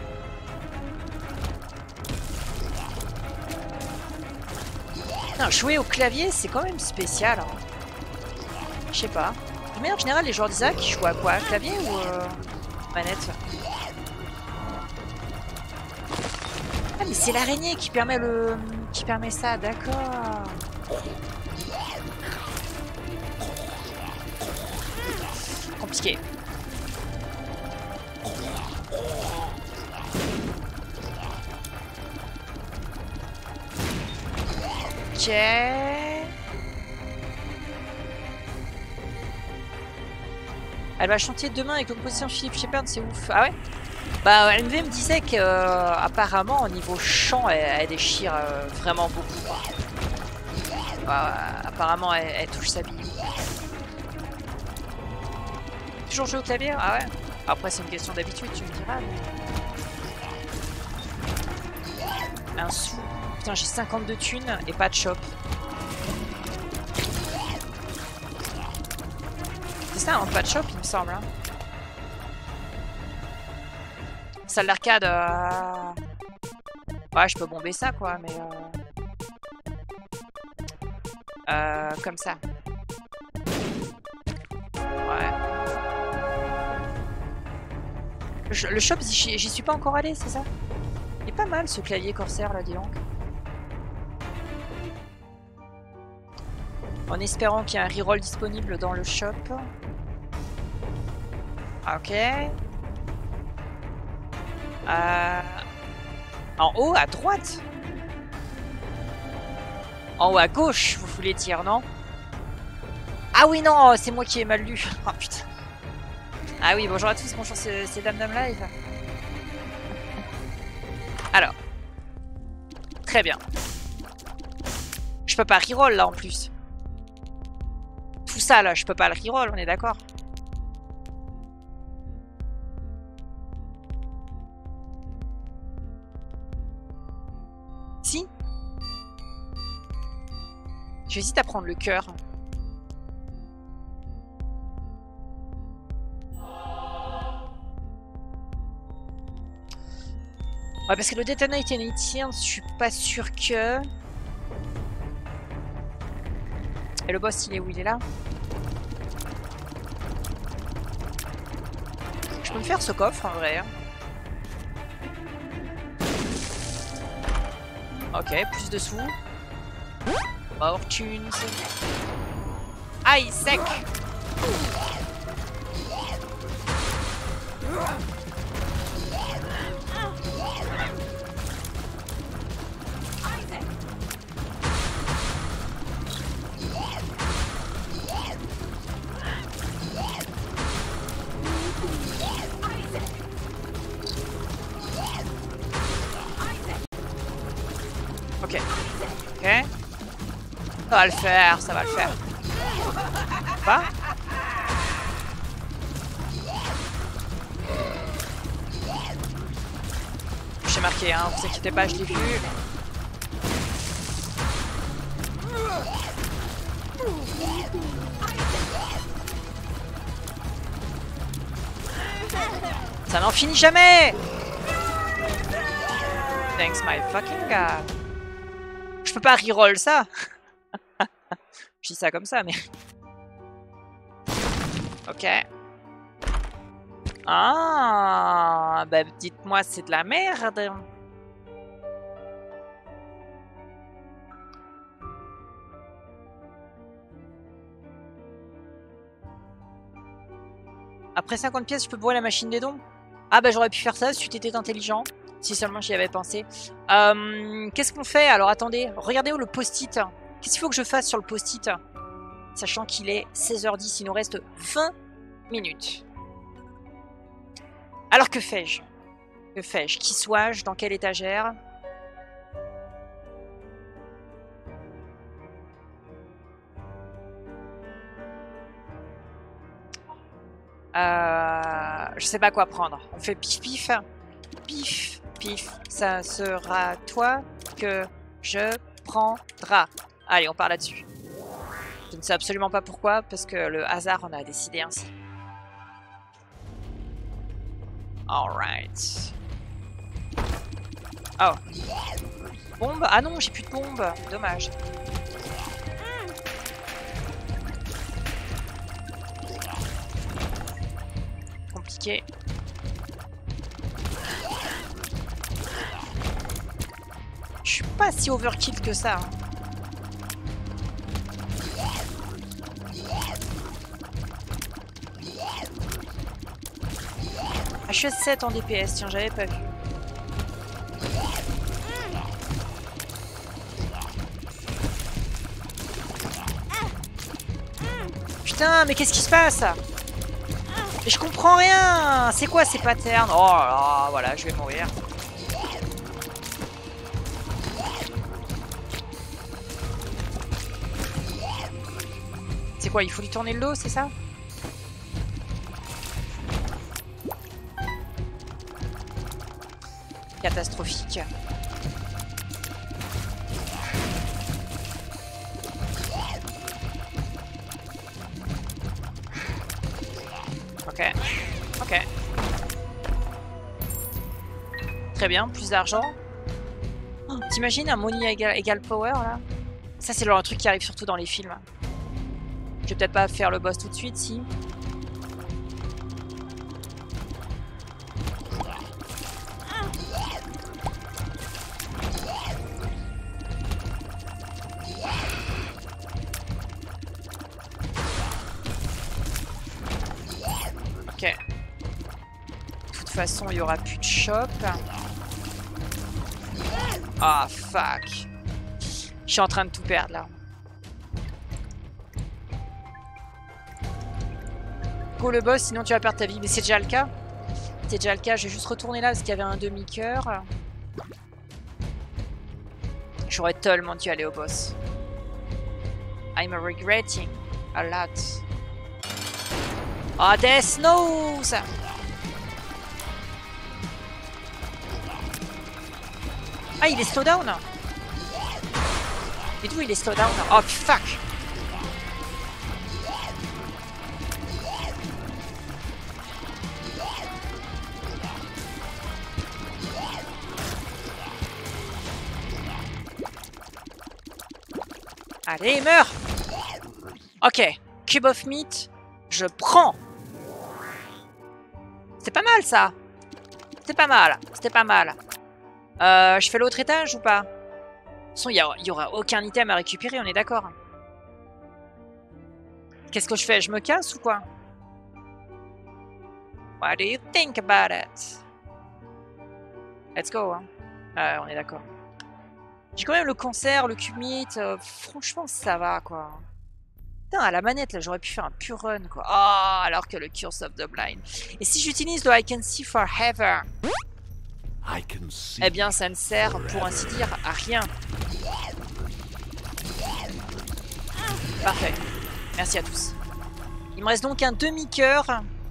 S1: Non, jouer au clavier, c'est quand même spécial. Hein. Je sais pas. De manière générale, les joueurs d'Isaac, ils jouent à quoi? Clavier ou euh, manette? Ah, mais c'est l'araignée qui permet le... qui permet ça, d'accord. Compliqué. Ok. Elle va chanter demain avec le compositeur Philippe Shepard, c'est ouf. Ah ouais? Bah, M V me disait qu'apparemment, euh, au niveau chant, elle, elle déchire euh, vraiment beaucoup. Bah, apparemment, elle, elle touche sa bille. Toujours jouer au clavier? Ah ouais? Après, c'est une question d'habitude, tu me diras. Mais... Un sou. Putain, j'ai cinquante-deux thunes et pas de shop. C'est ça, un pas de shop, il me semble. Hein. Salle d'arcade. Euh... Ouais, je peux bomber ça, quoi, mais. Euh... Euh, comme ça. Ouais. Le, le shop, j'y suis pas encore allé, c'est ça? Il est pas mal ce clavier Corsair, là, dis donc. En espérant qu'il y ait un reroll disponible dans le shop. Ok. Euh... En haut, à droite? En haut à gauche, vous voulez dire, non? Ah oui, non, c'est moi qui ai mal lu. Oh putain. Ah oui, bonjour à tous, bonjour, c'est Dame Dame Live. Très bien. Je peux pas reroll là en plus. Tout ça là, je peux pas le reroll, on est d'accord? Si? J'hésite à prendre le cœur. Ouais, parce que le Detonate Initial, je suis pas sûre que... Et le boss, il est où? Il est là? Je peux me faire ce coffre, en vrai. Ok, plus de sous. Fortunes. Aïe, sec! Ok. Ok. Ça va le faire, ça va le faire. Pas? J'ai marqué, hein, vous inquiétez pas, je l'ai vu. Ça n'en finit jamais! Thanks my fucking god. Je peux pas reroll ça. Je dis ça comme ça, mais... Ok. Ah, bah dites-moi, c'est de la merde. Après cinquante pièces, je peux bourrer la machine des dons. Ah bah j'aurais pu faire ça si tu étais intelligent. Si seulement j'y avais pensé. Euh, Qu'est-ce qu'on fait? Alors attendez, regardez où le post-it. Qu'est-ce qu'il faut que je fasse sur le post-it? Sachant qu'il est seize heures dix, il nous reste vingt minutes. Alors que fais-je? Que fais-je? Qui suis-je? Dans quelle étagère? euh, Je sais pas quoi prendre. On fait pif pif. Pif pif. Ça sera toi que je prendrai. Allez, on part là-dessus. Je ne sais absolument pas pourquoi, parce que le hasard en a décidé ainsi. Alright. Oh. Bombe? Ah non, j'ai plus de bombe. Dommage. Compliqué. Je suis pas si overkill que ça. Hein. H S sept en D P S, tiens, j'avais pas vu. Putain, mais qu'est-ce qui se passe? Mais je comprends rien. C'est quoi ces patterns? Oh là là, voilà, je vais mourir. C'est quoi, il faut lui tourner le dos, c'est ça? Catastrophique. Ok. Ok. Très bien, plus d'argent. Oh, t'imagines un money égal, égal power là? Ça c'est le truc qui arrive surtout dans les films. Je vais peut-être pas faire le boss tout de suite, si. Ok. De toute façon, il y aura plus de shop. Ah, fuck. Je suis en train de tout perdre là. Go le boss, sinon tu vas perdre ta vie. Mais c'est déjà le cas. C'est déjà le cas. Je vais juste retourner là parce qu'il y avait un demi-cœur. J'aurais tellement dû aller au boss. I'm regretting a lot. Ah, oh, Death Nose! Ah, il est slow down. Et d'où il est slow down? Oh, fuck! Allez, meurs! Ok, Cube of Meat, je prends! C'est pas mal, ça! C'était pas mal, c'était pas mal. Euh, je fais l'autre étage ou pas? De toute façon, il n'y aura aucun item à récupérer, on est d'accord. Qu'est-ce que je fais? Je me casse ou quoi? What do you think about it? Let's go, hein. Euh, on est d'accord. J'ai quand même le cancer, le cube meat, euh, franchement ça va quoi. Putain, à la manette là, j'aurais pu faire un pure run quoi. Oh, alors que le Curse of the Blind. Et si j'utilise le I can see forever,
S6: I can see
S1: eh bien ça ne sert pour ainsi dire à rien. Parfait. Merci à tous. Il me reste donc un demi-cœur.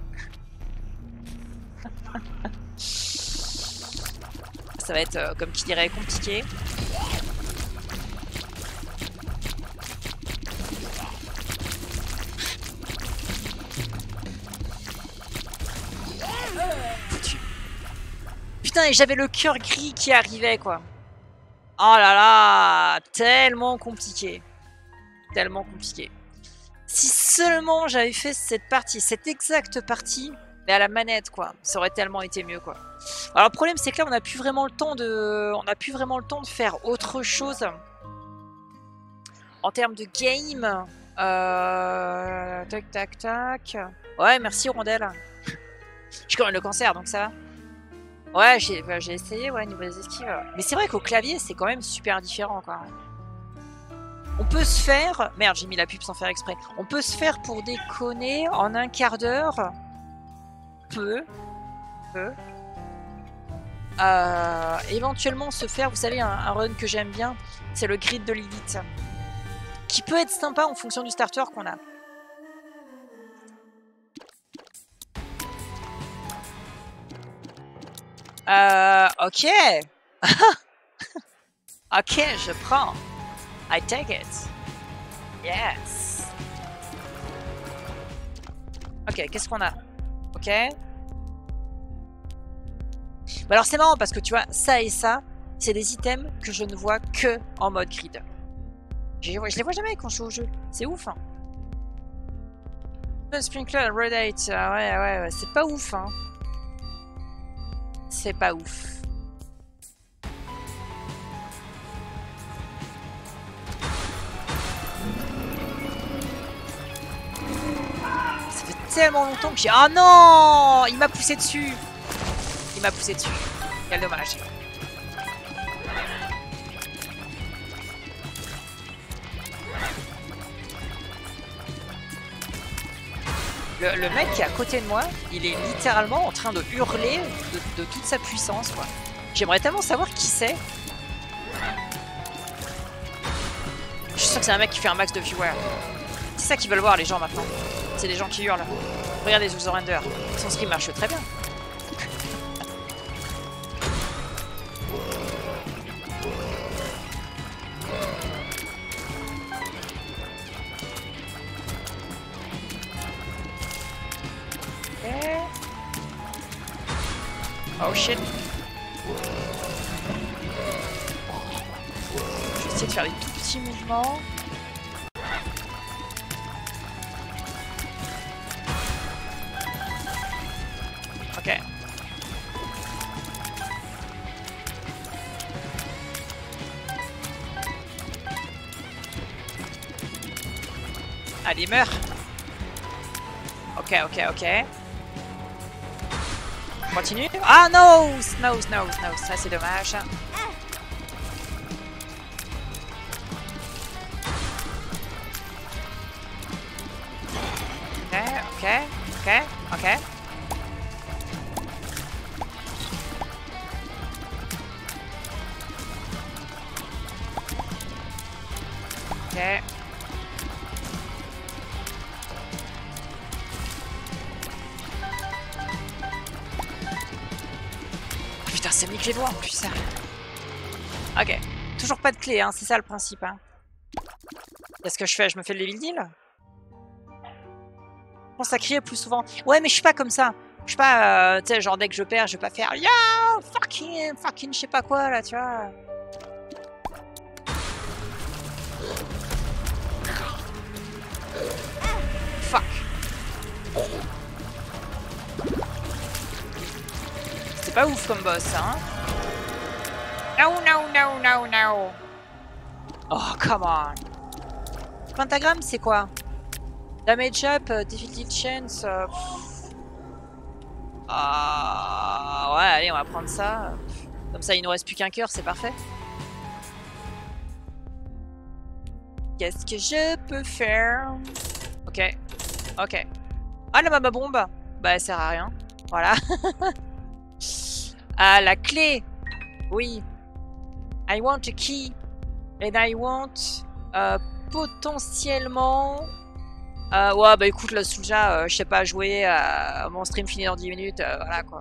S1: Ça va être, euh, comme qui dirait, compliqué. Foutu. Putain, et j'avais le cœur gris qui arrivait, quoi. Oh là là, tellement compliqué. Tellement compliqué. Si seulement j'avais fait cette partie, cette exacte partie, mais à la manette, quoi. Ça aurait tellement été mieux, quoi. Alors, le problème, c'est que là, on n'a plus vraiment le temps de... On n'a plus vraiment le temps de faire autre chose. En termes de game... Euh... Tac, tac, tac... Ouais, merci, Rondelle. J'ai quand même le cancer, donc ça va. Ouais, j'ai bah, j'ai essayé, ouais, niveau des esquives. Mais c'est vrai qu'au clavier, c'est quand même super différent, quoi. On peut se faire... Merde, j'ai mis la pub sans faire exprès. On peut se faire, pour déconner, en un quart d'heure... Peu. Peu. Euh, éventuellement se faire, vous savez, un, un run que j'aime bien, c'est le grid de Lilith. Qui peut être sympa en fonction du starter qu'on a. Euh, ok. Ok, je prends. I take it. Yes. Ok, qu'est-ce qu'on a? Ok. Bah alors c'est marrant parce que tu vois, ça et ça, c'est des items que je ne vois que en mode grid. Je les vois, je les vois jamais quand je joue au jeu. C'est ouf, hein. Sprinkler, Red eight, ouais, ouais, ouais, c'est pas ouf, hein. C'est pas ouf. Ça fait tellement longtemps que j'ai... Oh non! Il m'a poussé dessus. Il m'a poussé dessus. Quel dommage. Le, le mec qui est à côté de moi, il est littéralement en train de hurler de, de toute sa puissance, quoi. J'aimerais tellement savoir qui c'est. Je suis sûr que c'est un mec qui fait un max de viewers. C'est ça qu'ils veulent voir les gens maintenant. C'est des gens qui hurlent. Regardez The Render. Son stream marche très bien. Oh shit. Je vais essayer de faire des tout petits mouvements. Ok. Allez, meurs. Ok, ok, ok. Continue. Ah non, no, no, no, ça c'est dommage. Ok, ok, ok, ok. Putain, c'est mis que j'ai doigts en plus ça. Ok. Toujours pas de clé, hein, c'est ça le principe. Hein. Qu'est-ce que je fais? Je me fais le level deal? Je pense à crier plus souvent. Ouais, mais je suis pas comme ça. Je suis pas, euh, tu sais, genre dès que je perds, je vais pas faire yo, fucking, fucking, je sais pas quoi là, tu vois. Fuck. C'est pas ouf comme boss, hein. No, no, no, no, no. Oh, come on. Pentagramme, c'est quoi? Damage up, uh, defeated chance. Uh, ah, ouais, allez, on va prendre ça. Comme ça, il nous reste plus qu'un cœur, c'est parfait. Qu'est-ce que je peux faire? Ok, ok. Ah, la mama bombe. Bah, elle sert à rien. Voilà. Ah, la clé. Oui. I want a key. And I want uh, potentiellement... Euh, ouais, bah écoute, là, Soulja, euh, je sais pas jouer, euh, mon stream finit dans dix minutes, euh, voilà quoi.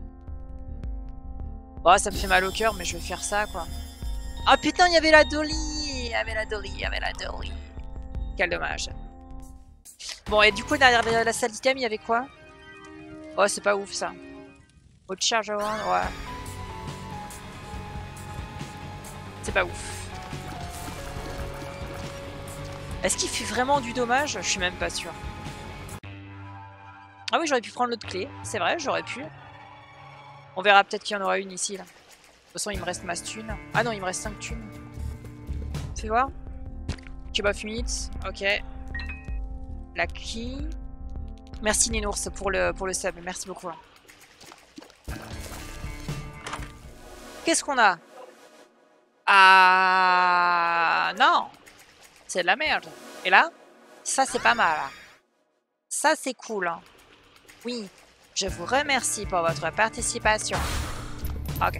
S1: Oh, ça me fait mal au cœur, mais je vais faire ça quoi. Ah putain, il y avait la Dolly! Il y avait la Dolly, il y avait la Dolly. Quel dommage. Bon, et du coup, derrière la, la salle d'item, il y avait quoi? Oh, c'est pas ouf ça. Autre charge, ouais. C'est pas ouf. Est-ce qu'il fait vraiment du dommage? Je suis même pas sûre. Ah oui, j'aurais pu prendre l'autre clé. C'est vrai, j'aurais pu. On verra peut-être qu'il y en aura une ici. Là. De toute façon, il me reste ma thune. Ah non, il me reste cinq thunes. Fais voir. Cube of Meat. Ok. La key. Merci Ninours pour le, pour le sub. Merci beaucoup. Qu'est-ce qu'on a? Ah non. C'est de la merde. Et là, ça c'est pas mal. Ça c'est cool. Oui, je vous remercie pour votre participation. Ok.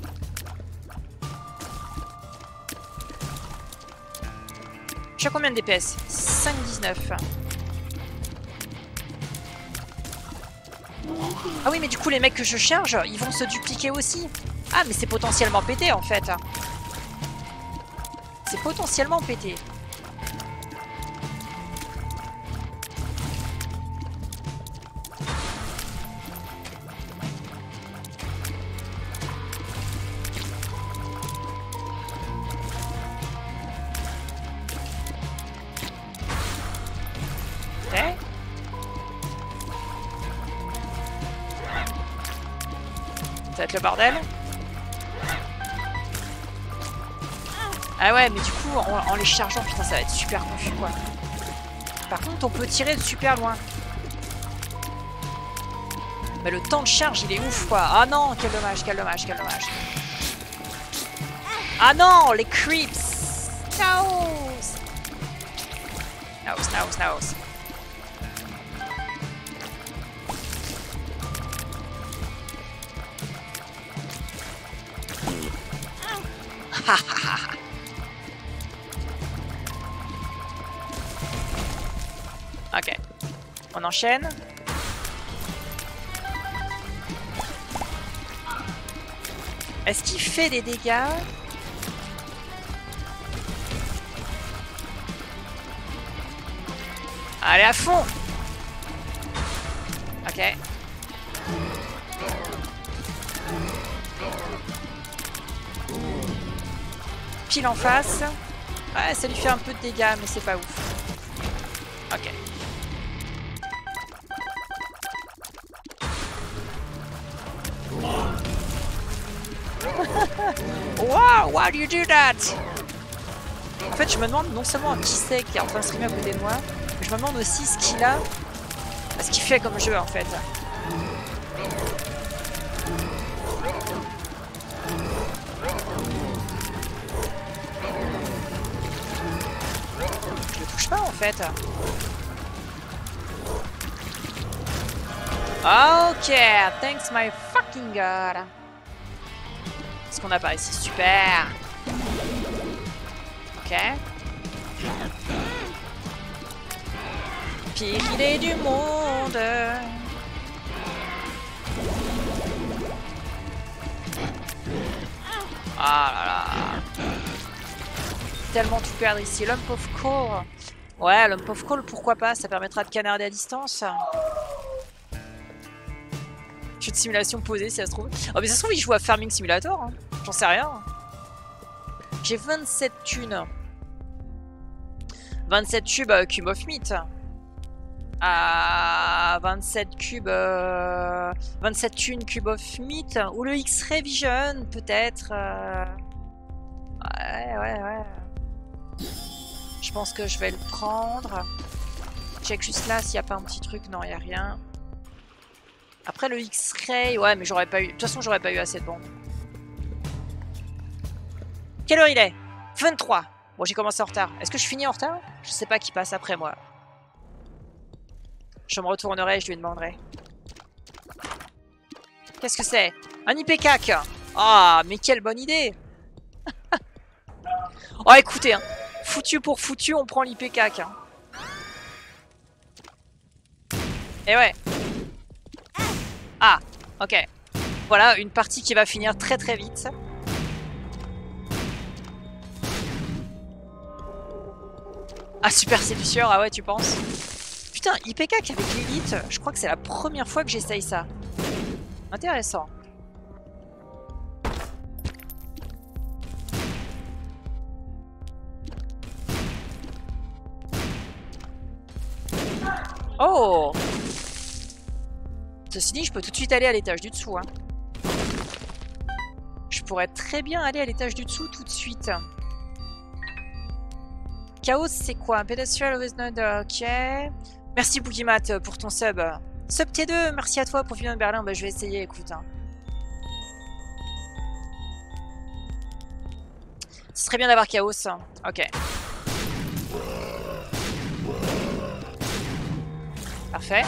S1: Je suis à combien de D P S? cinq dix-neuf. Ah oui, mais du coup les mecs que je charge, ils vont se dupliquer aussi. Ah, mais c'est potentiellement pété en fait. C'est potentiellement pété. Ça va être le bordel. Ah ouais, mais du coup, en, en les chargeant, putain, ça va être super confus, quoi. Par contre, on peut tirer de super loin. Mais le temps de charge, il est ouf, quoi. Ah non, quel dommage, quel dommage, quel dommage. Ah non, les creeps. Nose. Nose, nose, nose. Ok. On enchaîne. Est-ce qu'il fait des dégâts? Allez à fond. Ok. Pile en face. Ouais, ça lui fait un peu de dégâts, mais c'est pas ouf. Ok. Wow, why do you do that? En fait, je me demande non seulement qui c'est qui est en train de streamer à côté de moi, mais je me demande aussi ce qu'il a, ce qu'il fait comme jeu en fait. Je le touche pas en fait. Ok, thanks my fucking god. Ce qu'on a pas ici, super. Ok. Pire idée du monde. Ah là là. Tellement tout perdre ici. Lump of coal. Ouais, Lump of coal, pourquoi pas? Ça permettra de canarder à distance. Jeu de simulation posé si ça se trouve. Oh mais ça se trouve il joue à Farming Simulator. Hein. J'en sais rien. J'ai vingt-sept thunes. vingt-sept cubes euh, Cube of Meat. Ah, vingt-sept cubes... Euh, vingt-sept thunes Cube of Meat. Ou le X-Ray Vision, peut-être. Euh... Ouais, ouais, ouais. Je pense que je vais le prendre. Check juste là s'il n'y a pas un petit truc. Non, il n'y a rien. Après le X-Ray, ouais, mais j'aurais pas eu... De toute façon, j'aurais pas eu assez de bombes. Quelle heure il est? vingt-trois. Bon, j'ai commencé en retard. Est-ce que je finis en retard? Je sais pas qui passe après moi. Je me retournerai et je lui demanderai. Qu'est-ce que c'est? Un I P C A C. Ah, mais quelle bonne idée. Oh, écoutez, hein. Foutu pour foutu, on prend l'I P C A C. Hein. Et ouais. Ah, ok. Voilà, une partie qui va finir très très vite. Ah, super séducteur, ah ouais, tu penses? Putain, I P C A C avec l'élite, je crois que c'est la première fois que j'essaye ça. Intéressant. Oh! Ceci dit, je peux tout de suite aller à l'étage du dessous. Hein. Je pourrais très bien aller à l'étage du dessous tout de suite. Chaos, c'est quoi? Un pedestrian with no... Ok. Merci Boogimat pour ton sub. Sub T deux, merci à toi pour venir de Berlin. Bah, je vais essayer, écoute. Hein. Ce serait bien d'avoir Chaos. Ok. Parfait.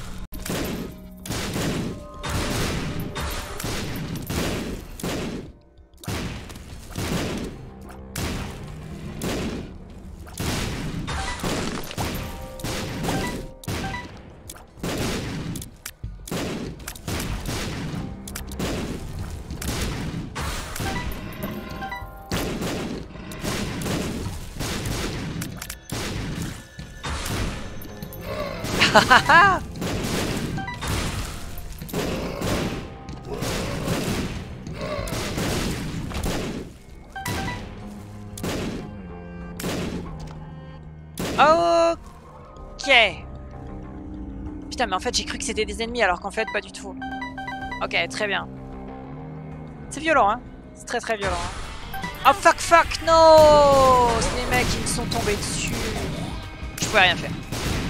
S1: Ok. Putain, mais en fait, j'ai cru que c'était des ennemis alors qu'en fait, pas du tout. Ok, très bien. C'est violent, hein. C'est très très violent. Hein. Oh fuck, fuck, no! C'est les mecs qui me sont tombés dessus. Je pouvais rien faire.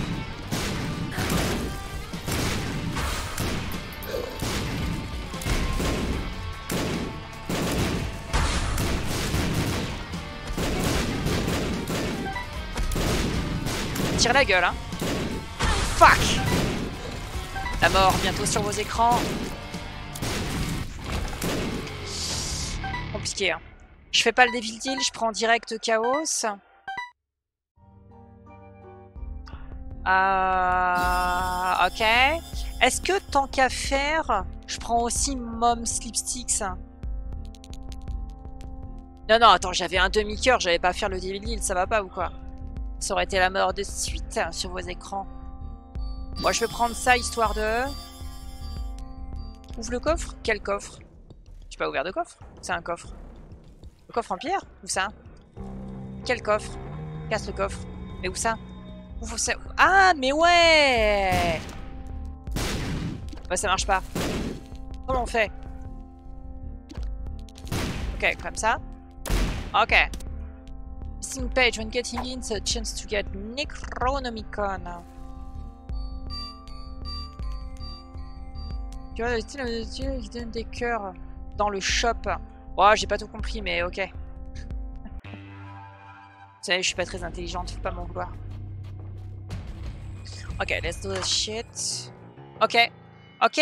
S1: Tire la gueule, hein. Fuck! La mort bientôt sur vos écrans. Compliqué, hein. Je fais pas le Devil Deal, je prends direct Chaos. Euh... Ok. Est-ce que tant qu'à faire, je prends aussi Mom Slipsticks? Non, non, attends, j'avais un demi-cœur, j'allais pas faire le Devil Deal, ça va pas ou quoi? Ça aurait été la mort de suite sur vos écrans. Moi, je vais prendre ça histoire de... Ouvre le coffre? Quel coffre? J'ai pas ouvert de coffre? C'est un coffre. Le coffre en pierre? Où ça? Quel coffre? Casse le coffre. Mais où ça? Ouvre ça. Ah, mais ouais! Bah, ça marche pas. Comment on fait? Ok, comme ça. Ok. Missing page when getting in, a chance to get Necronomicon. Tu vois, qui donne des cœurs dans le shop. Oh, j'ai pas tout compris, mais ok. Vous savez, je suis pas très intelligente, faut pas m'en vouloir. Ok, let's do this shit. Ok, ok.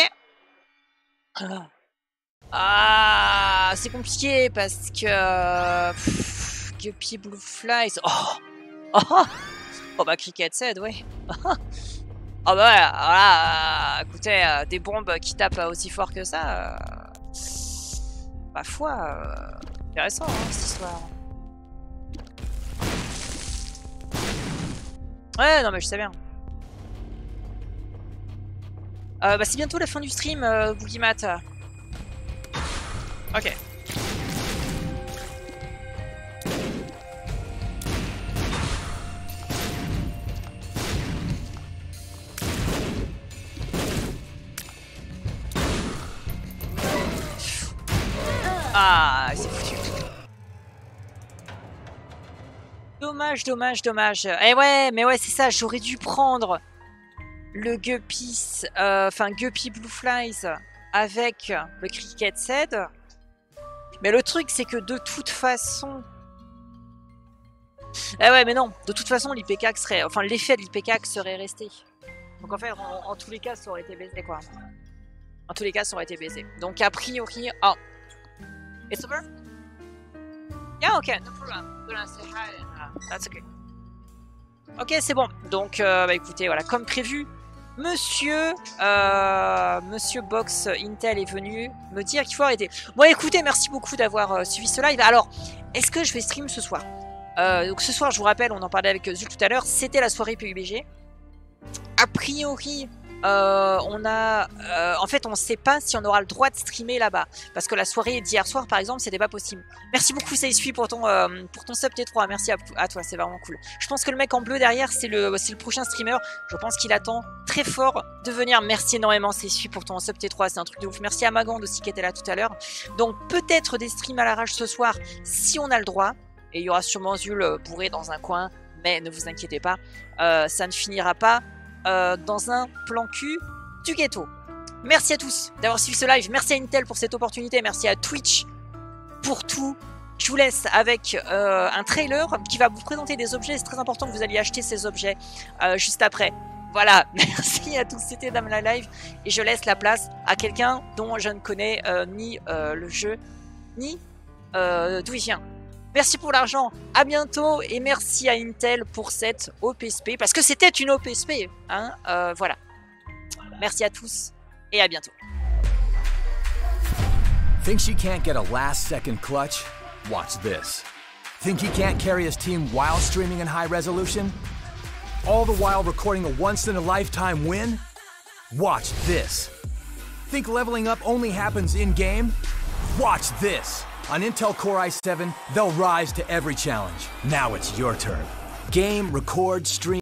S1: Ah, c'est compliqué parce que... Pff, Guppy Blue Flies. Oh, oh, oh bah Cricket said, ouais. Oh bah voilà, euh, écoutez, euh, des bombes qui tapent aussi fort que ça, euh, ma foi, euh, Intéressant, hein, cette histoire. Ouais, non, mais je sais bien. Euh, bah, c'est bientôt la fin du stream, euh, Boogimat. Ok. Ah, c'est foutu. Dommage, dommage, dommage. Eh ouais, mais ouais, c'est ça, j'aurais dû prendre le Guppy, euh, enfin Guppy Blue Flies avec le Cricket Head. Mais le truc, c'est que de toute façon... Eh ouais, mais non, de toute façon, l'I P K serait... Enfin, l'effet de l'I P K serait resté. Donc en fait, en, en tous les cas, ça aurait été baisé, quoi. En tous les cas, ça aurait été baisé. Donc a priori... Oh. It's over? Yeah, ok, no problem. Gonna say hi. Uh, that's okay. Ok, c'est bon. Donc, euh, bah écoutez, voilà, comme prévu, Monsieur, euh, Monsieur Box Intel est venu me dire qu'il faut arrêter. Bon, écoutez, merci beaucoup d'avoir euh, suivi ce live. Alors, est-ce que je vais stream ce soir? euh, Donc, ce soir, je vous rappelle, on en parlait avec Zul tout à l'heure, c'était la soirée P U B G. A priori, euh, on a, euh, en fait, on ne sait pas si on aura le droit de streamer là-bas, parce que la soirée d'hier soir, par exemple, c'était pas possible. Merci beaucoup, Saïsui, pour ton, euh, pour ton sub T trois. Merci à, à toi, c'est vraiment cool. Je pense que le mec en bleu derrière, c'est le, c'est le prochain streamer. Je pense qu'il attend très fort de venir. Merci énormément, Saïsui, pour ton sub T trois. C'est un truc de ouf. Merci à Magand aussi qui était là tout à l'heure. Donc peut-être des streams à l'arrache ce soir, si on a le droit. Et il y aura sûrement Zul bourré dans un coin, mais ne vous inquiétez pas, euh, ça ne finira pas Euh, dans un plan cul du ghetto. Merci à tous d'avoir suivi ce live. Merci à Intel pour cette opportunité. Merci à Twitch pour tout. Je vous laisse avec euh, un trailer qui va vous présenter des objets. C'est très important que vous alliez acheter ces objets euh, juste après. Voilà, merci à tous. C'était Dame la Live. Et je laisse la place à quelqu'un dont je ne connais euh, ni euh, le jeu, ni euh, d'où il vient. Merci pour l'argent, à bientôt et merci à Intel pour cette O P S P, parce que c'était une O P S P, hein, euh, voilà. Merci à tous et à bientôt.
S2: Think she can't get a last second clutch? Watch this. Think he can't carry his team while streaming in high resolution? All the while recording a once in a lifetime win? Watch this. Think leveling up only happens in game? Watch this. On Intel Core i seven, they'll rise to every challenge. Now it's your turn. Game, record, stream.